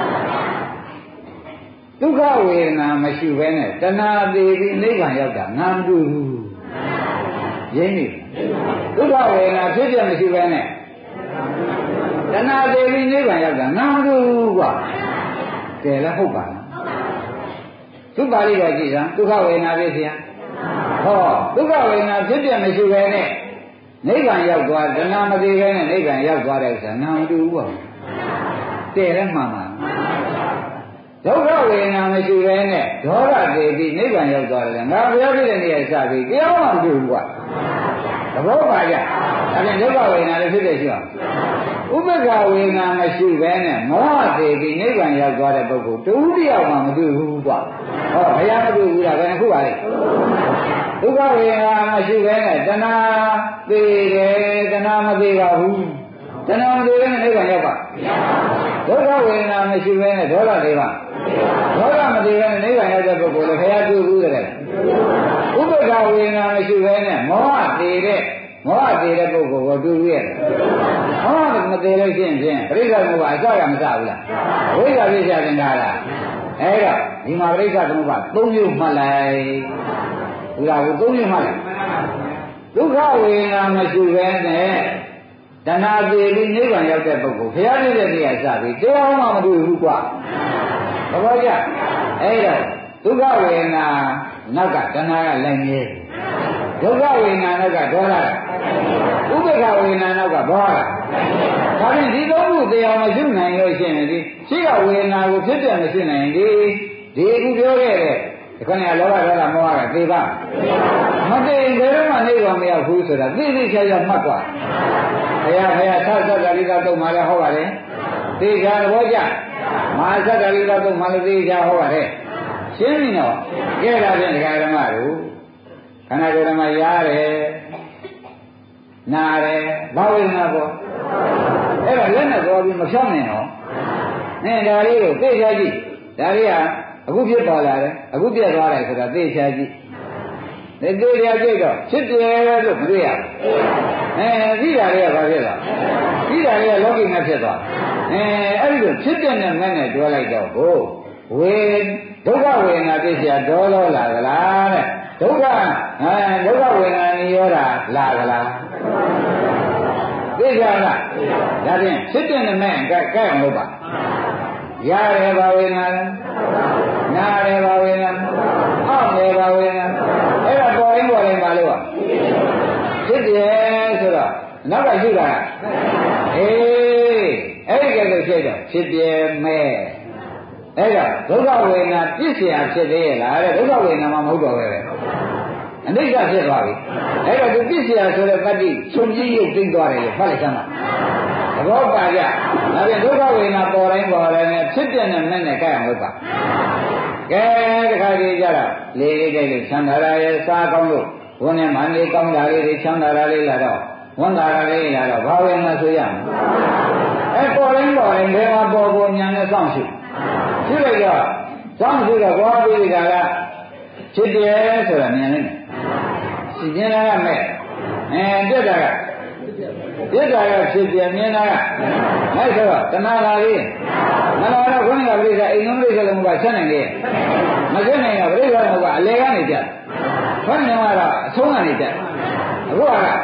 ဒုက္ခဝေဒနာမရှိဘဲနဲ့တဏှာသေးပြီးနိဗ္ဗာန်ရောက်တာငါမတွေ့ဘူးရင်းနေဒုက္ခဝေဒနာဖြစ်ပြမရှိဘဲနဲ့တဏှာသေးပြီးနိဗ္ဗာန်ရောက်တာငါမတွေ့ဘူးကွာကဲလည်းဟုတ်ပါလားသူပါဠိတော်ကြည့်စမ်းဒုက္ခဝေဒနာဖြစ်เสียဟောဒုက္ခဝေဒနာဖြစ်ပြမရှိဘဲနဲ့နိဗ္ဗာန်ရောက်သွားတဏှာမသေးဘဲနဲ့နိဗ္ဗာန်ရောက်သွားတဲ့ဥစ္စာငါမတွေ့ဘူးကွာကဲလည်းမှန်ပါဒုက္ခဝေဒနာမရှိဘဲနဲ့ဒေါသတည်ပြီးနိဗ္ဗာန်ရောက်သွားတယ်ငါဘုရားပြည့်တဲ့နေရာစပြီးတရားမှမတွေ့ဘူးကွာသဘောပါကြဒါပြန်ဒုက္ခဝေဒနာလည်းဖြစ်တဲ့ရှိအောင်ဥပ္ပခဝေဒနာမရှိဘဲနဲ့မောဟတည်ပြီးနိဗ္ဗာန်ရောက်သွားတဲ့ပုဂ္ဂိုလ်တူတယောက်မှမတွေ့ဘူးကွာဟောဘုရားမတွေ့ဘူးလားဘယ်နှခုပါလဲဒုက္ခဝေဒနာမရှိဘဲနဲ့တဏှာသေးတယ်တဏှာမသေးပါဘူးတဏှာမသေးဘဲနဲ့နိဗ္ဗာန်ရောက်ပါဒုက္ခဝေဒနာမရှိဘဲနဲ့ဒေါသတည်ပါဒေါသမတည်ဘဲနဲ့နိဗ္ဗာန်ရောက်တဲ့ပုဂ္ဂိုလ်လည်းဘုရားတွေ့ဘူးတဲ့ဥပ္ပခဝေဒနာမရှိဘဲနဲ့မောဟတည်တဲ့မောဟသေးတဲ့ပုဂ္ဂိုလ်ကိုတူပြီးရဲ့မောဟမသေးလို့ရှိရင်ဖြင့်ပြိဿသမုပ္ပါအစရမစဘူးလားဝိဇ္ဇာပြည့်စရာသင်္ခါရအဲ့တော့ဒီမှာပြိဿသမုပ္ပါ၃မျိုးမှတ်လိုက်ဘုရားက၃မျိုးမှတ်လိုက်ဒုက္ခဝေဒနာမရှိဘဲနဲ့တဏှာပြေပြီးနိဗ္ဗာန်ရောက်တဲ့ပုဂ္ဂိုလ်ဘုရားပြည့်တဲ့တရားစပြီးတရားမှမတွေ့ဘူးကွာသဘောကျအဲ့တော့ဒုက္ခဝေဒနာနောက်ကတဏှာကလည်းမြဲဒုက္ခဝေဒနာနောက်ကဒေါသဥပေက္ခဝေဒနာနောက်ကဘောဓဒါဖြင့်ဒီသုံးခုတရားမရှိနိုင်လို့ရှိရင်ဒီရှိကဝေဒနာကိုဖြစ်ပြမရှိနိုင်ဒီအခုပြောခဲ့တဲ့ဒီခဏလောဘဒေါသမောဟကသိပါမသိရင်ဘယ်တော့မှနေပါမရောက်ဘူးဆိုတာသိသိချာချာမှတ်သွားဘုရားသတ်သတ္တလိကတုံမှလည်းဟောပါတယ်သိချာသဘောကျမဟာသတ္တလိကတုံမှလည်းသိချာဟောပါတယ်ရှင်းပြီနော်ကဲဒါဖြင့်ဒကာဓမ္မတို့ခန္ဓာကိုယ်ဓမ္မရတယ်နာတယ်ဘာဝေဒနာပေါ့အဲ့တော့လက်နဲ့ပေါ်ပြီးမဖြောင်းနိုင်တော့ဒါလေးကိုသိချာကြည့်ဒါလေးကအခုဖြစ်ပေါ်လာတယ်အခုပြတ်သွားတယ်ဆိုတာသိချာကြည့်သိချာကြည့်တော့ဖြစ်တယ်လို့မတွေ့ရဘူးသိတာလေးကဘာဖြစ်သွားသိတာလေးကလောကီနဲ့ဖြစ်သွားအဲ့ဒီလိုဖြစ်တဲ့နဲ့မဲ့နဲ့တွဲလိုက်တော့ဟိုဒုက္ခဝေဒနာသိเสียဒေါလောလာသလားတဲ့ဒုက္ခဝေဒနာနိရောဓလာသလားသိကြလားဒါဖြင့်ဖြစ်တဲ့နဲ့မဲ့ကဲအောင်လုပ်ပါရတယ်ဘာဝေဒနာလဲနာတယ်ဘာဝေဒနာအောက်တယ်ဘာဝေဒနာအဲ့ဒါပေါ်ရင်ပါလို့ပါဖြစ်တယ်ဆိုတော့နောက်ကရှိတာအေးအဲ့ဒီကဲလို့ဖြစ်တော့ဖြစ်ပြဲမဲ့အဲ့ဒါဒုက္ခဝေဒနာပြစ်เสียဖြစ်သေးရဲ့လားတဲ့ဒုက္ခဝေဒနာမှမဟုတ်တော့ပဲအနိစ္စဖြစ်သွားပြီအဲ့တော့ဒီပြစ်เสียဆိုတဲ့တတိချုပ်ကြီးရုပ်သိမ့်သွားတယ်လို့ဖတ်လိုက်စမ်းပါသဘောပါကြဒါပြန်ဒုက္ခဝေဒနာပေါ်တိုင်းနဲ့ဖြစ်ပြတဲ့နဲ့နဲ့ကြိုက်အောင်လုပ်ပါကဲတခါကြီးကြတော့လေလေးကြိုက်လို့ချမ်းသာရရဲ့စားကောင်းလို့ဝန်းနဲ့မနေကောင်းတာလေးတွေချမ်းသာတာလေးလာတော့ဝန်တာလေးလာတော့ဘာဝေဒနာဆိုရမယ်ပေါ်တိုင်းဘယ်မှာပေါ်ညာနဲ့စောင့်ရှုရှုလိုက်တော့စောင့်ရှုတော့ဘောပြီးတာကဖြစ်တယ်ဆိုတာမြင်နေတယ်စီကျင်တာကမဲ့တက်တာကဖြစ်ပြမြင်တာကလိုက်ဆိုတော့တဏှာလာလေးမလာတော့ခွင့်ကပြိဿအိမ်လုံးပြိဿလည်းမကဆက်နိုင်လေမဆက်နိုင်တော့ပြိဿလည်းမကအလေကနေကြခွင့်နေမှာတော့အဆုံးကနေကြအခုကကဲဒါ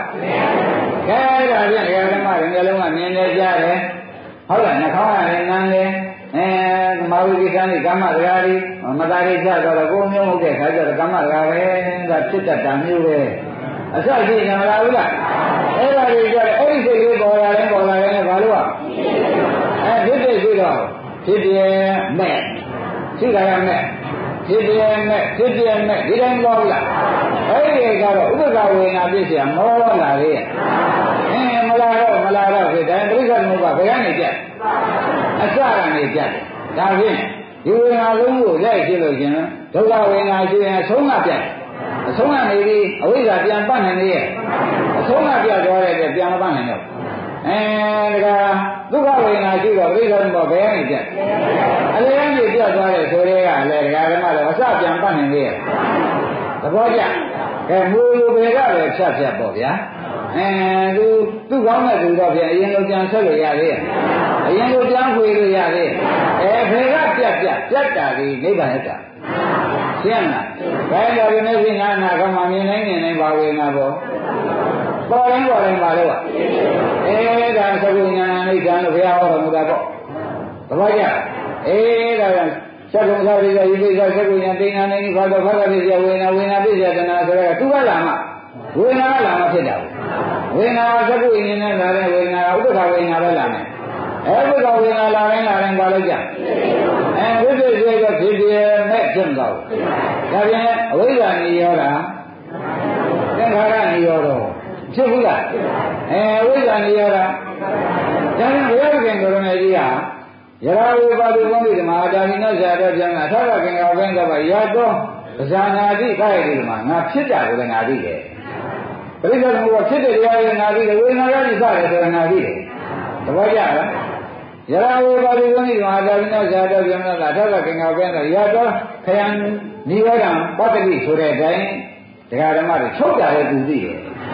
ပြန်ဓမ္မတွေမျိုးလုံးကမြင်နေကြတယ်ဟုတ်လားနှာခေါင်းကလည်းနမ်းတယ်မာဝိကိသံကမ္မတရားတွေမသားရိချတော့ကိုမျိုးဟုတ်တဲ့ခါကျတော့ကမ္မတရားပဲဒါဖြစ်တတ်တာမျိုးပဲအစရှိနေမလားဘူးလားအဲ့ဒါတွေကြတယ်အဲ့ဒီစိတ်လေးပေါ်လာတယ်နဲ့ဘာလို့ဖြစ်တဲ့ရှိတော့ဖြစ်ပြမဲ့ရှိတာကမဲ့ဖြစ်ပြမဲ့ဒီတိုင်းပေါ်လားအဲ့ဒီကတော့ဥပ္ပခဝေနာပြည့်เสียမောလာလေမလာတော့ဒီတိုင်းပြိဿသမုပ္ပါဘယ်ကနေကြအစကနေကြဒါဖြင့်ဒီဝေဒနာလုံးကိုလက်ရှိလို့ရှင်ဒုက္ခဝေဒနာရှိရင်အဆုံးကပြတ်အဆုံးကနေပြီးအဝိဇ္ဇာပြန်ပတ်နိုင်နေရဲ့အဆုံးကပြတ်သွားတဲ့ပြန်မပတ်နိုင်တော့ဒါကဒုက္ခဝေဒနာရှိတော့ပြိဿသမုပ္ပါဘယ်ကနေကြအလယ်ကနေပြတ်သွားတဲ့ဆိုတဲ့ကလည်းဒကာဓမ္မလည်းအစပြန်ပတ်နိုင်နေရဲ့သဘောကျမူလူပေကလည်းဖြတ်ပေါ့ဗျာသူကောင်းတဲ့သူတော့ပြန်အရင်လိုပြန်ဆက်လို့ရသေးရဲ့အရင်လိုပြန်ခွေလို့ရသေးရဲ့ဖေကပြတ်တာဒီနိဗ္ဗာန်ရတာရှင်းလားဘယ်လိုလဲသိနာနာကမှမြင်နိုင်ပါဝေနာပေါ့ပေါ်တိုင်းပါလို့ပါဒါသကုညာနိဒံလို့ဘုရားဟောတော်မူတာပေါ့သဘောကျဒါကသက္ကုံသာရိယဤပိစ္ဆသက္ကုညာတိဏ္ဍာနေဘာတော့ဘာသာပိစ္ဆဝေနာပိစ္ဆတနာဆိုတော့သူကလာမှဝေနာကလာမှဖြစ်တာဝေနာသက္ကုဉ္ဉ္နဲ့လာတဲ့ဝေနာဥပ္ပခဝေနာပဲလာမယ်ဥပ္ပခဝေနာလာတိုင်းပါလို့ကြဝိပ္ပစေကဖြစ်ပြမဲ့ဖြစ်တော့ဒါပြန်အဝိဇ္ဇာနိရောဓသင်္ခါရနိရောဓဖြစ်ဘူးလားဝိဇ္ဇာနိရောဓဒါပြန်ဘုရားခင်ကိုရမေကြီးဟာယရာဝိပါဒုဘုံဒီမှာဒါနိနောဇာတော့ပြန်လာထာဝကင်္ဂဝိံကပရတော့ဇာနာတိခိုက်ဒီမှာငါဖြစ်တာကိုလည်းငါသိတယ်ပရိစ္ဆေသမုပ္ပါဖြစ်တဲ့တရားတွေငါသိတယ်ဝေဒနာရည်စတယ်ဆိုရင်ငါသိတယ်သဘောကျလားယရာဝေပါတိဝိနိမဟာသာဝိနောဇာတော့ပြန်လာထာဝကင်္ဂဝိံကရတော့ခယံနိဝရံပတ္တိဆိုတဲ့အတိုင်းဒကာဓမ္မတွေချုပ်ကြတဲ့သူသိတယ်သ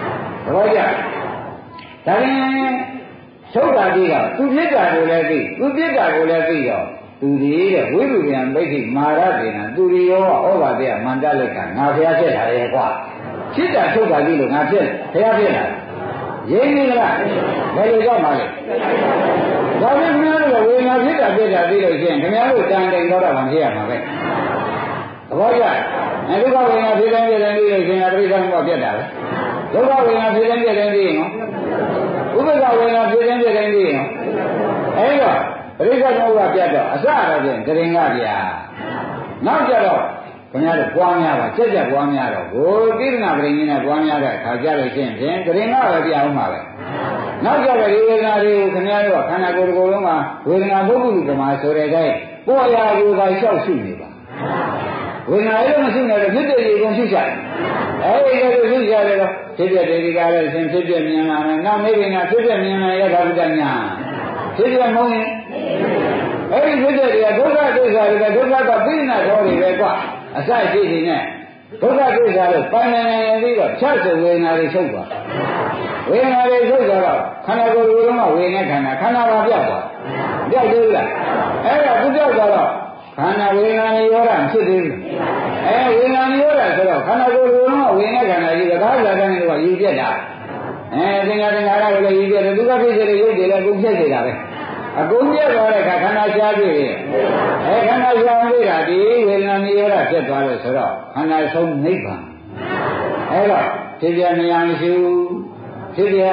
ဘောကြဒါရင်သုဒ္ဓတိကသူပြစ်တာကိုလည်းသိသူပြစ်တာကိုလည်းသိတော့သူဒီတဲ့ဝိပုပ္ပံမိတ်္တိမာရဒေနသူရိယောဩဘာတေမန္တလက်ကငါဘုရားဖြစ်လာရဲ့ကွာဖြစ်တာသုဒ္ဓတိလို့ငါဖြစ်ဘုရားဖြစ်လာရင်းနေလားဘယ်လိုကြောက်ပါလဲဒါပေမဲ့ခင်ဗျားတို့ဝေဒနာဖြစ်တာပြစ်တာသိလို့ရှိရင်ခင်ဗျားတို့တန်တိန်တော့တာမှဖြစ်ရမှာပဲသဘောကျဒုက္ခဝေဒနာဖြစ်တဲ့ဖြစ်တဲ့သိလို့ရှိရင်ပြိဿမှုကပြတ်တာပဲဒုက္ခဝေဒနာဖြစ်တဲ့ဖြစ်တဲ့သိရင်ဥပ္ပခဝေဒနာဖြစ်တဲ့ဖြစ်တဲ့သိရင်အဲဒီတော့ပြိဿမှုကပြတ်တော့အစတော့ဖြင့်ဂရင်ကဗျာနောက်ကြတော့ခင်ဗျားတို့ပွားများပါကြက်ကြက်ပွားများတော့ကိုတိရဏပရိဉ္စနဲ့ပွားများတဲ့အခါကြလို့ရှိရင်ဖြင့်ဂရင်ကပဲပြအောင်ပါပဲနောက်ကြတော့ဒီဝေဒနာတွေကိုခင်ဗျားတို့ကခန္ဓာကိုယ်တစ်ခုလုံးမှာဝေဒနာဘုက္ခုလူကမှာဆိုတဲ့တိုင်းပေါ်ရာကိုယ်ကလျှောက်ရှိနေပါဝေဒနာလည်းမရှိနဲ့ဖြစ်တဲ့ဒီကုန်ရှိကြတယ်အဲဒီလိုရှိကြတယ်တော့ဖြစ်တဲ့ဒီကားလည်းရှင်ဖြစ်ပြမြင်လာမယ်နောက်မိဘနာဖြစ်ပြမြင်လာရတာဘုဒ္ဓညာဖြစ်ပြမုံရင်အဲဒီဖြစ်တဲ့ဒီကဒုက္ခသစ္စာတွေကဒုက္ခကပြိဏတော်တွေပဲကွာအစရှိနေနဲ့ဒုက္ခသစ္စာလို့ပိုင်နိုင်ရင်ပြီးတော့ဖြတ်စုဝေဒနာတွေချုပ်သွားဝေဒနာတွေချုပ်သွားတော့ခန္ဓာကိုယ်ကိုယ်လုံးကဝေဒနာခန္ဓာခန္ဓာပါပြောက်သွားပြောက်သေးလားအဲ့ဒါသူပြောက်သွားတော့ခန္ဓာဝေဒနာရောတာဖြစ်သေးဘူးဝေဒနာရောတာဆိုတော့ခန္ဓာကိုယ်ကိုယ်လုံးကဝေဒနာခန္ဓာကြီးကသာသာကနေတော့ယူပြက်တာသင်္ဃာသင်္ဃာရကိုလည်းယူပြက်တယ်သူကဖြစ်စေတဲ့ရုပ်တွေလည်းကုန်ပြက်နေတာပဲအကုန်ပြက်သွားတဲ့အခါခန္ဓာရှားပြည့်တယ်ခန္ဓာရှားပြည့်တာဒီဝေဒနာရောတာဖြစ်သွားလို့ဆိုတော့ခန္ဓာဆုံးနိဗ္ဗာန်အဲ့တော့ဖြစ်ပြနေရမရှိဘူးဖြစ်ပြ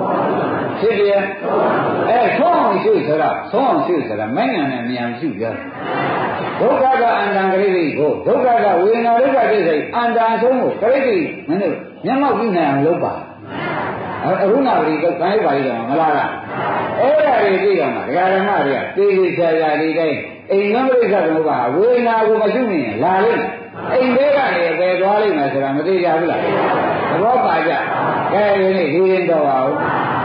ဆုံးအောင်ရှုဆိုတာဆုံးအောင်ရှုဆိုတာမဉ္ဇဏ်နဲ့ဉာဏ်ရှုပြောဒုက္ခကအန္တံဂရိတိကိုဒုက္ခကဝေဒနာဒုက္ခသိစိတ်အန္တံဆုံးကိုဂရိတိမင်းတို့မျက်မှောက်ပြုနိုင်အောင်လုပ်ပါအရုဏပရိကကိုယ်ပါဠိတော်မလားလားအဲ့ဒါတွေသိရမှာဒကာဓမ္မတွေကသေသေးချာချာဒီတိုင်းအိမ်ငန်းပရိစ္ဆေသမုပ္ပါဝေဒနာကိုမရှိမြင်လာလိမ့်အိမ်လေးကနေပဲသွားလိမ့်မယ်ဆိုတာမသိကြဘူးလားသဘောပါကြကဲဒီနေ့ဒီရင်တော့ပါဦး